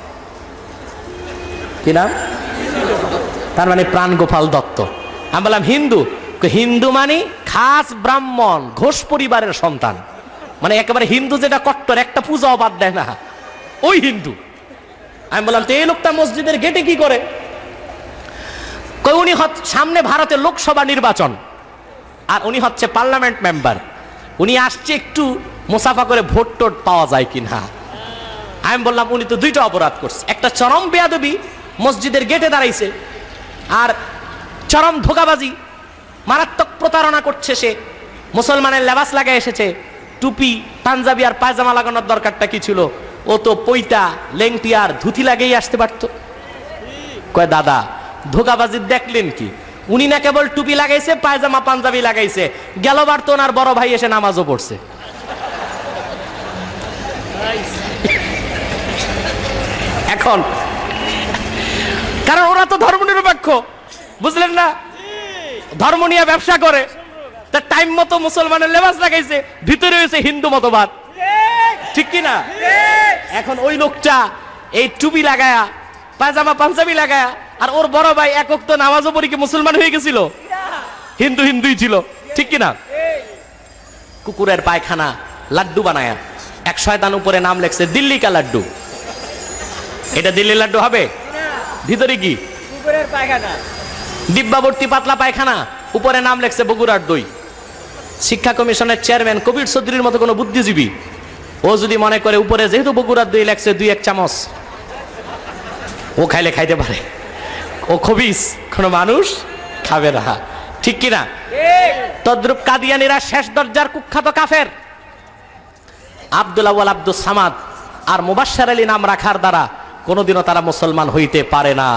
S1: কি নাম? তার মানে প্রাণ গোপাল দত্ত। আমি বললাম হিন্দু? হিন্দু মানে খাস ব্রাহ্মণ, ঘোষ পরিবারের সন্তান, মানে একেবারে হিন্দু যেটা কট্টর, একটা পূজাও বাদ দেয় না, ওই হিন্দু। আমি বললাম তো এই লোকটা মসজিদের গেটে কি করে? কই উনি সামনে ভারতের লোকসভা নির্বাচন, আর উনি হচ্ছে পার্লামেন্ট মেম্বার, উনি আসছে একটু মুসাফা করে ভোট টোট পাওয়া যায় কিনা। আমি বললাম উনি তো দুইটা অপরাধ করছে, একটা চরম বেয়াদবি, মসজিদের গেটে দাঁড়াইছে, আর চরম ধোকাবাজি, মারাত্মক প্রতারণা করছে সে। মুসলমানের লেবাস লাগায় এসেছে, টুপি, পাঞ্জাবি আর পায়জামা লাগানোর দরকারটা কি ছিল? ও তো পৈতা, লেংটি আর ধুতি লাগিয়ে আসতে পারতো। কয় দাদা ধোকাবাজি দেখলেন কি? উনি না কেবল টুপি লাগাইছে, পায়জামা পাঞ্জাবি লাগাইছে, গেলবার তো ওনার বড় ভাই এসে নামাজও পড়ছে। এখন কারণ ওরা তো ধর্মনিরপেক্ষ, বুঝলেন না, ধর্ম নিয়ে ব্যবসা করে, তার টাইম মতো মুসলমানের লেবাস লাগাইছে, ভিতরে হয়েছে হিন্দু মতবাদ, ঠিক কিনা? এখন ওই লোকটা এই টুপি লাগায়া, পায়জামা পাঞ্জাবি লাগায়া, আর ওর বড় ভাই একক তো নামাজও পড়ি কি মুসলমান হয়ে গেছিল? হিন্দু হিন্দুই ছিল, ঠিক কিনা? কুকুরের পায়খানা লাড্ডু বানায়া এক শয়তান উপরে নাম লেখছে দিল্লি কা লাড্ডু। এটা দিল্লি লাড্ডু হবে? ভিতরে কি কুকুরের পায়খানা, ডিব্বাবর্তী পাতলা পায়খানা, উপরে নাম লেখছে বগুড়ার দই। শিক্ষা কমিশনের চেয়ারম্যান কবির চৌধুরীর মতো কোনো বুদ্ধিজীবী ও যদি মনে করে উপরে যেহেতু বগুড়ার দই লেখছে দুই এক চামচ ও খাইলে খাইতে পারে, ও খবিস, কোন মানুষ খাবে না, ঠিক কিনা? তদ্রুপ কাদিয়ানীরা শেষ দরজার কুখ্যাত কাফের। আব্দুল আউয়াল আব্দুস সামাদ আর মুবাশশির আলী নাম রাখার দ্বারা কোনোদিনও তারা মুসলমান হইতে পারে না,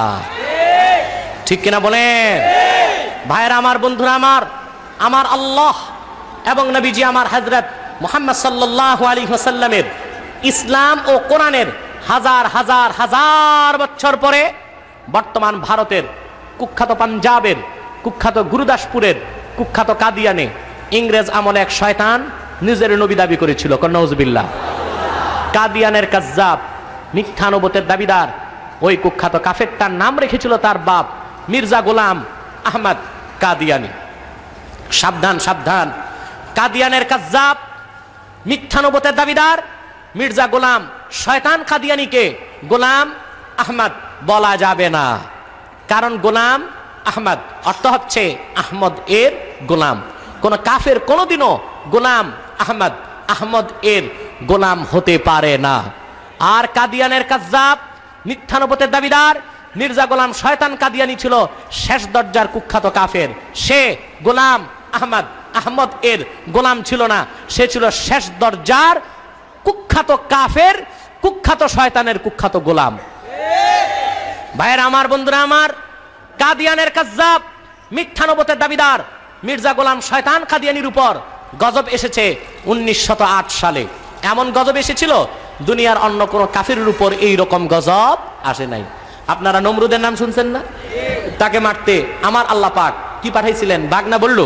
S1: ঠিক কিনা বলেন? ভাইরা আমার, বন্ধুরা আমার, আমার আল্লাহ এবং নবীজি আমার হযরত মুহাম্মদ সাল্লাল্লাহু আলাইহি ওয়াসাল্লামের ইসলাম ও কোরআনের হাজার হাজার হাজার বছর পরে বর্তমান ভারতের কুখ্যাত পাঞ্জাবের কুখ্যাত গুরুদাসপুরের কুখ্যাত কাদিয়ানে ইংরেজ আমলে এক শয়তান নিজের নবী দাবি করেছিল। নাউজুবিল্লাহ। কাদিয়ানের কাজ্জাব, মিথ্যা নবুয়তের দাবিদার ওই কুখ্যাত কাফেরটার নাম রেখেছিল তার বাপ মির্জা গোলাম আহমদ কাদিয়ানি। সাবধান সাবধান, কাদিয়ানের কাজ্জাব, মিথ্যা নবুয়তের দাবিদার মির্জা গোলাম শয়তান কাদিয়ানিকে গোলাম আহমদ বলা যাবে না, কারণ গোলাম আহমদ অর্থ হচ্ছে আহমদ এর গোলাম। কোন কাফের কোনোদিনও গোলাম আহমদ আহমদ এর গোলাম হতে পারে না। আর কাদিয়ানের কাজ্জাব, মিথ্যা নবুয়তের দাবিদার মির্জা গোলাম শয়তান কাদিয়ানি ছিল শেষ দরজার কুখ্যাত কাফের। সে গোলাম আহমদ আহমদ এর গোলাম ছিল না, সে ছিল শেষ দরজার কুখ্যাত কাফের, কুখ্যাত শয়তানের কুখ্যাত গোলাম। ভাইয়েরা আমার, বন্ধুরা আমার, কাদিয়ানের কাজ্জাব, মিথ্যা নবুয়তের দাবিদার মির্জা গোলাম শয়তান কাদিয়ানির উপর গজব এসেছে উনিশ শত আট সালে। এমন গজব এসেছিল দুনিয়ার অন্য কোন কাফিরের উপর এই রকম গজব আসে নাই। আপনারা নমরুদের নাম শুনছেন না? তাকে মারতে আমার আল্লাহ পাক কি পাঠাইছিলেন? বাঘ না বল্লুক?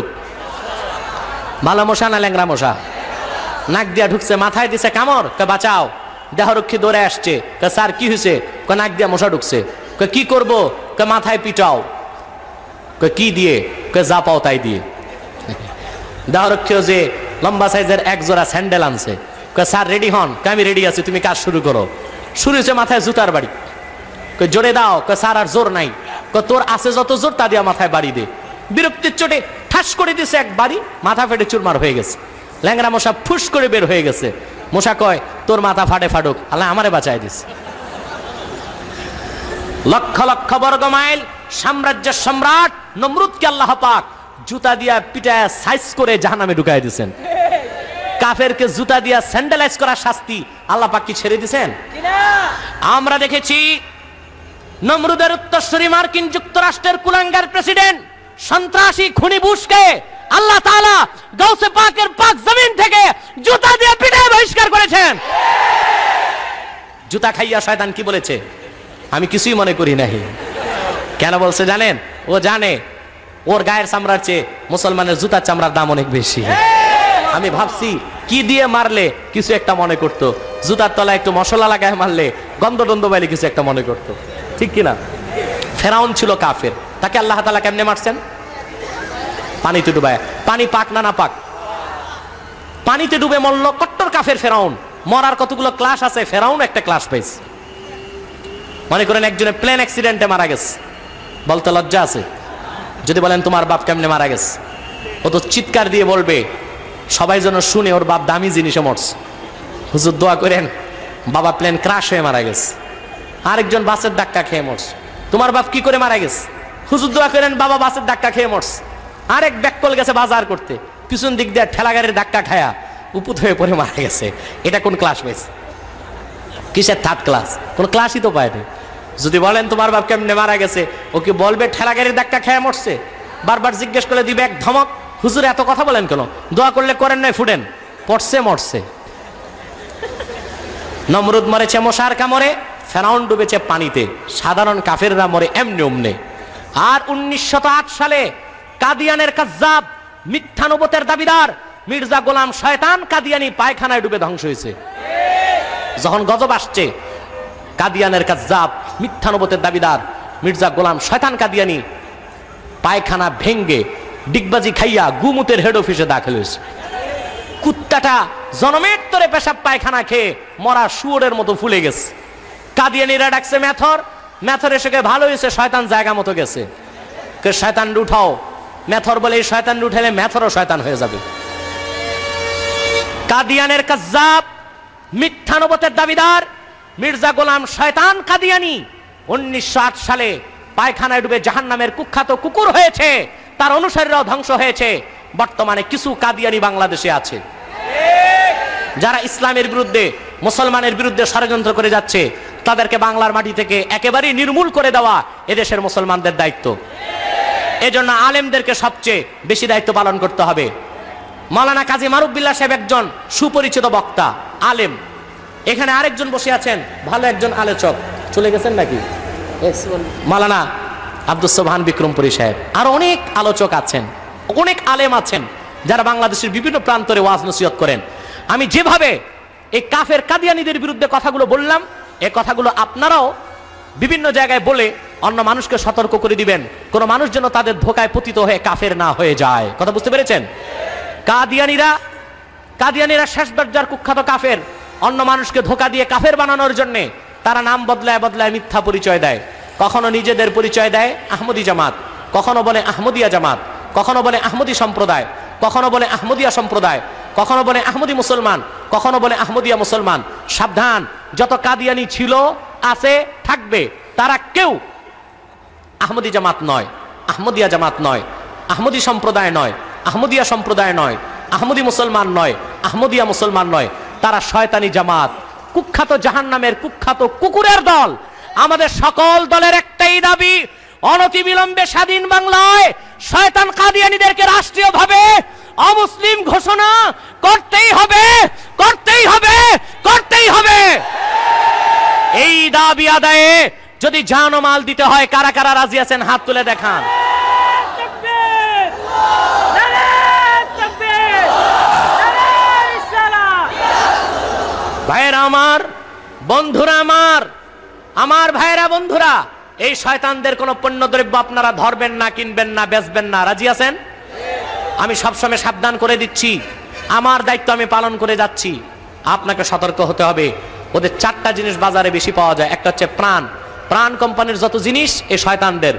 S1: ভালো মশা না ল্যাংরা মশা? নাক দিয়া ঢুকছে, মাথায় দিছে কামড়, কে বাঁচাও। দেহরক্ষী দৌড়ে আসছে, কে স্যার কি হয়েছে? কে নাক দিয়া মশা ঢুকছে। কে কি করব? কে মাথায় পিটাও। কে কি দিয়ে? কে যা পাও তাই দিয়ে। দেহরক্ষীও যে লম্বা সাইজের এক জোড়া স্যান্ডেল আনছে, কে স্যার রেডি হন? কে আমি রেডি আছি, তুমি কাজ শুরু করো। শুরু হয়েছে মাথায় জুতার বাড়ি। কে জোরে দাও। কে স্যার আর জোর নাই। কে তোর আছে যত জোর তা দিয়া মাথায় বাড়ি দে। বিরক্তির চোটে ঠাস করে দিছে এক বাড়ি, মাথা ফেটে চুরমার হয়ে গেছে। ল্যাংরা মশা ফুস করে বের হয়ে গেছে। মশা কয় তোর মাথা ফাটে ফাটুক, আল্লাহ আমারে বাঁচাই দিছে। লক্ষ লক্ষ বর্গ মাইল সাম্রাজ্যের সম্রাট নমরুদকে আল্লাহ পাক জুতা দিয়া পিটায় সাইজ করে জাহান্নামে ঢুকাই দিয়েছেন। কাফেরকে জুতা দিয়া স্যান্ডেলাইজ করার শাস্তি আল্লাহ পাক কি ছেড়ে দিয়েছেন? আমরা দেখেছি নমরুদের উত্তরসূরি মার্কিন যুক্তরাষ্ট্রের কুলাঙ্গার প্রেসিডেন্ট সন্ত্রাসী খুনি বুশকে আল্লাহ তাআলা গাউসে পাকের পাক জমিন থেকে জুতা দিয়ে পিটায় বহিষ্কার করেছেন। জুতা খাইয়া শয়তান কি বলেছে? আমি কিছুই মনে করি নাই। কেন বলছে জানেন? ও জানে ওর গায়ের চামড়ার চেয়ে মুসলমানের জুতার চামড়ার দাম অনেক বেশি। আমি ভাবছি কি দিয়ে মারলে কিছু একটা মনে করতো, জুতার তলায় একটু মশলা লাগায় মারলে গন্ধ টন্ধ বাইলে কিছু একটা মনে করতো, ঠিক কিনা? ফেরাউন ছিল কাফের, তাকে আল্লাহ তাআলা কেমনে মারছেন? পানিতে ডুবায়। পানি পাক না না পাক? পানিতে ডুবে মরল কট্টর কাফের ফেরাউন। মরার কতগুলো ক্লাস আছে, ফেরাউন একটা ক্লাস পাইছে। মনে করেন একজনের প্লেন অ্যাক্সিডেন্টে মারা গেছে, বলতে লজ্জা আছে? যদি বলেন তোমার বাপ কেমনে মারা গেছে, ও তো চিৎকার দিয়ে বলবে, সবাই যেন শুনে ওর বাপ দামি জিনিসে মরছে। হুজুর দোয়া করেন, বাবা প্লেন ক্রাশ হয়ে মারা গেছে। আরেকজন বাসের ধাক্কা খেয়ে মরছে। তোমার বাপ কি করে মারা গেছে? হুজুর দোয়া করেন, বাবা বাসের ধাক্কা খেয়ে মরছে। আরেক ব্যাককল গেছে বাজার করতে, পিছন দিক দিয়ে ঠেলা গাড়ির ধাক্কা খায়া উপুত হয়ে পড়ে মারা গেছে। এটা কোন ক্লাস পাইছে? কিসের থার্ড ক্লাস? কোন ক্লাসই তো পায়নি। যদি বলেন তোমার বাপ কেমনে মারা গেছে, ও কি বলবে ঠেলা গাড়ির ধাক্কা খেয়ে মরছে? বারবার জিজ্ঞেস করে দিবে এক ধমক, হুজুর এত কথা বলেন কেন, দোয়া করলে করেন নাই ফুটেন, পড়ছে মরছে। নমরুদ মরেছে মশার কামড়ে, ফেরাউন ডুবেছে পানিতে, সাধারণ কাফেররা মরে এমনি অমনে। আর উনিশশো আট সালে কাদিয়ানের কাজ্জাব মিথ্যা নবুয়তের দাবিদার মির্জা গোলাম শয়তান কাদিয়ানি পায়খানায় ডুবে ধ্বংস হয়েছে। যখন গজব আসছে, কাদিয়ানের কাজ্জাব মিথ্যা নবুয়তের দাবিদার মির্জা গোলাম শয়তান কাদিয়ানি পায়খানা ভেঙ্গে ডিগবাজি খাইয়া গুমুতের হেড অফিসে দাখিল হয়েছে। কুত্তাটা জনমের তরে পেশাব পায়খানা খেয়ে মরা শুয়োরের মতো ফুলে গেছে। কাদিয়ানিরা ডাকছে মেথর, মেথর এসে ভালো হয়েছে, শয়তান জায়গা মতো গেছে। কে শয়তান উঠাও, মেথর বলে এই শয়তান উঠালে মেথরও শয়তান হয়ে যাবে। কাদিয়ানের কাজ্জাব মিথ্যা নবুয়তের দাবিদার মির্জা গোলাম শয়তান কাদিয়ানি উনিশশো আট সালে পায়খানায় ডুবে জাহান্নামের কুখ্যাত কুকুর হয়েছে, তার অনুসারীরাও ধ্বংস হয়েছে। বর্তমানে কিছু কাদিয়ানি বাংলাদেশে আছে যারা ইসলামের বিরুদ্ধে, মুসলমানের বিরুদ্ধে ষড়যন্ত্র করে যাচ্ছে। তাদেরকে বাংলার মাটি থেকে একেবারেই নির্মূল করে দেওয়া এদেশের মুসলমানদের দায়িত্ব। এজন্য আলেমদেরকে সবচেয়ে বেশি দায়িত্ব পালন করতে হবে। মাওলানা কাজী মারুফ বিল্লাহ সাহেব একজন সুপরিচিত বক্তা, আলেম। এখানে আরেকজন বসে আছেন, ভালো একজন আলোচক, চলে গেছেন নাকি, মাওলানা আব্দুস সোবহান বিক্রমপুরী সাহেব। আরো অনেক আলোচক আছেন, অনেক আলেম আছেন যারা বাংলাদেশের বিভিন্ন প্রান্তরে ওয়াজ নসিহত করেন। আমি যেভাবে এই কাফের কাদিয়ানীদের বিরুদ্ধে কথাগুলো বললাম, এই কথাগুলো আপনারাও বিভিন্ন জায়গায় বলে অন্য মানুষকে সতর্ক করে দিবেন, কোন মানুষ যেন তাদের ধোকায় পতিত হয়ে কাফের না হয়ে যায়। কথা বুঝতে পেরেছেন? কাদিয়ানীরা কাদিয়ানীরা শেষ দরজার কুখ্যাত কাফের। অন্য মানুষকে ধোকা দিয়ে কাফের বানানোর জন্য তারা নাম বদলায় বদলায় মিথ্যা পরিচয় দেয়। কখনো নিজেদের পরিচয় দেয় আহমদী জামাত, কখনো বলে আহমদিয়া জামাত, কখনো বলে আহমদী সম্প্রদায়, কখনো বলে আহমদিয়া সম্প্রদায়, কখনো বলে আহমদী মুসলমান, কখনো বলে আহমদিয়া মুসলমান। সাবধান, যত কাদিয়ানি ছিল, আছে, থাকবে, তারা কেউ আহমদী জামাত নয়, আহমদিয়া জামাত নয়, আহমদী সম্প্রদায় নয়, আহমদিয়া সম্প্রদায় নয়, আহমদী মুসলমান নয়, আহমদিয়া মুসলমান নয়। তারা শয়তানি জামাত, কুখ্যাত জাহান্নামের কুখ্যাত কুকুরের দল। আমাদের সকল দলের একটাই দাবি, অনতিবিলম্বে স্বাধীন বাংলায় শয়তান কাদিয়ানীদেরকে রাষ্ট্রীয়ভাবে অমুসলিম ঘোষণা করতেই হবে, করতেই হবে, করতেই হবে। এই দাবি আদায়ে যদি জান ও মাল দিতে হয়, কারা কারা রাজি আছেন হাত তুলে দেখান। ভাইয়েরা আমার, বন্ধুরা আমার, আমার ভাইয়েরা বন্ধুরা, এই শয়তানদের কোন পণ্য দ্রব্য আপনারা ধরবেন না, কিনবেন না, বেচবেন না। রাজি আছেন? আমি সবসময় সাবধান করে দিচ্ছি, আমার দায়িত্ব আমি পালন করে যাচ্ছি। আপনাকে সতর্ক হতে হবে। ওদের চারটা জিনিস বাজারে বেশি পাওয়া যায়। একটা হচ্ছে প্রাণ, প্রাণ কোম্পানির যত জিনিস এ শয়তানদের।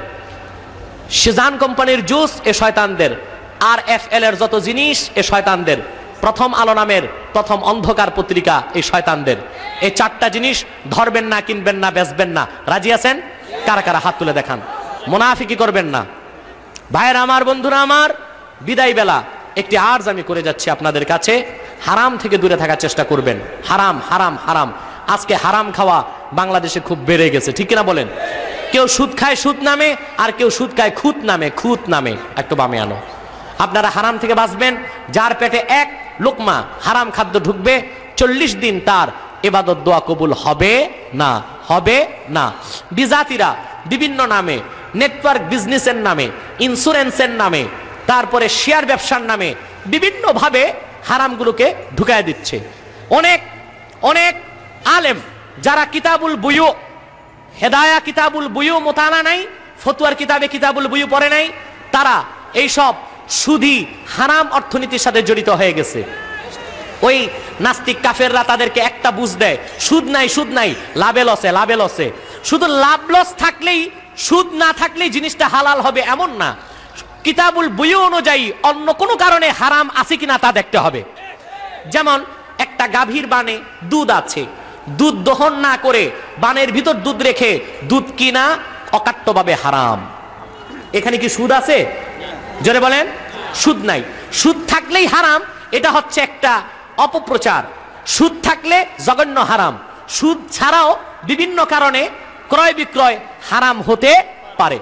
S1: সিজান কোম্পানির জুস এ শয়তানদের। আর এফ এল এর যত জিনিস এ শয়তানদের। প্রথম আলো নামের প্রথম অন্ধকার পত্রিকা এই শয়তানদের। এই চারটা জিনিস ধরবেন না, কিনবেন না, বেচবেন না। রাজি আছেন? কারা কারা হাত তুলে দেখান। মুনাফিকি করবেন না। ভাইয়েরা আমার, বন্ধুরা আমার, বিদায় বেলা একটি আর্জ আমি করে যাচ্ছি আপনাদের কাছে, হারাম থেকে দূরে থাকার চেষ্টা করবেন। হারাম, হারাম, হারাম। আজকে হারাম খাওয়া বাংলাদেশে খুব বেড়ে গেছে, ঠিক কিনা বলেন? কেউ সুদ খায় সুদ নামে, আর কেউ সুদ খায় খুত নামে, খুত নামে। একটু বামে আনো। আপনারা হারাম থেকে বাঁচবেন। যার পেটে এক লোকমা হারাম খাদ্য ঢুকবে, চল্লিশ দিন তার ইবাদত দোয়া কবুল হবে না, হবে না। বিজাতিরা বিভিন্ন নামে, নেটওয়ার্ক বিজনেসের নামে, ইন্স্যুরেন্সের নামে, তারপরে শেয়ার ব্যবসার নামে বিভিন্ন ভাবে হারামগুলোকে ঢুকায় দিচ্ছে। অনেক অনেক আলেম যারা কিতাবুল বুয়ু, হেদায়া কিতাবুল বুয়ু মোতালা নাই, ফতুয়ার কিতাবে কিতাবুল বুয়ু পড়ে নাই, তারা এইসব সুদি হারাম অর্থনীতির সাথে জড়িত হয়ে গেছে। ওই নাস্তিক কাফেররা তাদেরকে একটা বুঝ দেয়, সুদ নাই, সুদ নাই, লাভে লসে, লাভে লসে। শুধু লাভ লস থাকলেই, সুদ না থাকলেই জিনিসটা হালাল হবে এমন না। কিতাবুল বুয়ু অনুযায়ী অন্য কোনো কারণে হারাম আছে কিনা তা দেখতে হবে। যেমন একটা গাভীর বানে দুধ আছে, দুধ দহন না করে বানের ভিতর দুধ রেখে দুধ কিনা অকাট্যভাবে হারাম। এখানে কি সুদ আছে? জোরে বলেন। সুদ নাই। সুদ থাকলেই হারাম, এটা হচ্ছে একটা অপপ্রচার। সুদ থাকলে জঘন্য হারাম। সুদ ছাড়াও বিভিন্ন কারণে ক্রয় বিক্রয় হারাম হতে পারে।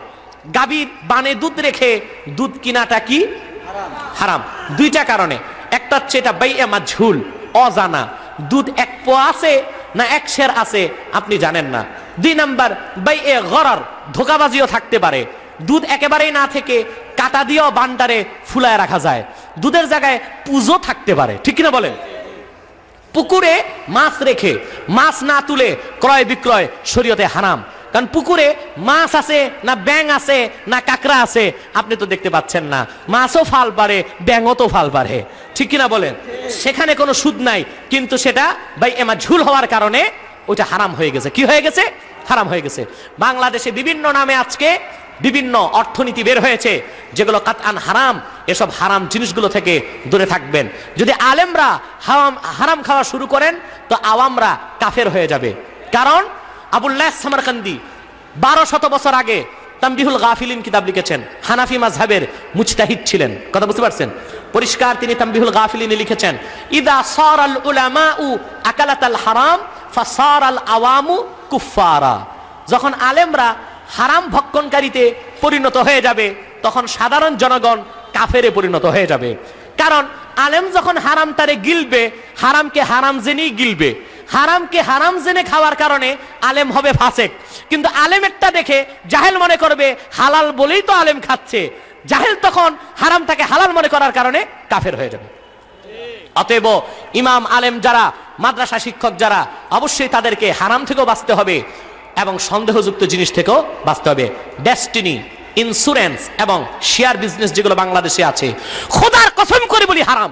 S1: গাভীর বানে দুধ রেখে দুধ কিনাটা কি হারাম। দুইটা কারণে, একটা হচ্ছে এটা বাইয়ে মাঝহুল, অজানা, দুধ এক পোয়া আছে না এক সের আছে আপনি জানেন না। দুই নাম্বার বাইয়ে গরার, ধোকাবাজিও থাকতে পারে। দুধ একেবারেই না থেকে কাটা দিয়েও বান্ডারে ফুলায় রাখা যায়, দুধের জায়গায় পুজো থাকতে পারে, ঠিক কিনা বলেন? পুকুরে মাছ রেখে মাছ না তুলে ক্রয় বিক্রয় শরীয়তে হারাম, কারণ পুকুরে মাছ আছে না ব্যাঙ আছে না কাঁকড়া আছে আপনি তো দেখতে পাচ্ছেন না, মাছও ফাল পারে ব্যাঙও তো ফাল পারে, ঠিক কিনা বলেন? সেখানে কোনো সুদ নাই, কিন্তু সেটা ভাই এমা ঝুল হওয়ার কারণে ওইটা হারাম হয়ে গেছে। কি হয়ে গেছে? হারাম হয়ে গেছে। বাংলাদেশে বিভিন্ন নামে আজকে বিভিন্ন অর্থনীতি বের হয়েছে যেগুলো কাতআন হারাম। এসব হারাম জিনিসগুলো থেকে দূরে থাকবেন। যদি আলেমরা হারাম হারাম খাওয়া শুরু করেন তো আওয়ামরা কাফের হয়ে যাবে। কারণ আবুল্লাহ সামারকান্দি বারো শত বছর আগে তামবিহুল গাফিলিন কিতাব লিখেছেন, হানাফি মাযহাবের মুজতাহিদ ছিলেন, কথা বুঝতে পারছেন? পরিষ্কার তিনি তামবিহুল গাফিলিনে লিখেছেন, ইদা সারাল উলামাউ আকালাতাল হারাম ফাসারাল আওয়ামু কুফফারা। যখন আলেমরা হারাম ভক্ষণকারীতে পরিণত হয়ে যাবে তখন সাধারণ জনগণ কাফেরে পরিণত হয়ে যাবে। কারণ আলেম যখন হারামটারে গিলবে, হারামকে হারাম জেনেই গিলবে, হারামকে হারাম জেনে খাওয়ার কারণে আলেম হবে ফাসেক। কিন্তু আলেমেরটা দেখে জাহেল মনে করবে হালাল বলেই তো আলেম খাচ্ছে, জাহেল তখন হারামটাকে হালাল মনে করার কারণে কাফের হয়ে যাবে। অতএব ইমাম আলেম যারা, মাদ্রাসা শিক্ষক যারা, অবশ্যই তাদেরকে হারাম থেকেও বাঁচতে হবে এবং সন্দেহযুক্ত জিনিস থেকেও বাঁচতে হবে। ডেস্টিনি, ইন্স্যুরেন্স এবং শেয়ার বিজনেস যেগুলো বাংলাদেশে আছে, খোদার কসম করে বলি হারাম।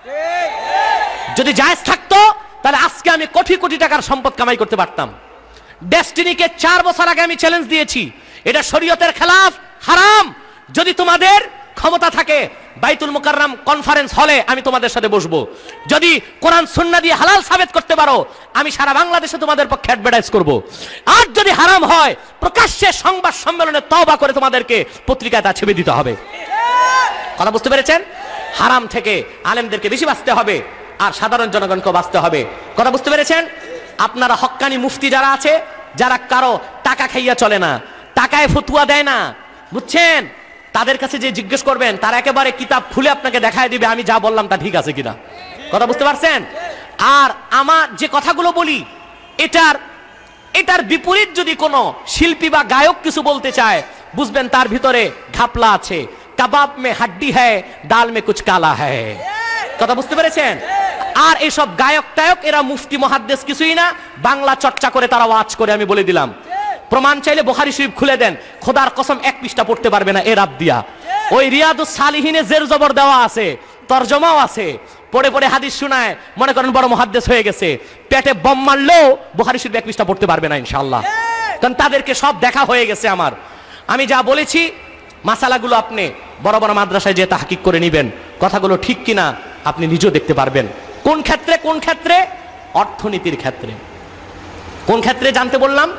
S1: যদি জায়েজ থাকতো তাহলে আজকে আমি কোটি কোটি টাকার সম্পদ কামাই করতে পারতাম। ডেস্টিনিকে চার বছর আগে আমি চ্যালেঞ্জ দিয়েছি, এটা শরীয়তের খেলাফ, হারাম। যদি তোমাদের ক্ষমতা থাকে বাইতুল মুকাররম কনফারেন্স হলে আমি তোমাদের সাথে বসবো। যদি কোরআন সুন্নাহ দিয়ে হালাল সাবেত করতে পারো আমি সারা বাংলাদেশে তোমাদের পক্ষে অ্যাডভার্টাইজ করব। আর যদি হারাম হয় প্রকাশ্যে সংবাদ সম্মেলনে তওবা করে তোমাদেরকে পত্রিকায় তা ছেপে দিতে হবে। কথা বুঝতে পেরেছেন? হারাম থেকে আলেমদেরকে বেশি বাঁচতে হবে আর সাধারণ জনগণকে বাঁচতে হবে। কথা বুঝতে পেরেছেন? আপনারা হক্কানি মুফতি যারা আছে, যারা কারো টাকা খাইয়া চলে না, টাকায় ফতুয়া দেয় না, বুঝছেন, তাদের কাছে যে জিজ্ঞেস করবেন তারা একেবারে কিতাব খুলে আপনাকে দেখায় দিবে আমি যা বললাম তা ঠিক আছে কিনা। কথা বুঝতে পারছেন? আর আমার যে কথাগুলো বলি এটার এটার বিপরীত যদি কোনো শিল্পী বা গায়ক কিছু বলতে চায় বুঝবেন তার ভিতরে ঘাপলা আছে। কাবাব মে হাড্ডি হ্যায়, ডাল মে কুছ কালা হ্যায়। কথা বুঝতে পেরেছেন? আর এইসব গায়ক টায়ক এরা মুফতি মুহাদ্দিস কিছুই না, বাংলা চর্চা করে তারা ওয়াজ করে। আমি বলে দিলাম, প্রমাণ চাইলে বুখারী শরীফ খুলে দেন, খোদার কসম এক পৃষ্ঠা পড়তে পারবে না এর দিয়া। ওই রিয়াদুস সালিহিনে জের জবর দেওয়া আছে, তরজমাও আছে, পড়ে পড়ে হাদিস শোনায়, মনে করেন বড় মুহাদ্দিস হয়ে গেছে। পেটে বম মারলেও বুখারী শরীফ এক পৃষ্ঠা পড়তে পারবে না ইনশাআল্লাহ, কারণ তাদেরকে সব দেখা হয়ে গেছে আমার। আমি যা বলেছি মাসালাগুলো আপনি বড় বড় মাদ্রাসায় যে তাহকিক করে নেবেন, কথাগুলো ঠিক কিনা আপনি নিজেও দেখতে পারবেন। কোন ক্ষেত্রে কোন ক্ষেত্রে? অর্থনীতির ক্ষেত্রে। কোন ক্ষেত্রে জানতে বললাম?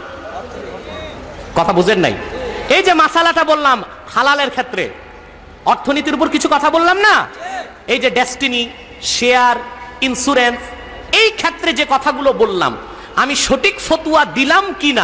S1: কথা বুঝেন নাই? এই যে মাসালাটা বললাম হালালের ক্ষেত্রে, অর্থনীতির উপর কিছু কথা বললাম না? এই যে ডেস্টিনি, শেয়ার, ইন্স্যুরেন্স, এই ক্ষেত্রে যে কথাগুলো বললাম আমি সঠিক ফতুয়া দিলাম কিনা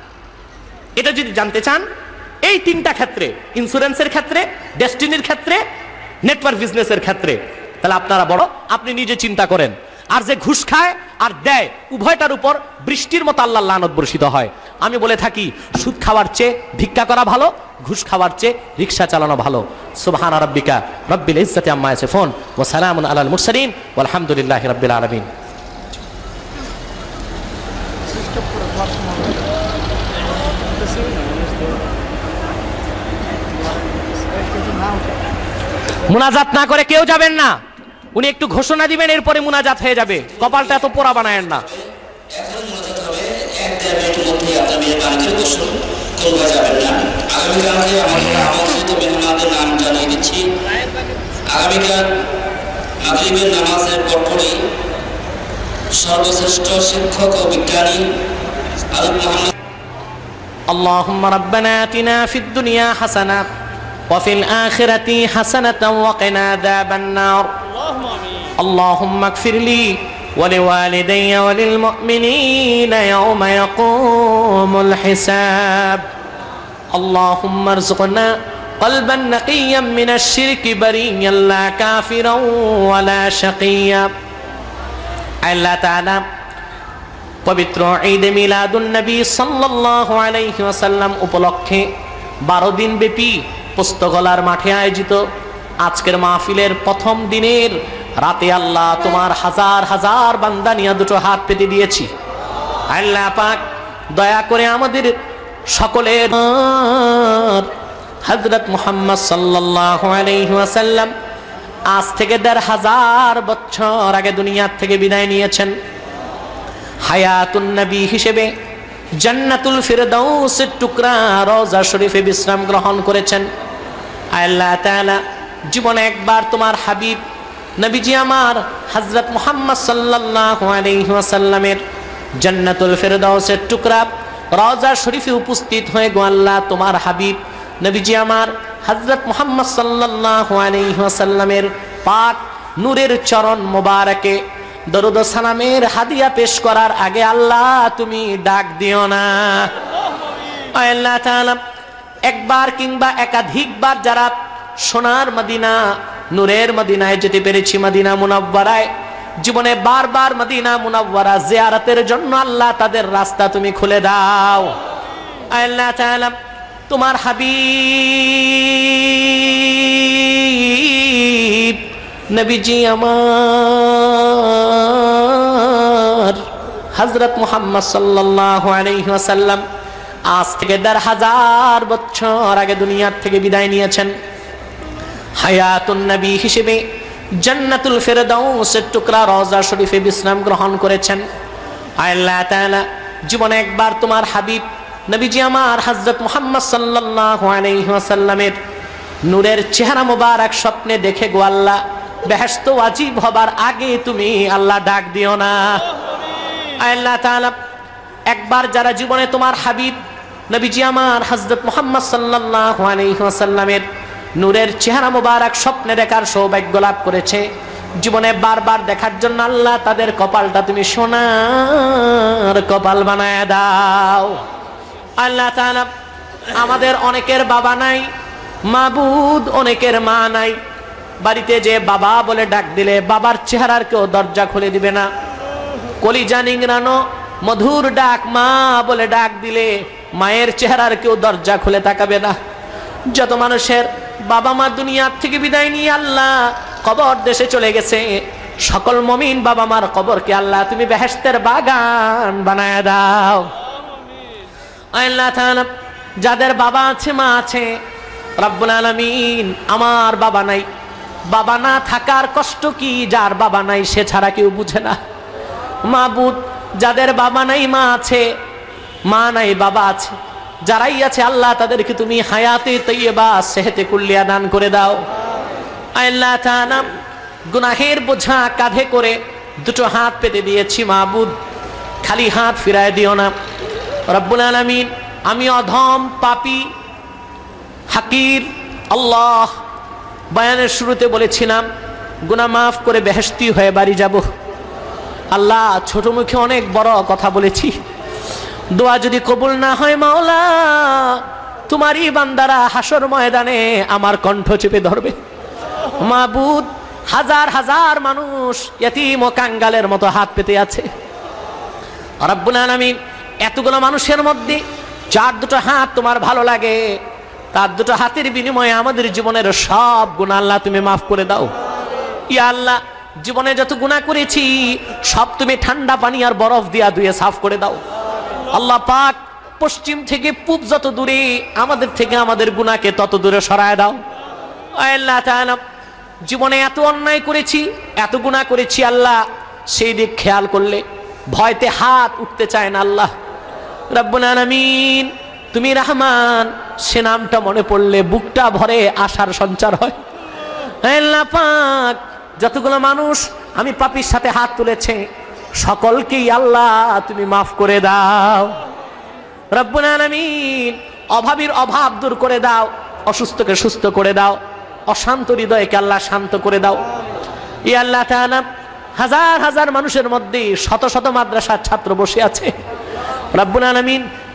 S1: এটা যদি জানতে চান, এই তিনটা ক্ষেত্রে, ইন্স্যুরেন্সের ক্ষেত্রে, ডেস্টিনির ক্ষেত্রে, নেটওয়ার্ক বিজনেসের ক্ষেত্রে, তাহলে আপনারা বড় আপনি নিজে চিন্তা করেন। আর যে ঘুষ খায় আর দেয় উভয়টার উপর বৃষ্টির মতো আল্লাহর লানত বর্ষিত হয়। আমি বলে থাকি সুদ খাওয়ার চেয়ে ভিক্ষা করা ভালো, ঘুষ খাওয়ার চেয়ে রিকশা চালানো ভালো। সুবহান রাব্বিকা রব্বিল ইজ্জাতি আম্মা ইয়াসিফুন ওয়া সালামুন আলাল মুরসালিন ওয়ালহামদুলিল্লাহি রাব্বিল আলামিন। মুনাজাত না করে কেউ যাবেন না, উনি একটু ঘোষণা দিবেন এরপরে মুনাজাত হয়ে যাবে। কপালটা এত পোড়া বানায়েন না।
S2: সর্বশ্রেষ্ঠ শিক্ষক ও বিজ্ঞানী
S1: اللهم ربنا آتنا في الدنيا حسنة وفي الآخرة حسنة وقنا عذاب النار. اللهم اغفر لي ولوالدي وللمؤمنين يوم يقوم الحساب. আল্লাহুম্মা রযুকনা কলবান নাকিয়্যাম মিনাশ শিরকি বারিয়্যান লা কাফিরা ওয়া লা শাকিয়্যা। আল্লাহ তাআলা পবিত্র ঈদ মিলাদুন নবী সাল্লাল্লাহু আলাইহি ওয়াসাল্লাম উপলক্ষে বারো দিন ব্যাপী পুস্তকলার মাঠে আয়োজিত আজকের মাহফিলের প্রথম দিনের রাতে আল্লাহ তোমার হাজার হাজার বান্দা নিয়ে দুটো হাত পেতে দিয়েছি। আল্লাহ পাক দয়া করে আমাদের সকলের হযরত মুহাম্মদ সাল্লাল্লাহু আলাইহি ওয়াসাল্লাম আজ থেকে দেড় হাজার বছর আগে দুনিয়া থেকে বিদায় নিয়েছেন। হায়াতুন নবী হিসেবে জান্নাতুল ফিরদাউসের টুকরা রওজা শরীফে বিশ্রাম গ্রহণ করেছেন। আল্লাহ তাআলা জীবনে একবার তোমার হাবিব নবীজি আমার হযরত মুহাম্মদ সাল্লাল্লাহু আলাইহি ওয়াসাল্লামের জান্নাতুল ফিরদাউসের টুকরা রওজা শরীফে উপস্থিত হয়ে গো আল্লাহ তোমার হাবিব নবীজি আমার হযরত মুহাম্মদ সাল্লাল্লাহু আলাইহি ওয়াসাল্লামের পাক নূরের চরণ মোবারকে দরুদ ও সালামের হাদিয়া পেশ করার আগে আল্লাহ তুমি ডাক দিও না। আল্লাহ তাআলা একবার কিংবা একাধিকবার যারা সোনার মদিনা নূরের মদিনায় যেতে পেরেছি, মদিনা মুনাওয়ারায় জীবনে বারবার মদিনা মুনাওয়ারা জিয়ারতের জন্য আল্লাহ তাদের রাস্তা তুমি খুলে দাও। আল্লাহ তাআলা তোমার হাবিব নবীজি আমার হযরত মুহাম্মদ সাল্লাল্লাহু আলাইহি ওয়াসাল্লাম আজ থেকে দেড় হাজার বছর আগে দুনিয়ার থেকে বিদায় নিয়েছেন। হায়াতুন নবী হিসেবে জান্নাতুল ফিরদাউসের টুকরা রওজা শরীফে বিশ্রাম গ্রহণ করেছেন। আল্লাহ তাআলা জীবনে একবার তোমার হাবিব নবীজি আমার হযরত মুহাম্মদ সাল্লাল্লাহু আলাইহি ওয়াসাল্লামের নূরের চেহারা মোবারক স্বপ্নে দেখে গো আল্লাহ বেহেশত ওয়াজিব হবার আগে তুমি আল্লাহ ডাক দিও না। আল্লাহ তাআলা একবার যারা জীবনে তোমার হাবিব নবীজি আমার হযরত মুহাম্মদ সাল্লাল্লাহু আলাইহি ওয়াসাল্লামের নূরের চেহারা মোবারক স্বপ্নে দেখার সৌভাগ্য লাভ করেছে, জীবনে বারবার দেখার জন্য আল্লাহ তাদের কপালটা তুমি সোনার কপাল বানায় দাও। আল্লাহ তাআলা আমাদের অনেকের বাবা নাই, মাবুদ অনেকের মা নাই। বাড়িতে যে বাবা বলে ডাক দিলে বাবার চেহারার কেউ দরজা খুলে দিবে না। কলিজা নিংড়ানো মধুর ডাক মা বলে ডাক দিলে মায়ের চেহারার কেউ দরজা খুলে তাকাবে না। যত মানুষের বাবা মা দুনিয়ার থেকে বিদায় নিয়ে আল্লাহ কবর দেশে চলে গেছে, সকল মুমিন বাবা মার কবরকে আল্লাহ তুমি বেহেশতের বাগান বানায় দাও। আল্লাহ তাআলা যাদের বাবা আছে মা আছে রব্বুল আলামিন আমার বাবা নাই, বাবা না থাকার কষ্ট কি যার বাবা নাই সে ছাড়া কেউ বুঝে না। মাবুদ যাদের বাবা নাই মা আছে, মা নাই বাবা আছে, যারাই আছে আল্লাহ তাদেরকে তুমি হায়াতে তৈয়বা সেহতে কুল্লিয়া দান করে দাও। আল্লাহ তাআলা গুনাহের বোঝা কাঁধে করে দুটো হাত পেতে দিয়েছি মাবুদ, খালি হাত ফিরায় দিও না। রব্বুল আলামিন আমি অধম পাপী হাকির আল্লাহ, বয়ানের শুরুতে বলেছিলাম গুনাহ মাফ করে বেহেশতি হয়ে বাড়ি যাব। আল্লাহ ছোট মুখে অনেক বড় কথা বলেছি, দোয়া যদি কবুল না হয় মাওলা তোমারই বান্দারা হাসর ময়দানে আমার কণ্ঠ চেপে ধরবে। মাবুদ হাজার হাজার মানুষ ইতিম ও কাঙ্গালের মতো হাত পেতে আছে। রব্বুল আলামিন এতগুলো মানুষের মধ্যে যার দুটো হাত তোমার ভালো লাগে তার দুটো হাতের বিনিময়ে আমাদের জীবনের সব গুনাহ আল্লাহ তুমি মাফ করে দাও। ইয়া আল্লাহ জীবনে যত গুনাহ করেছি সব তুমি ঠান্ডা পানি আর বরফ দিয়া ধুয়ে সাফ করে দাও। আল্লাহ পাক পশ্চিম থেকে পূব যত দূরে আমাদের থেকে আমাদের গুনাহকে তত দূরে সরায় দাও। আল্লাহ তাআলা জীবনে এত অন্যায় করেছি এত গুনাহ করেছি আল্লাহ, সেই দিক খেয়াল করলে ভয়তে হাত উঠতে চায় না আল্লাহ। রব্বুল আলামিন তুমি রহমান, সে নামটা মনে পড়লে বুকটা ভরে আশার সঞ্চার হয়। আল্লাহ পাক যতগুলো মানুষ আমি পাপীর সাথে হাত তুলেছে সকলকেই আল্লাহ তুমি মাফ করে দাও। রব্বুল আলামিন অভাবীর অভাব দূর করে দাও, অসুস্থকে সুস্থ করে দাও, অশান্ত হৃদয়কে আল্লাহ শান্ত করে দাও। ইয়া আল্লাহ তাআলা হাজার হাজার মানুষের মধ্যে শত শত মাদ্রাসার ছাত্র বসে আছে, রব্বুল আলামিন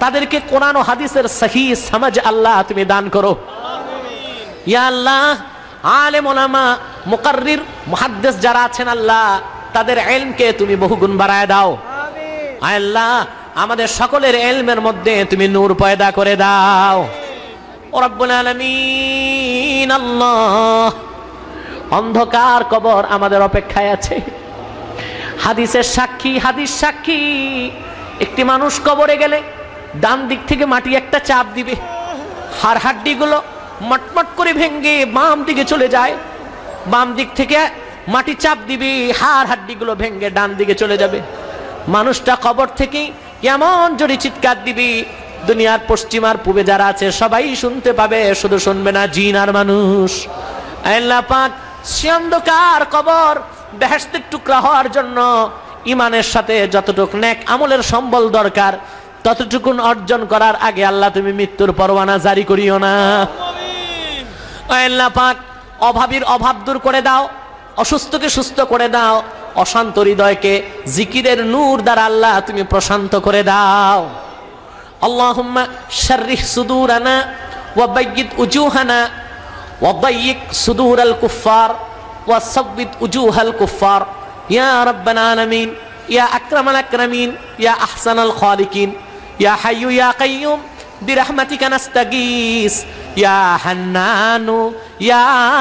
S1: তাদেরকে কোরআন ও হাদিসের সহিহ সমঝ আল্লাহ তুমি দান করো। ইয়া আল্লাহ, আলেম ওলামা মুকাররির মুহাদ্দিস যারা আছেন আল্লাহ, তাদের ইলমকে তুমি বহুগুণ বাড়ায় দাও। আয় আল্লাহ, আমাদের সকলের ইলমের মধ্যে তুমি নূর পয়দা করে দাও। ও রব্বুল আলামিন, আল্লাহ, অন্ধকার কবর আমাদের অপেক্ষায় আছে। হাদিসের সাক্ষী, হাদিস সাক্ষী, একটি মানুষ কবরে গেলে ডান দিক থেকে মাটি একটা চাপ দিবে, হাড় হাড্ডি গুলো মটমট করে ভেঙ্গে বাম দিকে চলে যায়। বাম দিক থেকে মাটি চাপ দিবে, হাড় হাড্ডি গুলো ভেঙ্গে ডান দিকে চলে যাবে। মানুষটা কবর থেকে এমন জোরে চিৎকার দিবি, দুনিয়ার পশ্চিম আর পূবে যারা আছে সবাই শুনতে পাবে, শুধু শুনবে না জিন আর মানুষ। আল্লাহ পাক, সে অন্ধকার কবর বেহেশতের টুকরা হওয়ার জন্য ইমানের সাথে যতটুক নেক আমলের সম্বল দরকার ততটুকুন অর্জন করার আগে আল্লাহ তুমি মৃত্যুর পরোয়ানা জারি করিও না। আল্লাহ পাক, অভাবীর অভাব দূর করে দাও, অসুস্থকে সুস্থ করে দাও, অশান্ত হৃদয়কে জিকিরের নূর দ্বারা আল্লাহ তুমি প্রশান্ত করে দাও। আল্লাহুম্মা শাররিহ সুদুরানা ওয়া বায়্যিদ উজুহানা ওয়া দায়্যিক সুদুরাল কুফফার ওয়া সাব্বিত উজুহাল কুফফার ইয়া রাব্বাল আলামিন, ইয়া আকরামাল আকরামিন, ইয়া আহসানাল খালিকিন, ইয়া হাইয়্যু ইয়া কাইয়্যুম বিরহমাতিকা নাস্তাগীস, ইয়া হান্নানু ইয়া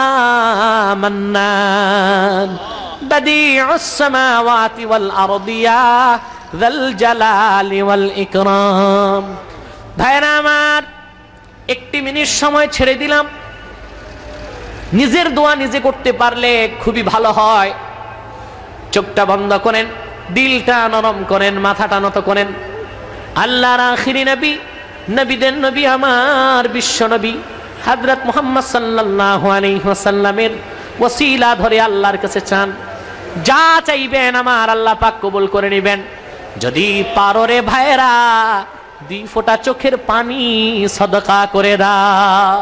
S1: মান্নান, বাদিউস সামাওয়াতি ওয়াল আরদি ইয়া যাল জালালি ওয়াল ইকরাম। ভাইরা আমার, একটি মিনিট সময় ছেড়ে দিলাম। নিজের দোয়া নিজে করতে পারলে খুবই ভালো হয়। চোখটা বন্ধ করেন, দিলটা নরম করেন, মাথাটা নত করেন। আল্লাহর আখিরি নবী, নবীদের নবী, আমার বিশ্ব নবী হযরত মুহাম্মদ সাল্লাল্লাহু আলাইহি ওয়াসাল্লামের ওসিলা ধরে আল্লাহর কাছে চান। যা চাইবেন আমার আল্লাহ পাক কবুল করে নেবেন। যদি পারো রে ভাইরা, দুই ফোঁটা চোখের পানি সদকা করে দাও।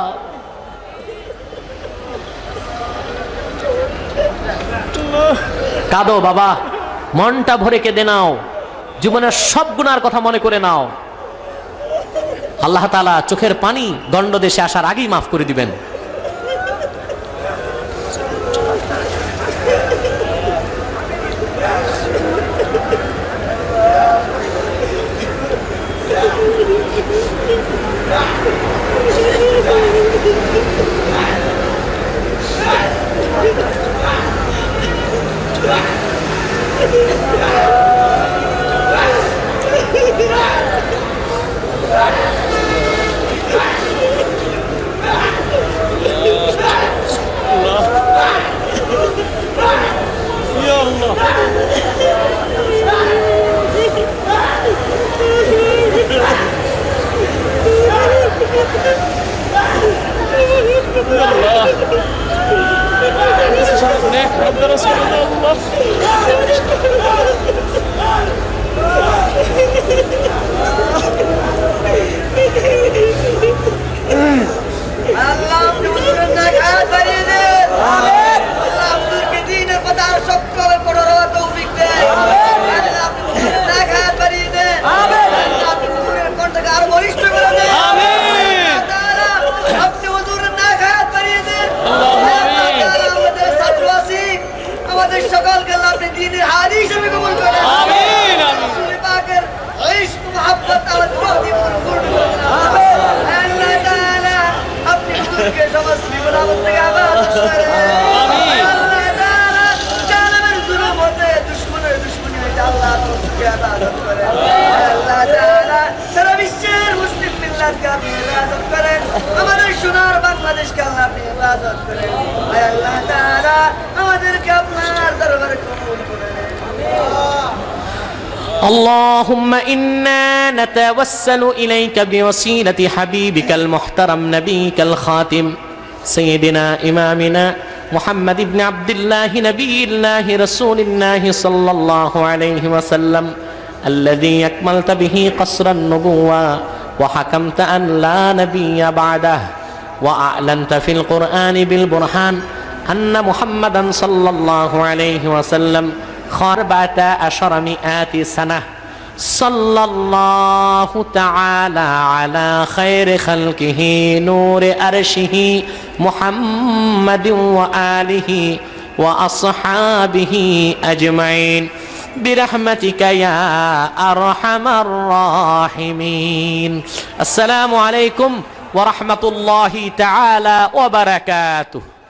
S1: কাঁদো বাবা, মনটা ভরে কেঁদে নাও, জীবনের সব গুনার কথা মনে করে নাও। আল্লাহ তাআলা চোখের পানি দণ্ড দেশে আসার আগেই মাফ করে দিবেন। اللهم إنا نتوسل إليك بوسيلة حبيبك المحترم نبيك الخاتم سيدنا إمامنا محمد بن عبد الله نبي الله رسول الله صلى الله عليه وسلم الذي أكملت به قصر النبوة وحكمت أن لا نبي بعده وأعلنت في القرآن بالبرهان أن محمدا صلى الله عليه وسلم خربة عشر مئات سنة সাল্লাল্লাহু তাআলা আলা খায়রি খালকিহি নূরে আরশিহি মুহাম্মাদিন ওয়া আলিহি ওয়া আসহাবিহি আজমাইন বিরহমাতিকা ইয়া আরহামার রাহিমিন। আসসালামু আলাইকুম ওয়া রাহমাতুল্লাহি তাআলা ওয়া বারাকাতুহু।